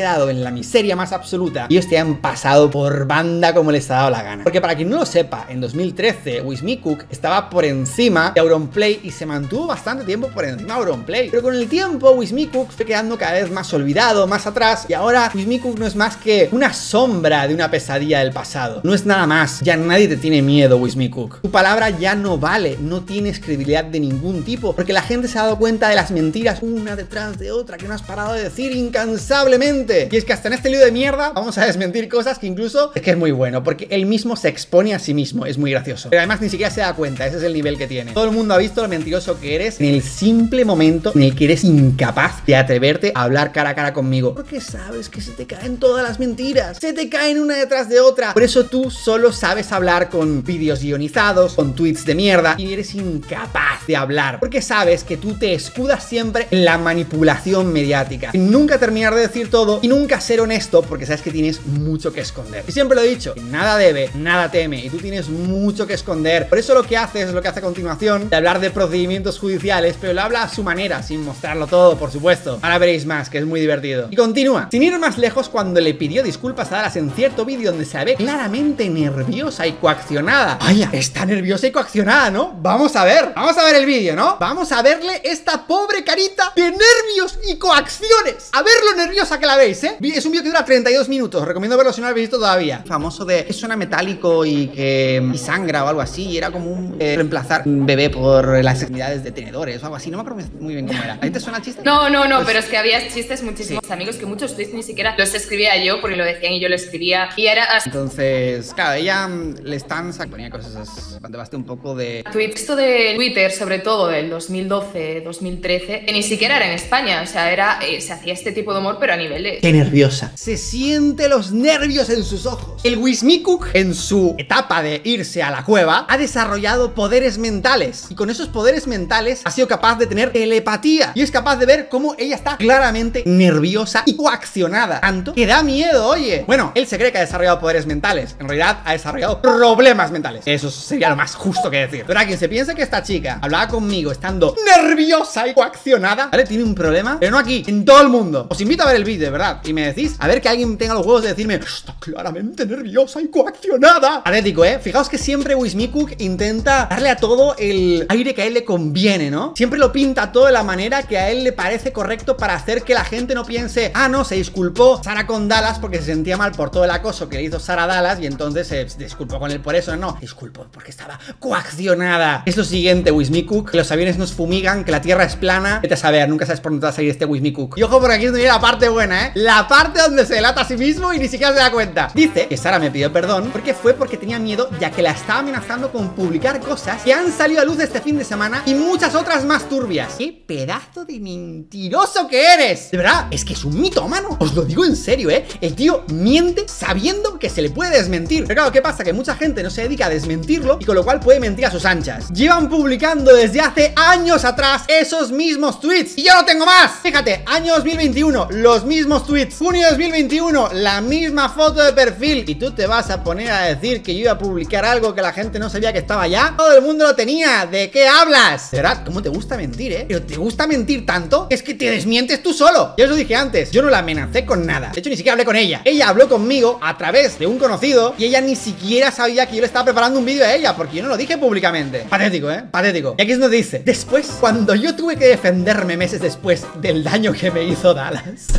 la miseria más absoluta y ellos te han pasado por banda como les ha dado la gana. Porque para quien no lo sepa, en dos mil trece Wismicook estaba por encima de Auronplay y se mantuvo bastante tiempo por encima de Auronplay. Pero con el tiempo Wismicook fue quedando cada vez más olvidado, más atrás, y ahora Wismicook no es más que una sombra de una pesadilla del pasado. No es nada más. Ya nadie te tiene miedo, Wismicook. Tu palabra ya no vale, no tienes credibilidad de ningún tipo, porque la gente se ha dado cuenta de las mentiras una detrás de otra que no has parado de decir incansablemente. Y es que hasta en este lío de mierda vamos a desmentir cosas que incluso es que es muy bueno, porque él mismo se expone a sí mismo. Es muy gracioso. Pero además ni siquiera se da cuenta, ese es el nivel que tiene. Todo el mundo ha visto lo mentiroso que eres en el simple momento en el que eres incapaz de atreverte a hablar cara a cara conmigo. Porque sabes que se te caen todas las mentiras. Se te caen una detrás de otra. Por eso tú solo sabes hablar con vídeos guionizados, con tweets de mierda, y eres incapaz de hablar. Porque sabes que tú te escudas siempre en la manipulación mediática. En nunca terminar de decir todo y nunca ser honesto, porque sabes que tienes mucho que esconder. Y siempre lo he dicho, que nada debe, nada teme, y tú tienes mucho que esconder. Por eso lo que hace es lo que hace a continuación, de hablar de procedimientos judiciales, pero lo habla a su manera, sin mostrarlo todo, por supuesto. Ahora veréis más, que es muy divertido. Y continúa. Sin ir más lejos, cuando le pidió disculpas a Dallas en cierto vídeo donde se ve claramente nerviosa y coaccionada. Vaya, está nerviosa y coaccionada, ¿no? Vamos a ver, vamos a ver el vídeo, ¿no? Vamos a verle esta pobre carita de nervios y coacciones. A ver lo nerviosa que la veis, ¿eh? Es un vídeo que dura treinta y dos minutos, recomiendo verlo si no lo habéis visto todavía. Famoso de que suena metálico y que y sangra o algo así, y era como un eh, reemplazar un bebé por las extremidades de tenedores o algo así, no me acuerdo muy bien cómo era. ¿A ti te suena el chiste? No, no, no, Pues- pero es que había chistes muchísimos Sí. amigos que muchos tweets ni siquiera los escribía yo porque lo decían y yo lo escribía y era hasta Entonces, claro, ella mm, le están sacando ponía cosas cuando baste un poco de tweets esto de Twitter, sobre todo del dos mil doce, dos mil trece, que ni siquiera era en España, o sea, era eh, se hacía este tipo de humor pero a niveles. Qué nerviosa. Se siente los nervios en sus ojos. El Wismicook, en su etapa de irse a la cueva, ha desarrollado poderes mentales. Y con esos poderes mentales ha sido capaz de tener telepatía. Y es capaz de ver cómo ella está claramente nerviosa y coaccionada. Tanto que da miedo, oye. Bueno, él se cree que ha desarrollado poderes mentales. En realidad ha desarrollado problemas mentales. Eso sería lo más justo que decir. Pero a quien se piense que esta chica hablaba conmigo estando nerviosa y coaccionada, ¿vale? Tiene un problema, pero no aquí, en todo el mundo. Os invito a ver el vídeo, de verdad. Y me decís, a ver que alguien tenga los huevos de decirme, está claramente nerviosa y coaccionada. Patético, ¿eh? Fijaos que siempre Wismicook intenta darle a todo el aire que a él le conviene, ¿no? Siempre lo pinta todo de la manera que a él le parece correcto para hacer que la gente no piense, ah, no, se disculpó Sara con Dallas porque se sentía mal por todo el acoso que le hizo Sara a Dallas y entonces se disculpó con él por eso. No, se disculpó porque estaba coaccionada. Es lo siguiente, Wismicook, que los aviones nos fumigan, que la tierra es plana. Vete a saber, nunca sabes por dónde va a salir este Wismicook. Y ojo, porque aquí es donde viene la parte buena, ¿eh? La parte donde se delata a sí mismo y ni siquiera se da cuenta. Dice que Sara me pidió perdón porque fue porque tenía miedo, ya que la estaba amenazando con publicar cosas que han salido a luz este fin de semana y muchas otras más turbias. ¡Qué pedazo de mentiroso que eres! De verdad, es que es un mitómano. Os lo digo en serio, ¿eh? El tío miente sabiendo que se le puede desmentir. Pero claro, ¿qué pasa? Que mucha gente no se dedica a desmentirlo y con lo cual puede mentir a sus anchas. Llevan publicando desde hace años atrás esos mismos tweets y yo no tengo más. Fíjate, año dos mil veintiuno, los mismos tweets. Junio de dos mil veintiuno, la misma foto de perfil. Y tú te vas a poner a decir que yo iba a publicar algo que la gente no sabía que estaba ya. Todo el mundo lo tenía. ¿De qué hablas? De verdad, ¿cómo te gusta mentir, eh? Pero te gusta mentir tanto que es que te desmientes tú solo. Ya os lo dije antes, yo no la amenacé con nada. De hecho, ni siquiera hablé con ella. Ella habló conmigo a través de un conocido y ella ni siquiera sabía que yo le estaba preparando un vídeo a ella porque yo no lo dije públicamente. Patético, ¿eh? Patético. Y aquí es donde dice, después, cuando yo tuve que defenderme meses después del daño que me hizo Dallas.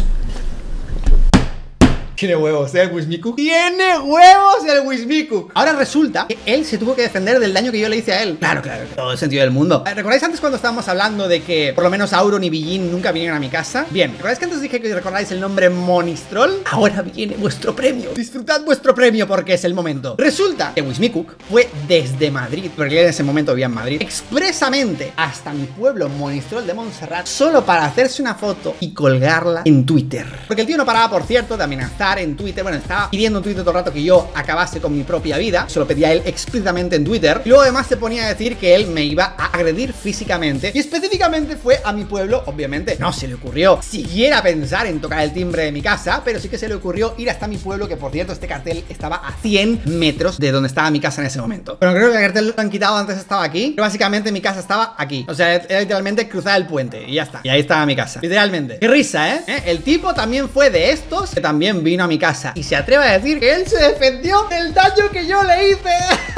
Tiene huevos, ¿eh? El Wismicook. Tiene huevos el Wismicook. Ahora resulta que él se tuvo que defender del daño que yo le hice a él. Claro, claro, todo el sentido del mundo. ¿Recordáis antes cuando estábamos hablando de que por lo menos Auron y Billin nunca vinieron a mi casa? Bien, ¿recordáis que antes dije que recordáis el nombre Monistrol? Ahora viene vuestro premio. Disfrutad vuestro premio porque es el momento. Resulta que Wismicook fue desde Madrid, porque él en ese momento vivía en Madrid, expresamente hasta mi pueblo Monistrol de Montserrat, solo para hacerse una foto y colgarla en Twitter. Porque el tío no paraba, por cierto, de amenazar pensar en Twitter. Bueno, estaba pidiendo en Twitter todo el rato que yo acabase con mi propia vida. Se lo pedía él explícitamente en Twitter. Y luego además se ponía a decir que él me iba a agredir físicamente. Y específicamente fue a mi pueblo. Obviamente no se le ocurrió siquiera pensar en tocar el timbre de mi casa, pero sí que se le ocurrió ir hasta mi pueblo, que por cierto este cartel estaba a cien metros de donde estaba mi casa en ese momento. Bueno, creo que el cartel lo han quitado, antes estaba aquí, pero básicamente mi casa estaba aquí. O sea, era literalmente cruzar el puente y ya está. Y ahí estaba mi casa, literalmente. Qué risa, ¿eh? ¿eh? El tipo también fue de estos que también vino a mi casa y se atreve a decir que él se defendió del daño que yo le hice.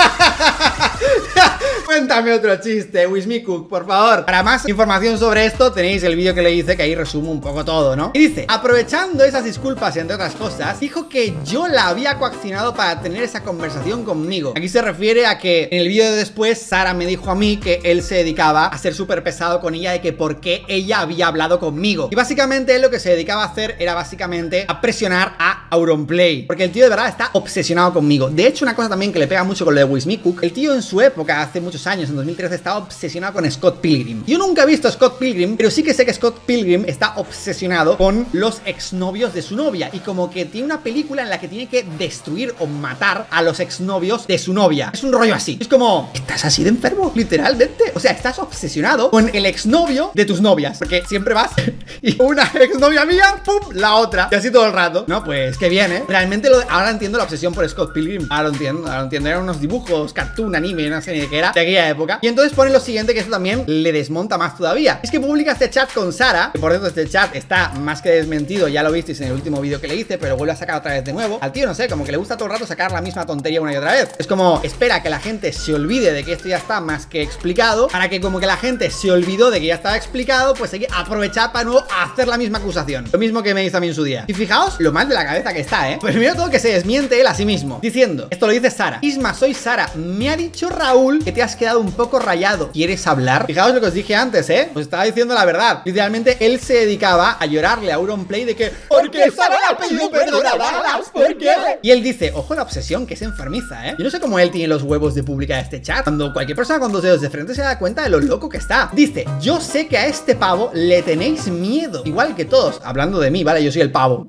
Cuéntame otro chiste, Wismicook, por favor. Para más información sobre esto tenéis el vídeo que le hice, que ahí resumo un poco todo, ¿no? Y dice, aprovechando esas disculpas y entre otras cosas, dijo que yo la había coaccionado para tener esa conversación conmigo. Aquí se refiere a que en el vídeo de después Sara me dijo a mí que él se dedicaba a ser súper pesado con ella, de que por qué ella había hablado conmigo. Y básicamente él lo que se dedicaba a hacer era básicamente a presionar a Auronplay, porque el tío de verdad está obsesionado conmigo. De hecho, una cosa también que le pega mucho con lo de Wismicook, el tío en su época, hace muchos años, en dos mil trece, estaba obsesionado con Scott Pilgrim. Yo nunca he visto a Scott Pilgrim, pero sí que sé que Scott Pilgrim está obsesionado con los exnovios de su novia, y como que tiene una película en la que tiene que destruir o matar a los exnovios de su novia. Es un rollo así. Es como, estás así de enfermo, literalmente. O sea, estás obsesionado con el exnovio de tus novias, porque siempre vas y una exnovia mía, pum, la otra, y así todo el rato. No, pues que bien, ¿eh? Realmente lo, ahora entiendo la obsesión por Scott Pilgrim. Ahora lo entiendo, ahora lo entiendo. Eran unos dibujos, cartoon, anime, no sé ni de qué era, de aquella época. Y entonces pone lo siguiente, que eso también le desmonta más todavía. Es que publica este chat con Sara, que por cierto este chat está más que desmentido, ya lo visteis en el último vídeo que le hice, pero vuelve a sacar otra vez de nuevo. Al tío, no sé, como que le gusta todo el rato sacar la misma tontería una y otra vez. Es como, espera que la gente se olvide de que esto ya está más que explicado, para que como que la gente se olvidó de que ya estaba explicado, pues hay que aprovechar para no hacer la misma acusación. Lo mismo que me hizo a mí en su día. Y fijaos lo mal de la cabeza que está, ¿eh? Pues primero todo que se desmiente él a sí mismo, diciendo, esto lo dice Sara: Isma, soy Sara, me ha dicho Raúl que te has quedado un poco rayado, ¿quieres hablar? Fijaos lo que os dije antes, ¿eh? Os estaba diciendo la verdad. Literalmente él se dedicaba a llorarle a Auronplay de que porque Sara la pidió perdonadas, ¿por qué? Y él dice, ojo la obsesión, que es enfermiza, ¿eh? Yo no sé cómo él tiene los huevos de publicar este chat, cuando cualquier persona con dos dedos de frente se da cuenta de lo loco que está. Dice, yo sé que a este pavo le tenéis miedo, igual que todos, hablando de mí, ¿vale? Yo soy el pavo.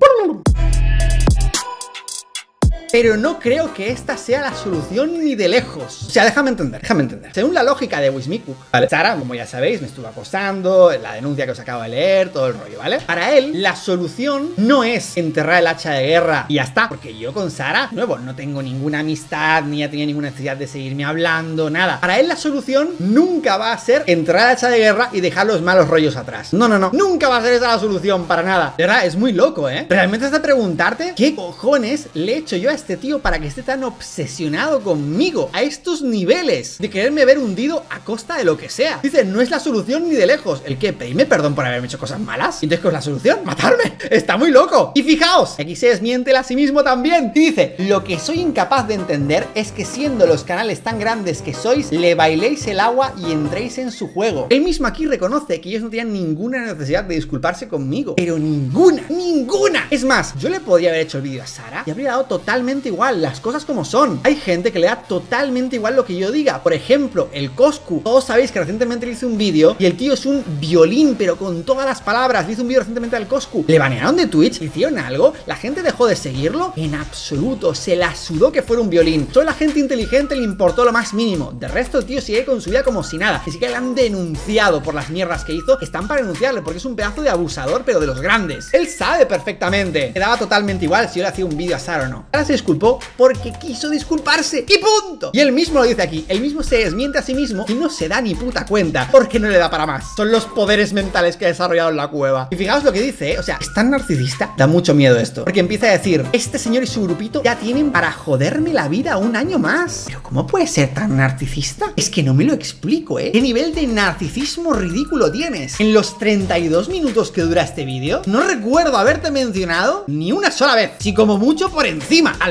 Pero no creo que esta sea la solución ni de lejos. O sea, déjame entender, déjame entender. Según la lógica de Wismicook, ¿vale? Sara, como ya sabéis, me estuvo acosando, la denuncia que os acabo de leer, todo el rollo, ¿vale? Para él, la solución no es enterrar el hacha de guerra y ya está. Porque yo con Sara, de nuevo, no tengo ninguna amistad, ni ya tenía ninguna necesidad de seguirme hablando, nada. Para él la solución nunca va a ser enterrar el hacha de guerra y dejar los malos rollos atrás. No, no, no. Nunca va a ser esa la solución, para nada. De verdad, es muy loco, ¿eh? Realmente es de preguntarte qué cojones le he hecho yo a este tío para que esté tan obsesionado conmigo a estos niveles de quererme ver hundido a costa de lo que sea. Dice, no es la solución ni de lejos. ¿El qué? ¿Pedirme perdón por haberme hecho cosas malas? ¿Y entonces qué es la solución? ¿Matarme? Está muy loco. Y fijaos, aquí se desmiente él a sí mismo también. Y dice, lo que soy incapaz de entender es que siendo los canales tan grandes que sois, le bailéis el agua y entréis en su juego. Él mismo aquí reconoce que ellos no tenían ninguna necesidad de disculparse conmigo. Pero ninguna, ninguna. Es más, yo le podría haber hecho el vídeo a Sara y habría dado totalmente igual, las cosas como son. Hay gente que le da totalmente igual lo que yo diga. Por ejemplo, el Coscu. Todos sabéis que recientemente le hice un vídeo y el tío es un violín, pero con todas las palabras. Le hice un vídeo recientemente al Coscu. Le banearon de Twitch, le hicieron algo, la gente dejó de seguirlo. En absoluto, se la sudó que fuera un violín. Solo la gente inteligente le importó lo más mínimo. De resto, el tío sigue con su vida como si nada. Ni siquiera le han denunciado por las mierdas que hizo. Están para denunciarle porque es un pedazo de abusador, pero de los grandes. Él sabe perfectamente. Le daba totalmente igual si yo le hacía un vídeo a Sara o no. Ahora se disculpó porque quiso disculparse y punto. Y él mismo lo dice aquí, él mismo se desmiente a sí mismo y no se da ni puta cuenta porque no le da para más. Son los poderes mentales que ha desarrollado en la cueva. Y fijaos lo que dice, ¿eh? O sea, es tan narcisista. Da mucho miedo esto, porque empieza a decir, este señor y su grupito ya tienen para joderme la vida un año más. Pero ¿cómo puede ser tan narcisista? Es que no me lo explico, ¿eh? ¿Qué nivel de narcisismo ridículo tienes? En los treinta y dos minutos que dura este vídeo, no recuerdo haberte mencionado ni una sola vez, si como mucho por encima, al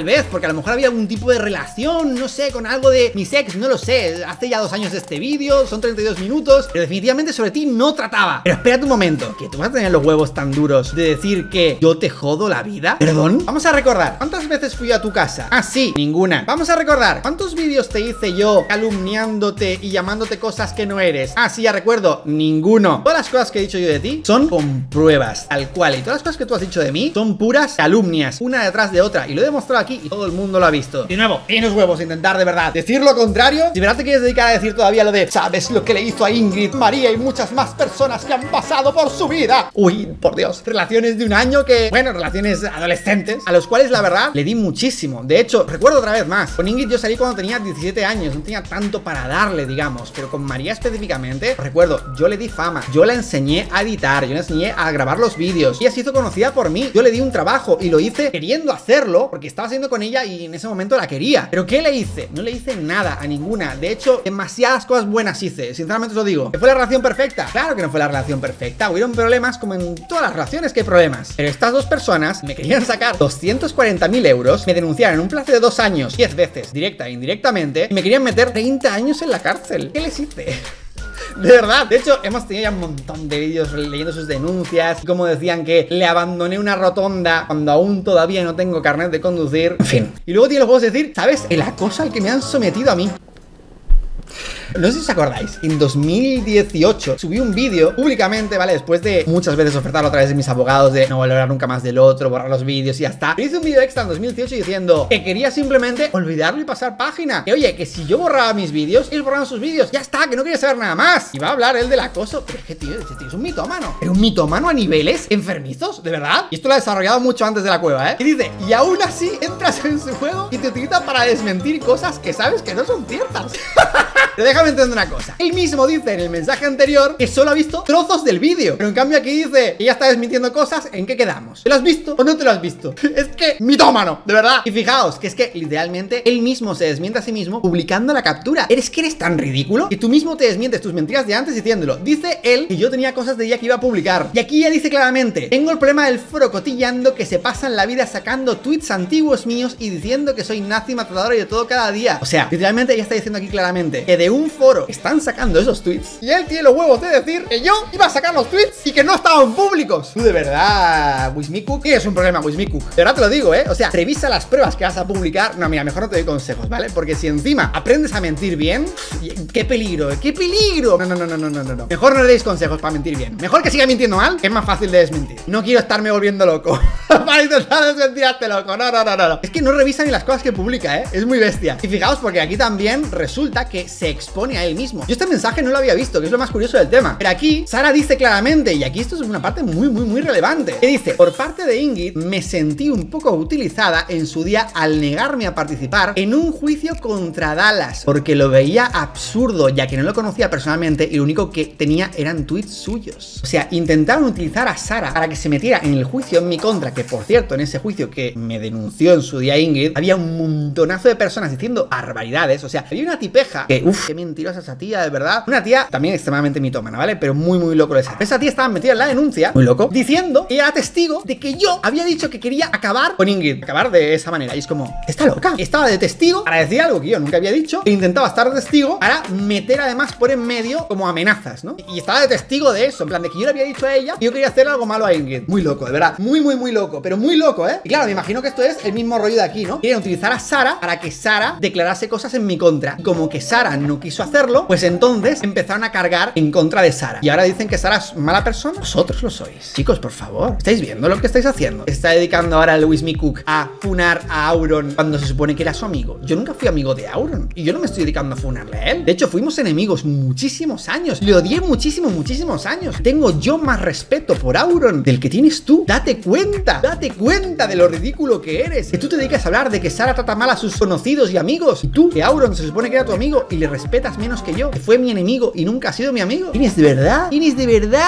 tal vez, porque a lo mejor había algún tipo de relación, no sé, con algo de mi ex, no lo sé. Hace ya dos años de este vídeo, son treinta y dos minutos, pero definitivamente sobre ti no trataba. Pero espérate un momento, que tú vas a tener los huevos tan duros de decir que yo te jodo la vida. ¿Perdón? Vamos a recordar, ¿cuántas veces fui a tu casa? Ah, sí, ninguna. Vamos a recordar, ¿cuántos vídeos te hice yo calumniándote y llamándote cosas que no eres? Ah, sí, ya recuerdo, ninguno. Todas las cosas que he dicho yo de ti son con pruebas, tal cual. Y todas las cosas que tú has dicho de mí son puras calumnias, una detrás de otra. Y lo he demostrado aquí y todo el mundo lo ha visto. De nuevo, tienes huevos intentar de verdad decir lo contrario. Si de verdad te quieres dedicar a decir todavía lo de ¿sabes lo que le hizo a Ingrid, María y muchas más personas que han pasado por su vida? Uy, por Dios, relaciones de un año que, bueno, relaciones adolescentes, a los cuales la verdad le di muchísimo. De hecho, recuerdo otra vez más, con Ingrid yo salí cuando tenía diecisiete años, no tenía tanto para darle, digamos, pero con María específicamente, recuerdo, yo le di fama, yo la enseñé a editar, yo le enseñé a grabar los vídeos, ella se hizo conocida por mí, yo le di un trabajo y lo hice queriendo hacerlo, porque estaba haciendo con ella y en ese momento la quería. ¿Pero qué le hice? No le hice nada a ninguna. De hecho, demasiadas cosas buenas hice, sinceramente os lo digo. ¿Que fue la relación perfecta? Claro que no fue la relación perfecta, hubieron problemas como en todas las relaciones que hay problemas. Pero estas dos personas me querían sacar doscientos cuarenta mil euros, me denunciaron en un plazo de dos años, diez veces, directa e indirectamente, y me querían meter treinta años en la cárcel. ¿Qué les hice? De verdad, de hecho hemos tenido ya un montón de vídeos leyendo sus denuncias, como decían que le abandoné una rotonda cuando aún todavía no tengo carnet de conducir, en fin. Y luego tiene los juegos de decir, ¿sabes? El acoso al que me han sometido a mí. No sé si os acordáis, en dos mil dieciocho subí un vídeo públicamente, ¿vale? Después de muchas veces ofertarlo a través de mis abogados de no valorar nunca más del otro, borrar los vídeos y ya está. Pero hice un vídeo extra en dos mil dieciocho diciendo que quería simplemente olvidarlo y pasar página. Que oye, que si yo borraba mis vídeos, ellos borraban sus vídeos, ya está, que no quería saber nada más. Y va a hablar él del acoso. Pero es que, tío, ese tío es un mitómano. Pero un mitómano a niveles enfermizos, ¿de verdad? Y esto lo ha desarrollado mucho antes de la cueva, ¿eh? Y dice, y aún así entras en su juego y te utiliza para desmentir cosas que sabes que no son ciertas. Pero déjame entender una cosa. Él mismo dice en el mensaje anterior que solo ha visto trozos del vídeo, pero en cambio aquí dice que ya está desmintiendo cosas. ¿En qué quedamos? ¿Te lo has visto o no te lo has visto? Es que mitómano, de verdad. Y fijaos que es que literalmente él mismo se desmiente a sí mismo publicando la captura. ¿Eres que eres tan ridículo que tú mismo te desmientes tus mentiras de antes diciéndolo? Dice él que yo tenía cosas de ella que iba a publicar. Y aquí ya dice claramente, tengo el problema del foro cotillando que se pasan la vida sacando tweets antiguos míos y diciendo que soy nazi, matador y de todo cada día. O sea, literalmente ella está diciendo aquí claramente que de un foro están sacando esos tweets y él tiene los huevos de decir que yo iba a sacar los tweets y que no estaban públicos. Tú de verdad, Wismicook, tienes un problema, Wismicook. De verdad te lo digo, ¿eh? O sea, revisa las pruebas que vas a publicar. No, mira, mejor no te doy consejos, ¿vale? Porque si encima aprendes a mentir bien, ¡qué peligro! ¡Qué peligro! No, no, no, no, no, no, no. Mejor no le deis consejos para mentir bien. Mejor que siga mintiendo mal, que es más fácil de desmentir. No quiero estarme volviendo loco para intentar desmentir a este loco. No, no, no, no, no. Es que no revisa ni las cosas que publica, ¿eh? Es muy bestia. Y fijaos, porque aquí también resulta que se expone a él mismo. Yo este mensaje no lo había visto, que es lo más curioso del tema. Pero aquí Sara dice claramente, y aquí esto es una parte muy, muy, muy relevante, que dice, por parte de Ingrid me sentí un poco utilizada en su día al negarme a participar en un juicio contra Dallas, porque lo veía absurdo, ya que no lo conocía personalmente y lo único que tenía eran tweets suyos. O sea, intentaron utilizar a Sara para que se metiera en el juicio en mi contra, que por cierto, en ese juicio que me denunció en su día Ingrid, había un montonazo de personas diciendo barbaridades. O sea, había una tipeja que, uff, qué mentirosa esa tía, de verdad. Una tía también extremadamente mitómana, ¿vale? Pero muy, muy loco esa. Esa tía estaba metida en la denuncia, muy loco, diciendo que era testigo de que yo había dicho que quería acabar con Ingrid, acabar de esa manera. Y es como, está loca. Estaba de testigo para decir algo que yo nunca había dicho, e intentaba estar de testigo para meter además por en medio como amenazas, ¿no? Y estaba de testigo de eso, en plan de que yo le había dicho a ella que yo quería hacer algo malo a Ingrid. Muy loco, de verdad. Muy, muy, muy loco, pero muy loco, ¿eh? Y claro, me imagino que esto es el mismo rollo de aquí, ¿no? Quieren utilizar a Sara para que Sara declarase cosas en mi contra. Y como que Sara no quiso hacerlo, pues entonces empezaron a cargar en contra de Sara. Y ahora dicen que Sara es mala persona. Vosotros lo sois. Chicos, por favor, ¿estáis viendo lo que estáis haciendo? Está dedicando ahora el Wismicook a funar a Auron cuando se supone que era su amigo. Yo nunca fui amigo de Auron y yo no me estoy dedicando a funarle a él. De hecho, fuimos enemigos muchísimos años. Le odié muchísimos, muchísimos años. Tengo yo más respeto por Auron del que tienes tú. Date cuenta, date cuenta de lo ridículo que eres. Que tú te dedicas a hablar de que Sara trata mal a sus conocidos y amigos. Y tú, que Auron se supone que era tu amigo y le respetas menos que yo, que fue mi enemigo y nunca ha sido mi amigo. ¿Tienes de verdad? ¿Tienes de verdad tanta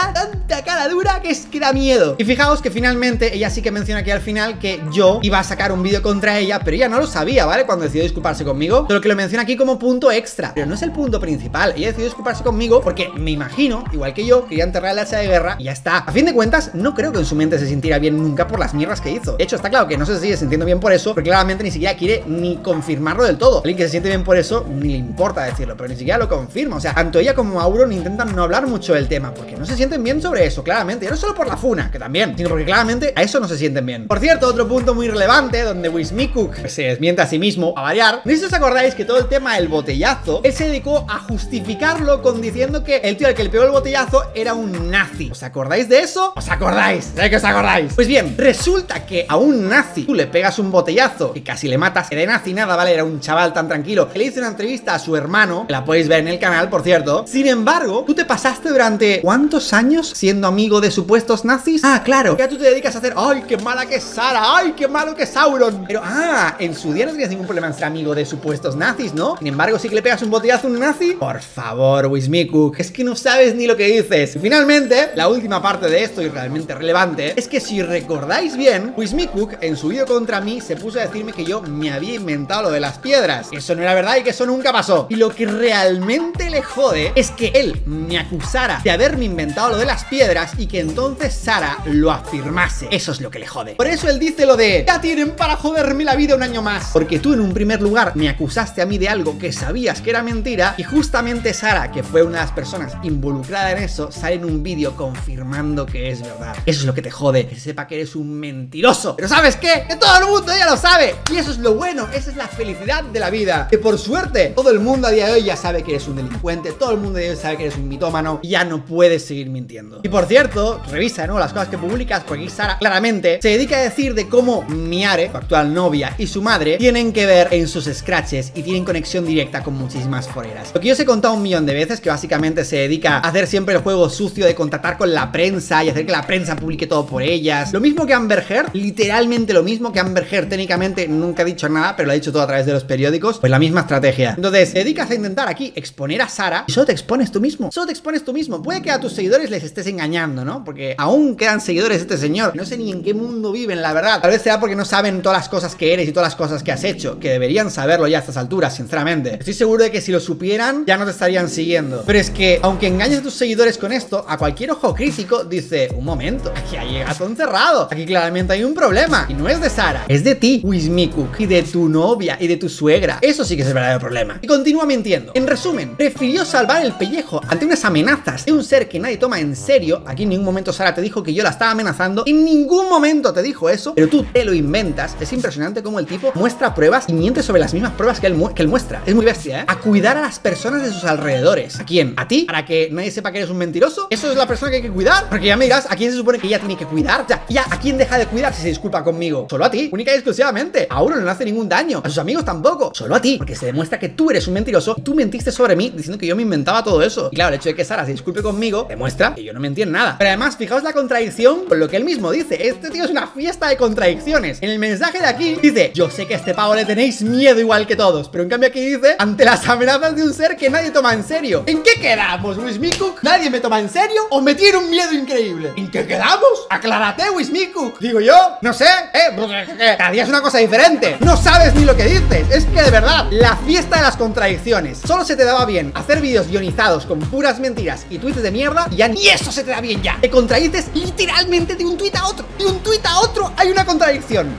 tanta cara dura que es que da miedo. Y fijaos que finalmente ella sí que menciona aquí al final que yo iba a sacar un vídeo contra ella, pero ella no lo sabía, ¿vale? Cuando decidió disculparse conmigo, solo que lo menciona aquí como punto extra, pero no es el punto principal. Ella decidió disculparse conmigo porque me imagino, igual que yo, quería enterrar la hacha de guerra y ya está. A fin de cuentas, no creo que en su mente se sintiera bien nunca por las mierdas que hizo. De hecho, está claro que no se sigue sintiendo bien por eso, porque claramente ni siquiera quiere ni confirmarlo del todo. Alguien que se siente bien por eso, ni le importa decirlo, pero ni siquiera lo confirma. O sea, tanto ella como Auron intentan no hablar mucho del tema, porque no se sienten bien sobre eso, claramente. Y no solo por la funa, que también, sino porque claramente a eso no se sienten bien. Por cierto, otro punto muy relevante, donde Wismicook se desmiente a sí mismo, a variar. No sé si os acordáis que todo el tema del botellazo, él se dedicó a justificarlo con diciendo que el tío al que le pegó el botellazo era un nazi. ¿Os acordáis de eso? ¿Os acordáis? ¿De qué os acordáis? Pues bien, resulta que a un nazi tú le pegas un botellazo y casi le matas. De nazi nada, ¿vale? Era un chaval tan tranquilo que le hizo una entrevista a su hermano, que la podéis ver en el canal, por cierto. Sin embargo, tú te pasaste durante ¿cuántos años siendo amigo de supuestos nazis? Ah, claro, ya tú te dedicas a hacer ¡ay, qué mala que es Sara! ¡Ay, qué malo que es Sauron! Pero, ah, en su día no tenías ningún problema en ser amigo de supuestos nazis, ¿no? Sin embargo, sí que le pegas un botellazo a un nazi. Por favor, Wismicook, es que no sabes ni lo que dices. Y finalmente, la última parte de esto y realmente relevante es que si recordáis bien, Wismicook en su vídeo contra mí se puso a decirme que yo me había inventado lo de las piedras, que eso no era verdad y que eso nunca pasó. Y lo que realmente le jode es que él me acusara de haberme inventado lo de las piedras y que entonces Sara lo afirmase. Eso es lo que le jode. Por eso él dice lo de ya tienen para joderme la vida un año más, porque tú en un primer lugar me acusaste a mí de algo que sabías que era mentira y justamente Sara, que fue una de las personas involucrada en eso, sale en un vídeo confirmando que es verdad. Eso es lo que te jode, que sepa que eres un mentiroso. Pero ¿sabes qué? Que todo el mundo ya lo sabe. Y eso es lo bueno, esa es la felicidad de la vida. Que por suerte, todo el mundo a día de hoy ya sabe que eres un delincuente, todo el mundo a día de hoy sabe que eres un mitómano y ya no puedes seguir mintiendo. Y por cierto, revisa, ¿no?, las cosas que publicas, porque Sara claramente se dedica a decir de cómo Miare, su actual novia, y su madre tienen que ver en sus scratches y tienen conexión directa con muchísimas foreras. Lo que yo os he contado un millón de veces, que básicamente se dedica a hacer siempre el juego sucio de contactar con la prensa y hacer que la prensa publique todo por ellas. Lo mismo que Amber Heard, literalmente lo mismo que Amber Heard. Técnicamente nunca ha dicho nada, pero lo ha dicho todo a través de los periódicos. Pues la misma estrategia. Entonces, te dedicas a intentar aquí exponer a Sara y solo te expones tú mismo. Solo te expones tú mismo. Puede que a tus seguidores les estés engañando, ¿no? Porque aún quedan seguidores de este señor. No sé ni en qué mundo viven, la verdad. Tal vez sea porque no saben todas las cosas que eres y todas las cosas que has hecho, que deberían saberlo ya a estas alturas, sinceramente. Estoy seguro de que si lo supieran, ya no te estarían siguiendo. Pero es que, aunque engañes a tus seguidores con esto, a cualquier ojo crítico dice, un momento, aquí hay gato encerrado. Aquí claramente hay un problema. Y no es de Sara, es de ti, Wismicook, y de tu novia y de tu suegra. Eso sí que es el verdadero problema. Y continúa mintiendo. En resumen, prefirió salvar el pellejo ante unas amenazas de un ser que nadie toma en serio. Aquí en ningún momento Sara te dijo que yo la estaba amenazando. En ningún momento te dijo eso, pero tú te lo inventas. Es impresionante cómo el tipo muestra pruebas y miente sobre las mismas pruebas que él, mu que él muestra. Es muy bestia, ¿eh? A cuidar a las personas de sus alrededores. ¿A quién? ¿A ti? ¿Para que nadie sepa que eres un mentiroso? ¿Eso es la persona que hay que cuidar? Porque ya me dirás, ¿a quién se supone que ella tiene que cuidar? O sea, ya, ¿a quién deja de cuidar si se disculpa conmigo? Solo a ti, única y exclusivamente. A Auron no le hace ningún daño, a sus amigos tampoco. Solo a ti, porque se demuestra que tú eres un mentiroso y tú mentiste sobre mí diciendo que yo me inventaba todo eso. Y claro, el hecho de que Sara se disculpe conmigo demuestra que yo no mentí en nada. Pero además, fijaos la contradicción con lo que él mismo dice. Este tío es una fiesta de contradicciones. En el mensaje de aquí dice, yo sé que a este pavo le tenéis miedo igual que todos, pero en cambio aquí dice, ante las amenazas de un ser que nadie toma en serio. ¿En qué quedamos, Wismicook? ¿Nadie me toma en serio o me tiene un miedo increíble? ¿En qué quedamos? Aclárate, Wismicook. Digo yo, no sé, eh, cada día es una cosa diferente. No sabes ni lo que dices. Es que de verdad, la fiesta de las contradicciones. Solo se te daba bien hacer vídeos guionizados con puras mentiras y tweets de mierda, y ya ni eso se te da bien ya. Te contradices literalmente de un tweet a otro. De un tweet a otro hay una contradicción.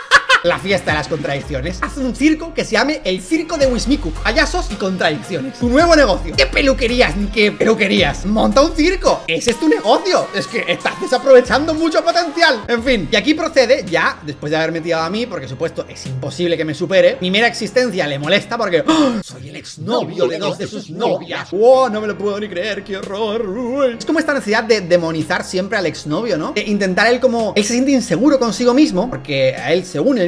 La fiesta de las contradicciones. Haz un circo que se llame el circo de Wismicook. Payasos y contradicciones. Tu nuevo negocio. ¿Qué peluquerías ni qué peluquerías? Monta un circo. Ese es tu negocio. Es que estás desaprovechando mucho potencial. En fin. Y aquí procede, ya, después de haberme tirado a mí, porque supuesto es imposible que me supere, mi mera existencia le molesta porque ¡oh! Soy el exnovio de dos de sus novias. ¡Oh! No me lo puedo ni creer. ¡Qué horror! Uy. Es como esta necesidad de demonizar siempre al exnovio, ¿no? De intentar él como... Él se siente inseguro consigo mismo, porque a él, según él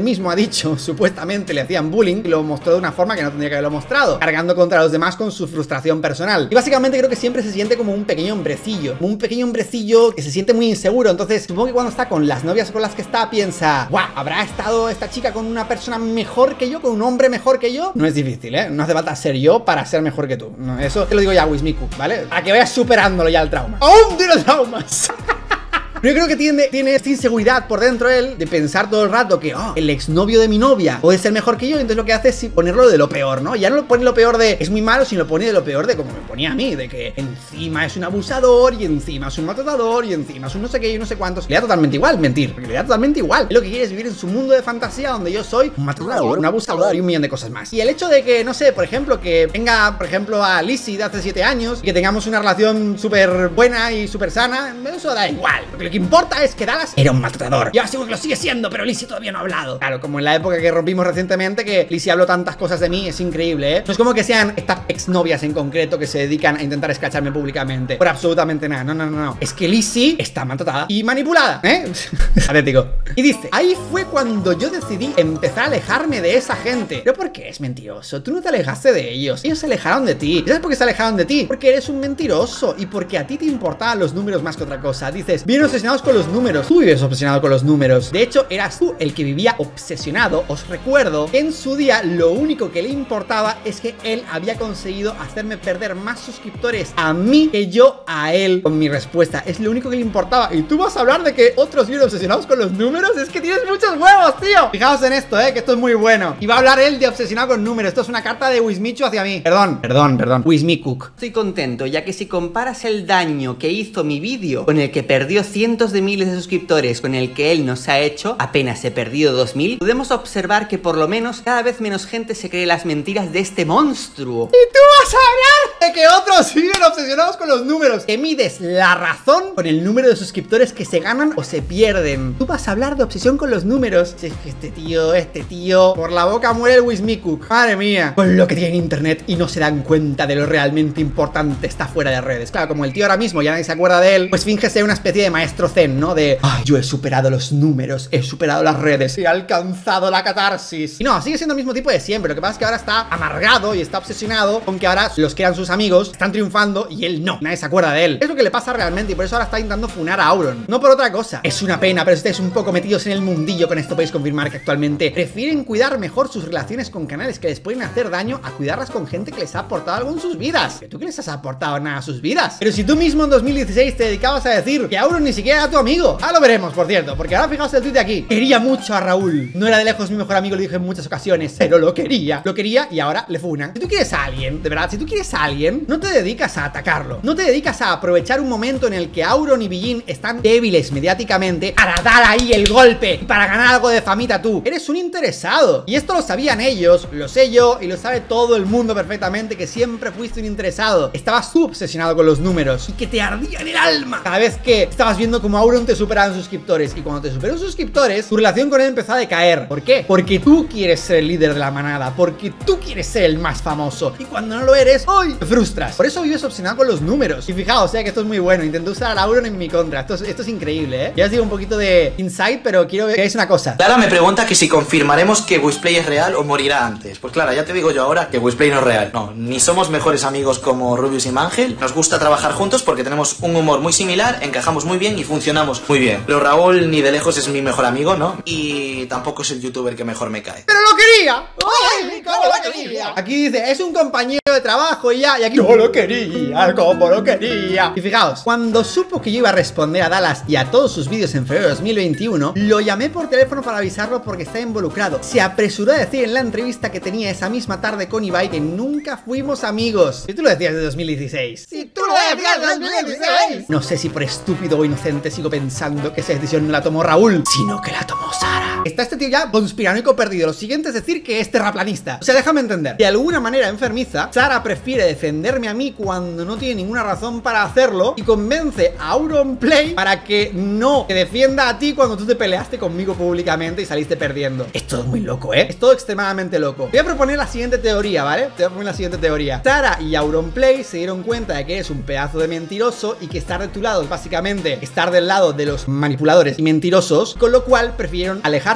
mismo ha dicho, supuestamente le hacían bullying y lo mostró de una forma que no tendría que haberlo mostrado, cargando contra los demás con su frustración personal. Y básicamente creo que siempre se siente como un pequeño hombrecillo, como un pequeño hombrecillo que se siente muy inseguro. Entonces supongo que cuando está con las novias con las que está piensa, guau, ¿habrá estado esta chica con una persona mejor que yo, con un hombre mejor que yo? No es difícil, ¿eh? No hace falta ser yo para ser mejor que tú. No, eso te lo digo ya, Wismiku, ¿vale? Para que vayas superándolo ya el trauma. ¡Aún tiene traumas! Pero yo creo que tiene, tiene esta inseguridad por dentro él de pensar todo el rato que, oh, el exnovio de mi novia puede ser mejor que yo. Entonces lo que hace es ponerlo de lo peor, ¿no? Ya no lo pone lo peor de es muy malo, sino lo pone de lo peor de como me ponía a mí, de que encima es un abusador y encima es un maltratador y encima es un no sé qué y no sé cuántos. Le da totalmente igual mentir, porque le da totalmente igual. Él lo que quiere es vivir en su mundo de fantasía donde yo soy un maltratador, un abusador y un millón de cosas más. Y el hecho de que, no sé, por ejemplo, que tenga, por ejemplo, a Lizzie de hace siete años y que tengamos una relación súper buena y súper sana, eso da igual. Porque lo que importa es que Dallas era un maltratador. Y ahora seguro que lo sigue siendo, pero Lizzie todavía no ha hablado. Claro, como en la época que rompimos recientemente, que Lizzie habló tantas cosas de mí, es increíble, ¿eh? No es como que sean estas exnovias en concreto que se dedican a intentar escracharme públicamente por absolutamente nada. No, no, no, no. Es que Lizzie está maltratada y manipulada, ¿eh? Patético. Y dice, ahí fue cuando yo decidí empezar a alejarme de esa gente. ¿Pero por qué es mentiroso? Tú no te alejaste de ellos. Ellos se alejaron de ti. ¿Sabes por qué se alejaron de ti? Porque eres un mentiroso y porque a ti te importaban los números más que otra cosa. Dices, bien obsesionados con los números. Tú vives obsesionado con los números. De hecho, eras tú el que vivía obsesionado. Os recuerdo que en su día lo único que le importaba es que él había conseguido hacerme perder más suscriptores a mí que yo a él con mi respuesta. Es lo único que le importaba. ¿Y tú vas a hablar de que otros viven obsesionados con los números? Es que tienes muchos huevos, tío. Fijaos en esto, eh, que esto es muy bueno. Y va a hablar él de obsesionado con números. Esto es una carta de Wismichu hacia mí. Perdón, perdón, perdón. Wismikuk. Estoy contento, ya que si comparas el daño que hizo mi vídeo con el que perdió cientos de miles de suscriptores con el que él nos ha hecho, apenas he perdido dos mil, podemos observar que por lo menos cada vez menos gente se cree las mentiras de este monstruo. ¿Y tú vas a hablar de que otros viven obsesionados con los números? Que mides la razón con el número de suscriptores que se ganan o se pierden. Tú vas a hablar de obsesión con los números. Es que este tío, este tío, por la boca muere el Wismikuk. Madre mía, con lo que tiene internet y no se dan cuenta de lo realmente importante está fuera de redes. Claro, como el tío ahora mismo ya nadie se acuerda de él, pues finge ser una especie de maestro zen, ¿no? De, ay, yo he superado los números, he superado las redes, he alcanzado la catarsis. Y no, sigue siendo el mismo tipo de siempre. Lo que pasa es que ahora está amargado y está obsesionado con que ahora los que eran sus amigos están triunfando y él no. Nadie se acuerda de él. Es lo que le pasa realmente y por eso ahora está intentando funar a Auron. No por otra cosa. Es una pena, pero si estáis un poco metidos en el mundillo, con esto podéis confirmar que actualmente prefieren cuidar mejor sus relaciones con canales que les pueden hacer daño a cuidarlas con gente que les ha aportado algo en sus vidas. ¿Que tú que les has aportado nada a sus vidas? Pero si tú mismo en dos mil dieciséis te dedicabas a decir que Auron ni siquiera era tu amigo. Ah, lo veremos, por cierto, porque ahora fijaos el tweet de aquí. Quería mucho a Raúl. No era de lejos mi mejor amigo, lo dije en muchas ocasiones, pero lo quería. Lo quería y ahora le funan. Si tú quieres a alguien, de verdad, si tú quieres a alguien, no te dedicas a atacarlo. No te dedicas a aprovechar un momento en el que Auron y Bijin están débiles mediáticamente para dar ahí el golpe y para ganar algo de famita tú. Eres un interesado. Y esto lo sabían ellos, lo sé yo y lo sabe todo el mundo perfectamente, que siempre fuiste un interesado. Estabas tú obsesionado con los números y que te ardía en el alma cada vez que estabas viendo como Auron te superaba en suscriptores. Y cuando te superó en suscriptores, tu relación con él empezó a decaer. ¿Por qué? Porque tú quieres ser el líder de la manada, porque tú quieres ser el más famoso y cuando no lo eres, ¡ay!, te frustras. Por eso vives obsesionado con los números. Y fijaos, o sea que esto es muy bueno. Intento usar a Auron en mi contra. Esto es, esto es increíble, ¿eh? Ya os digo un poquito de insight, pero quiero que veáis una cosa. Clara me pregunta que si confirmaremos que Wisplay es real o morirá antes. Pues Clara, ya te digo yo ahora que Wisplay no es real. No, ni somos mejores amigos como Rubius y Mangel. Nos gusta trabajar juntos porque tenemos un humor muy similar, encajamos muy bien y funcionamos muy bien. Pero Raúl ni de lejos es mi mejor amigo, ¿no? Y tampoco es el youtuber que mejor me cae. ¡Pero lo quería! ¡Ay, cómo lo quería! Aquí dice, es un compañero de trabajo y ya, y aquí yo lo quería, como lo quería. Y fijaos, cuando supo que yo iba a responder a Dallas y a todos sus vídeos en febrero de dos mil veintiuno, lo llamé por teléfono para avisarlo porque está involucrado. Se apresuró a decir en la entrevista que tenía esa misma tarde con Ibai que nunca fuimos amigos. Si tú lo decías de dos mil dieciséis. Si tú lo decías de dos mil dieciséis. No sé si por estúpido o inocente sigo pensando que esa decisión no la tomó Raúl, sino que la tomó Sara. Está este tío ya conspiranoico perdido. Lo siguiente es decir que es terraplanista. O sea, déjame entender. De alguna manera enfermiza, Sara prefiere defenderme a mí cuando no tiene ninguna razón para hacerlo y convence a Auronplay para que no te defienda a ti cuando tú te peleaste conmigo públicamente y saliste perdiendo. Es todo muy loco, ¿eh? Es todo extremadamente loco. Voy a proponer la siguiente teoría, ¿vale? Te voy a proponer la siguiente teoría. Sara y Auronplay se dieron cuenta de que eres un pedazo de mentiroso y que estar de tu lado es básicamente estar del lado de los manipuladores y mentirosos, con lo cual prefirieron alejarse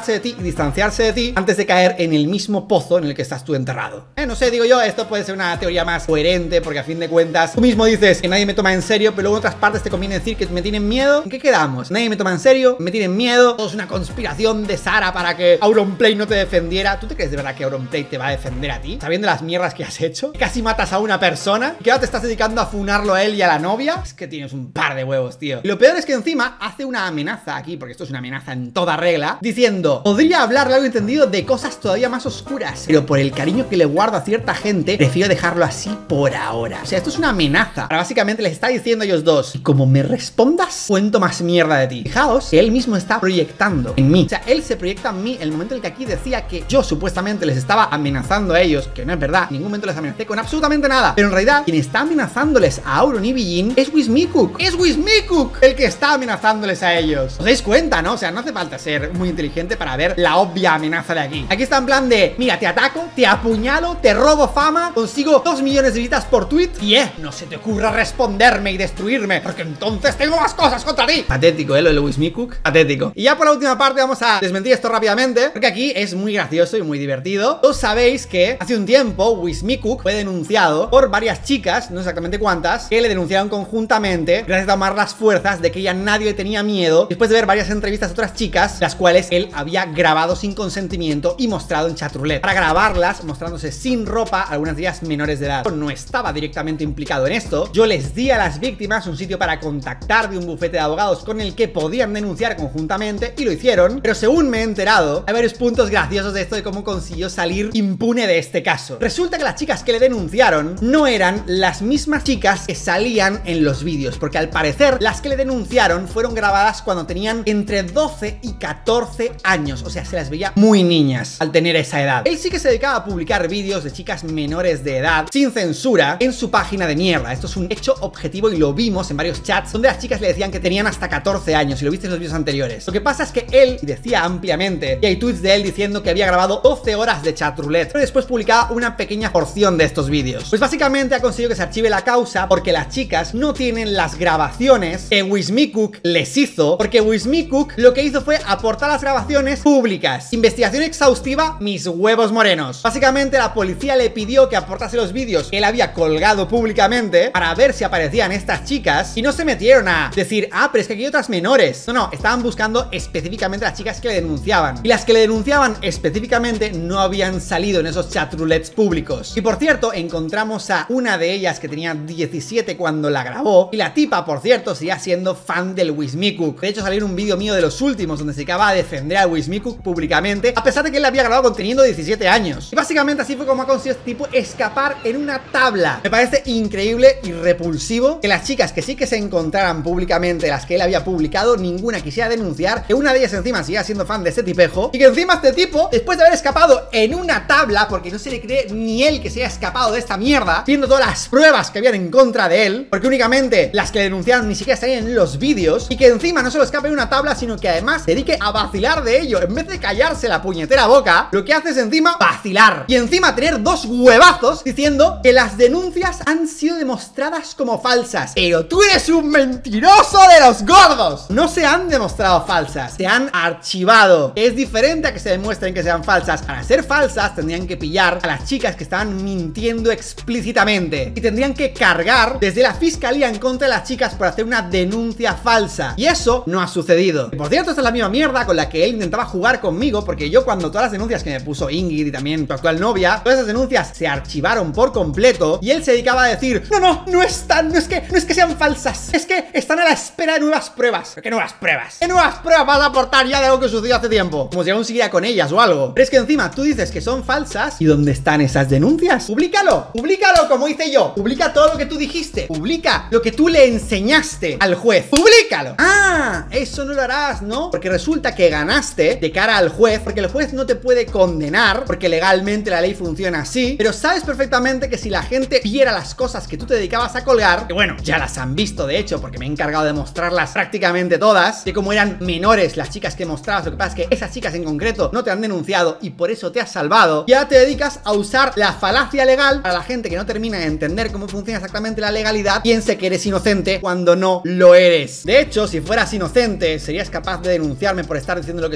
alejarse de ti y distanciarse de ti antes de caer en el mismo pozo en el que estás tú enterrado. Eh, no sé, digo yo, esto puede ser una teoría más coherente porque a fin de cuentas tú mismo dices que nadie me toma en serio, pero luego en otras partes te conviene decir que me tienen miedo. ¿En qué quedamos? Nadie me toma en serio, me tienen miedo, todo es una conspiración de Sara para que Auronplay no te defendiera. ¿Tú te crees de verdad que Auronplay te va a defender a ti? ¿Sabiendo las mierdas que has hecho? ¿Casi matas a una persona? ¿Que ahora te estás dedicando a funarlo a él y a la novia? Es que tienes un par de huevos, tío. Y lo peor es que encima hace una amenaza aquí, porque esto es una amenaza en toda regla, diciendo, podría hablar largo y entendido de cosas todavía más oscuras, pero por el cariño que le guardo a cierta gente, prefiero dejarlo así por ahora. O sea, esto es una amenaza. Ahora básicamente les está diciendo a ellos dos, y como me respondas, cuento más mierda de ti. Fijaos que él mismo está proyectando en mí. O sea, él se proyecta en mí en el momento en el que aquí decía que yo supuestamente les estaba amenazando a ellos, que no es verdad, en ningún momento les amenacé con absolutamente nada. Pero en realidad, quien está amenazándoles a Auron y Bijin es Wismicook. Es Wismicook el que está amenazándoles a ellos. ¿Os dais cuenta, no? O sea, no hace falta ser muy inteligente para ver la obvia amenaza de aquí. Aquí está en plan de, mira, te ataco, te apuñalo, te robo fama, consigo dos millones de visitas por tweet y eh, no se te ocurra responderme y destruirme, porque entonces tengo más cosas contra ti. Patético, eh, lo de Wismicook. Patético. Y ya por la última parte vamos a desmentir esto rápidamente, porque aquí es muy gracioso y muy divertido. Todos sabéis que hace un tiempo Wismicook fue denunciado por varias chicas, no exactamente cuántas, que le denunciaron conjuntamente gracias a tomar las fuerzas de que ya nadie le tenía miedo, después de ver varias entrevistas a otras chicas, las cuales él había grabado sin consentimiento y mostrado en chatroulette. Para grabarlas, mostrándose sin ropa, algunas de ellas menores de edad. Yo no estaba directamente implicado en esto. Yo les di a las víctimas un sitio para contactar de un bufete de abogados con el que podían denunciar conjuntamente y lo hicieron, pero según me he enterado, hay varios puntos graciosos de esto de cómo consiguió salir impune de este caso. Resulta que las chicas que le denunciaron no eran las mismas chicas que salían en los vídeos, porque al parecer las que le denunciaron fueron grabadas cuando tenían entre doce y catorce años, o sea, se las veía muy niñas al tener esa edad. Él sí que se dedicaba a publicar vídeos de chicas menores de edad sin censura en su página de mierda. Esto es un hecho objetivo y lo vimos en varios chats donde las chicas le decían que tenían hasta catorce años, y lo viste en los vídeos anteriores. Lo que pasa es que él decía ampliamente, y hay tweets de él diciendo que había grabado doce horas de chatroulette, pero después publicaba una pequeña porción de estos vídeos. Pues básicamente ha conseguido que se archive la causa porque las chicas no tienen las grabaciones que Wismicook les hizo, porque Wismicook lo que hizo fue aportar las grabaciones públicas. Investigación exhaustiva, mis huevos morenos. Básicamente la policía le pidió que aportase los vídeos que él había colgado públicamente para ver si aparecían estas chicas, y no se metieron a decir, ah, pero es que aquí hay otras menores. No, no, estaban buscando específicamente las chicas que le denunciaban, y las que le denunciaban específicamente no habían salido en esos chatroulettes públicos. Y por cierto, encontramos a una de ellas que tenía diecisiete cuando la grabó, y la tipa, por cierto, seguía siendo fan del Wismicook. De hecho, salió un vídeo mío de los últimos donde se acaba a defender a Wismicook públicamente, a pesar de que él la había grabado teniendo diecisiete años. Y básicamente así fue como ha conseguido este tipo escapar en una tabla. Me parece increíble y repulsivo que las chicas que sí que se encontraran públicamente, las que él había publicado, ninguna quisiera denunciar, que una de ellas encima siga siendo fan de ese tipejo, y que encima este tipo, después de haber escapado en una tabla, porque no se le cree ni él que se haya escapado de esta mierda, viendo todas las pruebas que habían en contra de él, porque únicamente las que le denunciaron ni siquiera salían en los vídeos, y que encima no solo escape en una tabla, sino que además se dedique a vacilar de ello. En vez de callarse la puñetera boca, lo que hace es encima vacilar, y encima tener dos huevazos diciendo que las denuncias han sido demostradas como falsas. Pero tú eres un mentiroso de los gordos. No se han demostrado falsas, se han archivado. Es diferente a que se demuestren que sean falsas. Para ser falsas tendrían que pillar a las chicas que estaban mintiendo explícitamente, y tendrían que cargar desde la fiscalía en contra de las chicas por hacer una denuncia falsa, y eso no ha sucedido. Y por cierto, esta es la misma mierda con la que él intentaba jugar conmigo, porque yo, cuando todas las denuncias que me puso Ingrid y también tu actual novia, todas esas denuncias se archivaron por completo, y él se dedicaba a decir, no, no, no están, no es que, no es que sean falsas, es que están a la espera de nuevas pruebas. ¿Qué nuevas pruebas? ¿Qué nuevas pruebas vas a aportar ya de algo que sucedió hace tiempo? Como si aún siguiera con ellas o algo. Pero es que encima tú dices que son falsas, ¿y dónde están esas denuncias? Públicalo, públicalo como hice yo. Publica todo lo que tú dijiste, publica lo que tú le enseñaste al juez, públicalo. Ah, eso no lo harás, ¿no? Porque resulta que ganaste de cara al juez, porque el juez no te puede condenar, porque legalmente la ley funciona así, pero sabes perfectamente que si la gente viera las cosas que tú te dedicabas a colgar, que bueno, ya las han visto de hecho, porque me he encargado de mostrarlas prácticamente todas, de cómo eran menores las chicas que mostrabas, lo que pasa es que esas chicas en concreto no te han denunciado y por eso te has salvado, y ahora te dedicas a usar la falacia legal para la gente que no termina de entender cómo funciona exactamente la legalidad, piense que eres inocente cuando no lo eres. De hecho, si fueras inocente, serías capaz de denunciarme por estar diciendo lo que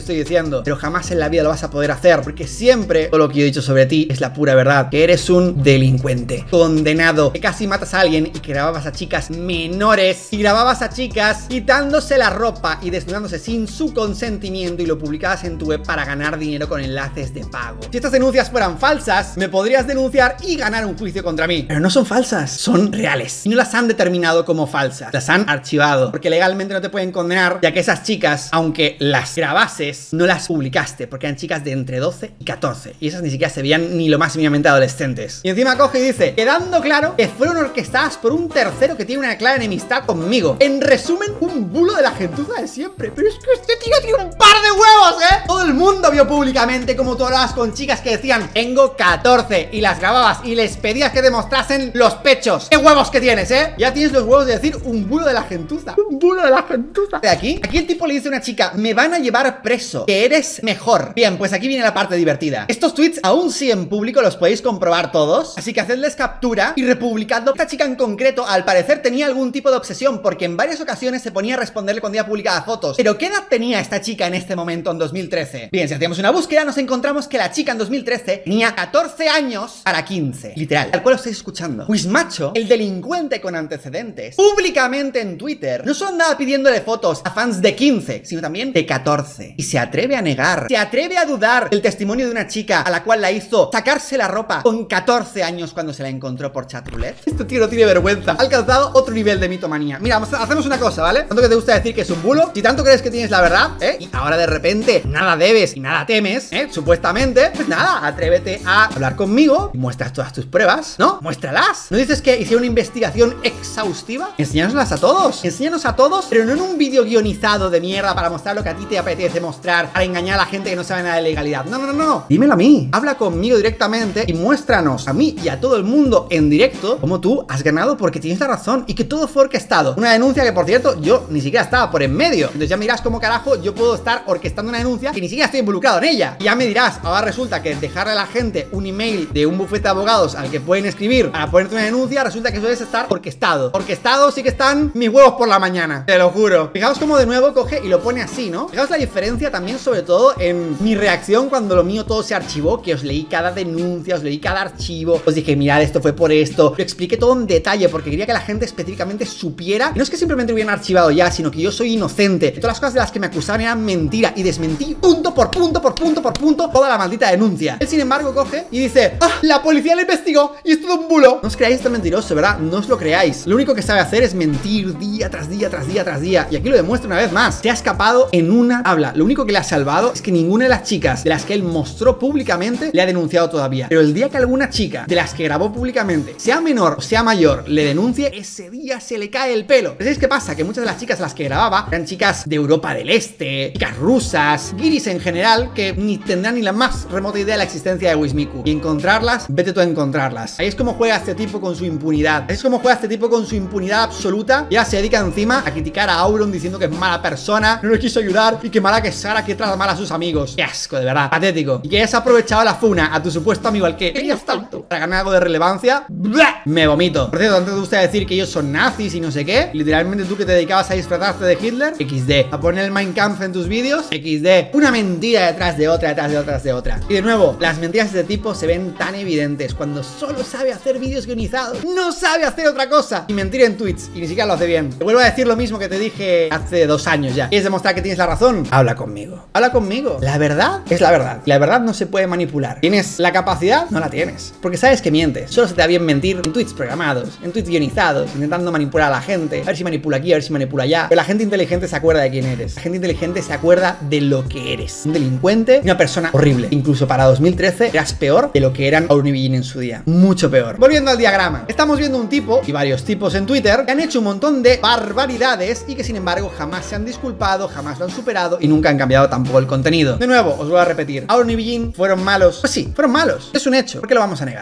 estoy diciendo, pero jamás en la vida lo vas a poder hacer, porque siempre todo lo que yo he dicho sobre ti es la pura verdad, que eres un delincuente, condenado, que casi matas a alguien y que grababas a chicas menores y grababas a chicas quitándose la ropa y desnudándose sin su consentimiento y lo publicabas en tu web para ganar dinero con enlaces de pago. Si estas denuncias fueran falsas, me podrías denunciar y ganar un juicio contra mí, pero no son falsas, son reales y no las han determinado como falsas, las han archivado, porque legalmente no te pueden condenar, ya que esas chicas, aunque las grabases, no las publicaste, porque eran chicas de entre doce y catorce y esas ni siquiera se veían ni lo más mínimamente adolescentes. Y encima coge y dice, quedando claro que fueron orquestadas por un tercero que tiene una clara enemistad conmigo. En resumen, un bulo de la gentuza de siempre. Pero es que este tío tiene un par de huevos, ¿eh? Todo el mundo vio públicamente como tú hablabas con chicas que decían, tengo catorce, y las grababas y les pedías que demostrasen los pechos. ¿Qué huevos que tienes, eh? Ya tienes los huevos de decir un bulo de la gentuza. Un bulo de la gentuza. De aquí, aquí el tipo le dice a una chica, me van a llevar preso, que eres mejor. Bien, pues aquí viene la parte divertida. Estos tweets aún sí en público los podéis comprobar todos, así que hacedles captura y republicadlo. Esta chica en concreto, al parecer, tenía algún tipo de obsesión, porque en varias ocasiones se ponía a responderle cuando iba publicada fotos. Pero ¿qué edad tenía esta chica en este momento en dos mil trece? Bien, si hacíamos una búsqueda nos encontramos que la chica en dos mil trece tenía catorce años para quince, literal, al cual lo estáis escuchando. Wismacho, el delincuente con antecedentes, públicamente en Twitter, no solo andaba pidiéndole fotos a fans de quince, sino también de catorce, y se atreve a negar, se atreve a dudar del testimonio de una chica a la cual la hizo sacarse la ropa con catorce años cuando se la encontró por chat roulette. Este tío no tiene vergüenza, ha alcanzado otro nivel de mitomanía. Mira, hacemos una cosa, ¿vale? Tanto que te gusta decir que es un bulo, si tanto crees que tienes la verdad, ¿eh? Y ahora de repente nada debes y nada temes, ¿eh? Supuestamente, pues nada, atrévete a hablar conmigo y muestras todas tus pruebas, ¿no? Muéstralas. ¿No dices que hicieron una investigación exhaustiva? Enséñanoslas a todos, enséñanos a todos, pero no en un vídeo guionizado de mierda para mostrar lo que a ti te apetece mostrar, para engañar a la gente que no sabe nada de legalidad. No, no, no, no. Dímelo a mí, habla conmigo directamente y muéstranos a mí y a todo el mundo en directo cómo tú has ganado porque tienes la razón y que todo fue orquestado. Una denuncia que, por cierto, yo ni siquiera estaba por en medio. Entonces ya me dirás cómo carajo yo puedo estar orquestando una denuncia que ni siquiera estoy involucrado en ella. Y ya me dirás, ahora resulta que dejarle a la gente un email de un bufete de abogados al que pueden escribir para ponerte una denuncia, resulta que eso es estar orquestado. Orquestado sí que están mis huevos por la mañana, te lo juro. Fijaos cómo de nuevo coge y lo pone así, ¿no? Fijaos la diferencia también, sobre todo en mi reacción cuando lo mío todo se archivó, que os leí cada denuncia, os leí cada archivo, os dije, mirad, esto fue por esto, lo expliqué todo en detalle porque quería que la gente específicamente supiera, y no es que simplemente lo hubieran archivado ya, sino que yo soy inocente, que todas las cosas de las que me acusaban eran mentira, y desmentí punto por punto por punto por punto toda la maldita denuncia. Él, sin embargo, coge y dice, ah, la policía le investigó y es todo un bulo. No os creáis tan mentiroso, ¿verdad? No os lo creáis. Lo único que sabe hacer es mentir día tras día tras día tras día, y aquí lo demuestra una vez más. Se ha escapado en una habla. Lo único que le ha salvado es que ninguna de las chicas de las que él mostró públicamente le ha denunciado todavía. Pero el día que alguna chica de las que grabó públicamente, sea menor o sea mayor, le denuncie, ese día se le cae el pelo. ¿Sabéis qué pasa? Que muchas de las chicas a las que grababa eran chicas de Europa del Este, chicas rusas, guiris en general, que ni tendrán ni la más remota idea de la existencia de Wismiku. Y encontrarlas, vete tú a encontrarlas. Ahí es como juega este tipo con su impunidad. Ahí es como juega este tipo con su impunidad absoluta. Ya se dedica encima a criticar a Auron diciendo que es mala persona, no le quiso ayudar y que mala que Sara, que trata mal a sus amigos. Qué asco, de verdad. Patético. Y que hayas aprovechado la funa a tu supuesto amigo al que querías tanto para ganar algo de relevancia. ¡Blah! Me vomito. Por cierto, antes te gusta decir que ellos son nazis y no sé qué. Literalmente tú que te dedicabas a disfrazarte de Hitler. equis de. A poner el Mein Kampf en tus vídeos. equis de. Una mentira detrás de otra, detrás de otra, detrás de otra. Y de nuevo, las mentiras de este tipo se ven tan evidentes cuando solo sabe hacer vídeos guionizados. No sabe hacer otra cosa. Y mentir en tweets. Y ni siquiera lo hace bien. Te vuelvo a decir lo mismo que te dije hace dos años ya. ¿Quieres demostrar que tienes la razón? Habla conmigo. Habla conmigo. La verdad es la verdad. La verdad no se puede manipular. ¿Tienes la capacidad? No la tienes. Porque sabes que mientes. Solo se te da bien mentir en tweets programados, en tweets guionizados, intentando manipular a la gente. A ver si manipula aquí, a ver si manipula allá. Pero la gente inteligente se acuerda de quién eres. La gente inteligente se acuerda de lo que eres. Un delincuente y una persona horrible. Incluso para dos mil trece eras peor de lo que eran Auron y Bijin en su día. Mucho peor. Volviendo al diagrama. Estamos viendo un tipo y varios tipos en Twitter que han hecho un montón de barbaridades y que sin embargo jamás se han disculpado, jamás lo han superado y nunca han cambiado tampoco el contenido. De nuevo, os voy a repetir. Auron y Bijin fueron malos. Pues sí, fueron malos. Es un hecho. ¿Por qué lo vamos a negar?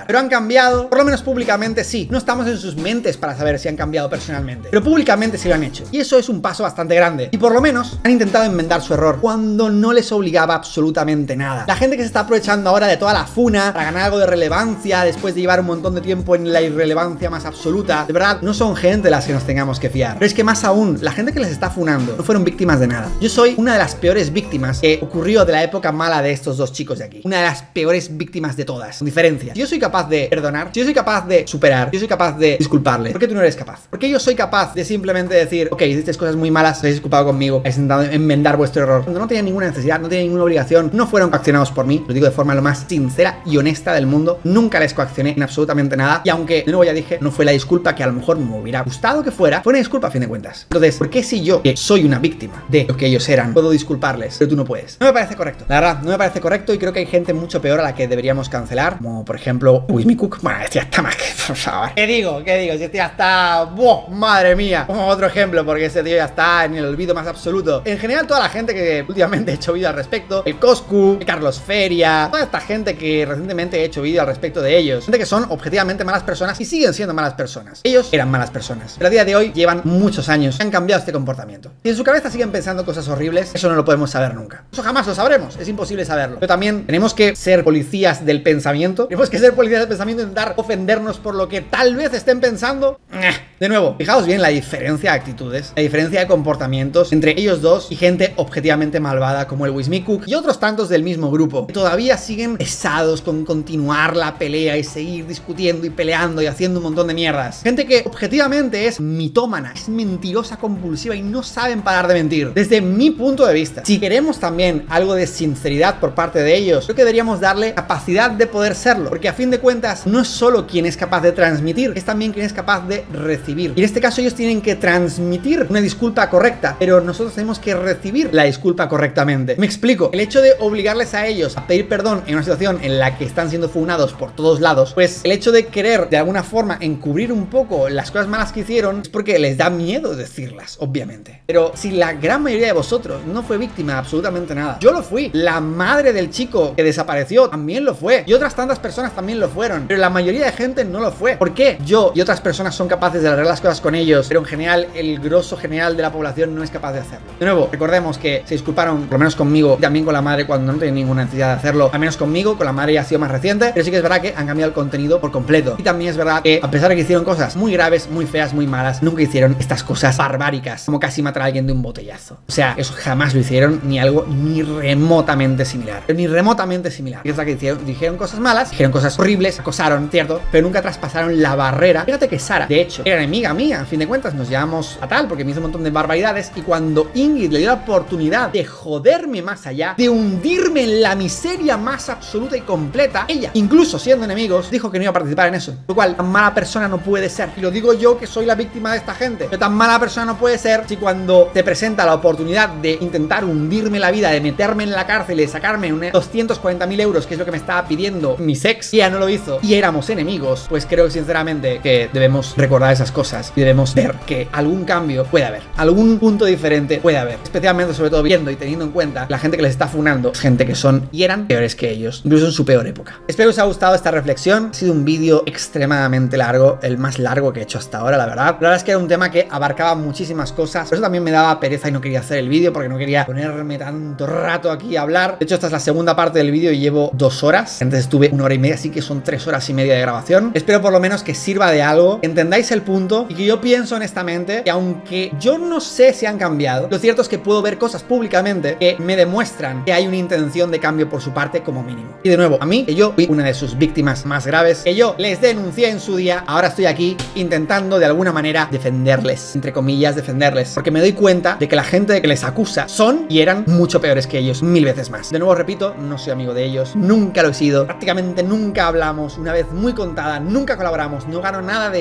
Pero han cambiado, por lo menos públicamente sí. No estamos en sus mentes para saber si han cambiado personalmente, pero públicamente sí lo han hecho. Y eso es un paso bastante grande. Y por lo menos han intentado enmendar su error cuando no les obligaba absolutamente nada. La gente que se está aprovechando ahora de toda la funa para ganar algo de relevancia después de llevar un montón de tiempo en la irrelevancia más absoluta, de verdad, no son gente de las que nos tengamos que fiar. Pero es que más aún, la gente que les está funando no fueron víctimas de nada. Yo soy una de las peores víctimas que ocurrió de la época mala de estos dos chicos de aquí. Una de las peores víctimas de todas, con diferencia. Si yo soy capaz de perdonar, si yo soy capaz de superar, si yo soy capaz de disculparles, ¿por qué tú no eres capaz? ¿Por qué yo soy capaz de simplemente decir, ok, hiciste cosas muy malas, habéis disculpado conmigo, habéis intentado enmendar vuestro error, cuando no tenían ninguna necesidad, no tenían ninguna obligación, no fueron coaccionados por mí? Lo digo de forma lo más sincera y honesta del mundo. Nunca les coaccioné en absolutamente nada. Y aunque, de nuevo ya dije, no fue la disculpa que a lo mejor me hubiera gustado que fuera, fue una disculpa a fin de cuentas. Entonces, ¿por qué si yo, que soy una víctima de lo que ellos eran, puedo disculparles, pero tú no puedes? No me parece correcto. La verdad, no me parece correcto y creo que hay gente mucho peor a la que deberíamos cancelar, como por ejemplo Wismicook. Bueno, este ya está más que... Por favor. ¿Qué digo? ¿Qué digo? Si este ya está... ¡Buah! ¡Madre mía! Como otro ejemplo, porque ese tío ya está en el olvido más absoluto. En general, toda la gente que últimamente he hecho vídeo al respecto, el Coscu, el Carlos Feria, toda esta gente que recientemente he hecho vídeo al respecto de ellos, gente que son objetivamente malas personas y siguen siendo malas personas. Ellos eran malas personas, pero a día de hoy llevan muchos años y han cambiado este comportamiento. Si en su cabeza siguen pensando cosas horribles, eso no lo podemos saber nunca. Eso jamás lo sabremos, es imposible saberlo. Pero también tenemos que ser policías del pensamiento. Tenemos que ser policías del pensamiento e intentar ofendernos por lo que tal vez estén pensando. De nuevo, fijaos bien la diferencia de actitudes, la diferencia de comportamientos entre ellos dos y gente objetivamente malvada como el Wismicook y otros tantos del mismo grupo, que todavía siguen pesados con continuar la pelea y seguir discutiendo y peleando y haciendo un montón de mierdas. Gente que objetivamente es mitómana, es mentirosa compulsiva y no saben parar de mentir. Desde mi punto de vista, si queremos también algo de sinceridad por parte de ellos, creo que deberíamos darle capacidad de poder serlo, porque a fin de cuentas no es solo quien es capaz de transmitir, es también quien es capaz de recibir. Y en este caso ellos tienen que transmitir una disculpa correcta, pero nosotros tenemos que recibir la disculpa correctamente. Me explico, el hecho de obligarles a ellos a pedir perdón en una situación en la que están siendo funados por todos lados, pues el hecho de querer de alguna forma encubrir un poco las cosas malas que hicieron es porque les da miedo decirlas, obviamente. Pero si la gran mayoría de vosotros no fue víctima de absolutamente nada, yo lo fui, la madre del chico que desapareció también lo fue y otras tantas personas también lo fueron, pero la mayoría de gente no lo fue. ¿Por qué yo y otras personas son capaces de arreglar las cosas con ellos, pero en general el grosso general de la población no es capaz de hacerlo? De nuevo, recordemos que se disculparon por lo menos conmigo y también con la madre cuando no tenían ninguna necesidad de hacerlo, al menos conmigo, con la madre ya ha sido más reciente, pero sí que es verdad que han cambiado el contenido por completo. Y también es verdad que a pesar de que hicieron cosas muy graves, muy feas, muy malas, nunca hicieron estas cosas barbáricas, como casi matar a alguien de un botellazo. O sea, eso jamás lo hicieron, ni algo ni remotamente similar. Ni remotamente similar. Y es verdad que hicieron, dijeron cosas malas, dijeron cosas horribles, acosaron, cierto, pero nunca traspasaron la barrera. Fíjate que Sara, de hecho, era enemiga mía, a fin de cuentas nos llevamos a tal porque me hizo un montón de barbaridades y cuando Ingrid le dio la oportunidad de joderme más allá, de hundirme en la miseria más absoluta y completa, ella, incluso siendo enemigos, dijo que no iba a participar en eso. Lo cual, tan mala persona no puede ser. Y lo digo yo que soy la víctima de esta gente. Pero tan mala persona no puede ser si cuando te presenta la oportunidad de intentar hundirme la vida, de meterme en la cárcel y de sacarme unos doscientos cuarenta mil euros, que es lo que me estaba pidiendo mi ex, y ella no lo hizo, y éramos enemigos, pues creo sinceramente que debemos recordar esas cosas y debemos ver que algún cambio puede haber, algún punto diferente puede haber, especialmente sobre todo viendo y teniendo en cuenta la gente que les está funando, gente que son y eran peores que ellos, incluso en su peor época. Espero que os haya gustado esta reflexión. Ha sido un vídeo extremadamente largo, el más largo que he hecho hasta ahora, la verdad. La verdad es que era un tema que abarcaba muchísimas cosas, por eso también me daba pereza y no quería hacer el vídeo, porque no quería ponerme tanto rato aquí a hablar. De hecho, esta es la segunda parte del vídeo y llevo dos horas. Antes estuve una hora y media, así que son tres horas y media de grabación. Espero por lo menos que sirva de algo, que entendáis el punto y que yo pienso honestamente que aunque yo no sé si han cambiado, lo cierto es que puedo ver cosas públicamente que me demuestran que hay una intención de cambio por su parte como mínimo. Y de nuevo, a mí, que yo fui una de sus víctimas más graves, que yo les denuncié en su día, ahora estoy aquí intentando de alguna manera defenderles, entre comillas, defenderles, porque me doy cuenta de que la gente que les acusa son y eran mucho peores que ellos, mil veces más. De nuevo repito, no soy amigo de ellos, nunca lo he sido, prácticamente nunca hablamos, una vez muy contada, nunca colaboramos, no gano nada de ellos,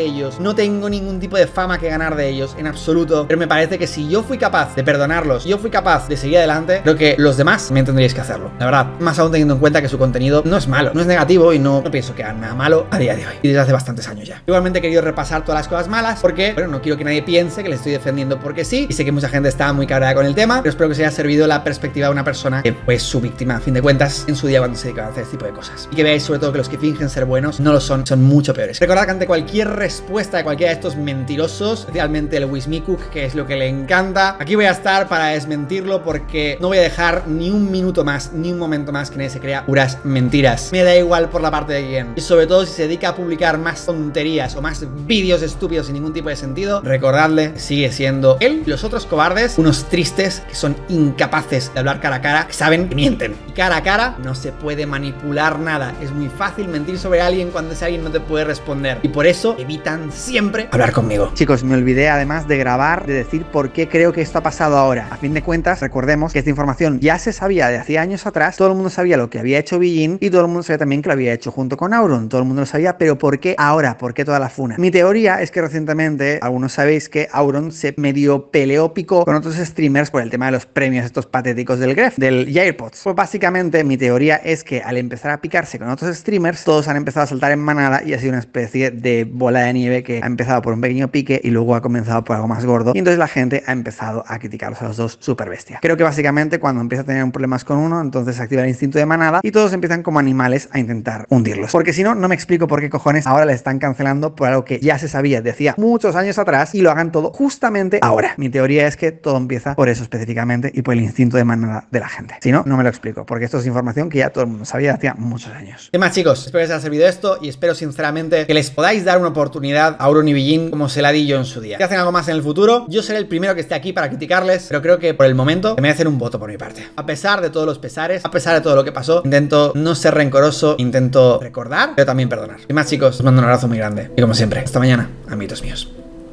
no tengo ningún tipo de fama que ganar de ellos, en absoluto. Pero me parece que si yo fui capaz de perdonarlos, si yo fui capaz de seguir adelante, creo que los demás también tendríais que hacerlo. La verdad, más aún teniendo en cuenta que su contenido no es malo, no es negativo y no, no pienso que haga nada malo a día de hoy. Y desde hace bastantes años ya. Igualmente he querido repasar todas las cosas malas porque, bueno, no quiero que nadie piense que le estoy defendiendo porque sí. Y sé que mucha gente está muy cabreada con el tema, pero espero que os haya servido la perspectiva de una persona que fue su víctima, a fin de cuentas, en su día cuando se dedicaba a hacer este tipo de cosas. Y que veáis sobre todo que los que fingen ser buenos no lo son, son mucho peores. Recordad que ante cualquier respuesta de cualquiera de estos mentirosos, especialmente el Wismicook, que es lo que le encanta, aquí voy a estar para desmentirlo porque no voy a dejar ni un minuto más, ni un momento más que nadie se crea puras mentiras. Me da igual por la parte de quién. Y sobre todo si se dedica a publicar más tonterías o más vídeos estúpidos sin ningún tipo de sentido, recordadle, sigue siendo él y los otros cobardes unos tristes que son incapaces de hablar cara a cara, que saben que mienten. Y cara a cara no se puede manipular nada. Es muy fácil mentir sobre alguien cuando ese alguien no te puede responder. Y por eso evitan siempre hablar conmigo. Chicos, me olvidé además de grabar, de decir por qué creo que esto ha pasado ahora. A fin de cuentas, recordemos que esta información ya se sabía de hacía años atrás. Todo el mundo sabía lo que había hecho Bijin y todo el mundo sabía también que lo había hecho junto con Auron. Todo el mundo lo sabía, pero ¿por qué ahora? ¿Por qué toda la funa? Mi teoría es que recientemente, algunos sabéis que Auron se medio peleó, picó con otros streamers por el tema de los premios estos patéticos del Gref, del Jairpods. Pues básicamente mi teoría es que al empezar a picarse con otros streamers, todos han empezado a saltar en manada y ha sido una especie de bola de nieve que ha empezado por un pequeño pique y luego ha comenzado por algo más gordo. Y entonces la gente ha empezado a criticarlos a los dos súper bestia. Creo que básicamente cuando empieza a tener un problemas con uno, entonces se activa el instinto de manada y todos empiezan como animales a intentar hundirlos. Porque si no, no me explico por qué cojones ahora le están cancelando por algo que ya se sabía de hacía muchos años atrás y lo hagan todo justamente ahora. Mi teoría es que todo empieza por eso específicamente y por el instinto de manada de la gente. Si no, no me lo explico, porque esto es información que ya todo el mundo sabía de hacía muchos años. ¿Qué más, chicos? Espero que os haya servido esto y espero sinceramente que les podáis dar una oportunidad a Auron y Bijin como se la di yo en su día. Si hacen algo más en el futuro, yo seré el primero que esté aquí para criticarles, pero creo que por el momento me hacen un voto por mi parte. A pesar de todos los pesares, a pesar de todo lo que pasó, intento no ser rencoroso, intento recordar, pero también perdonar. Y más, chicos, os mando un abrazo muy grande. Y como siempre, hasta mañana, amiguitos míos.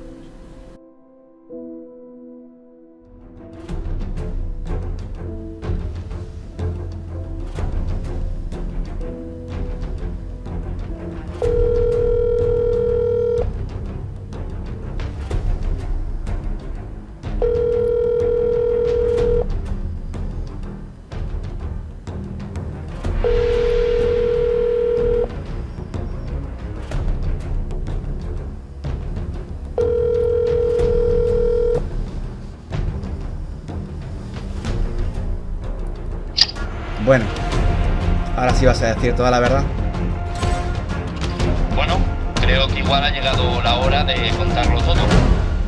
Bueno, ahora sí vas a decir toda la verdad. Bueno, creo que igual ha llegado la hora de contarlo todo.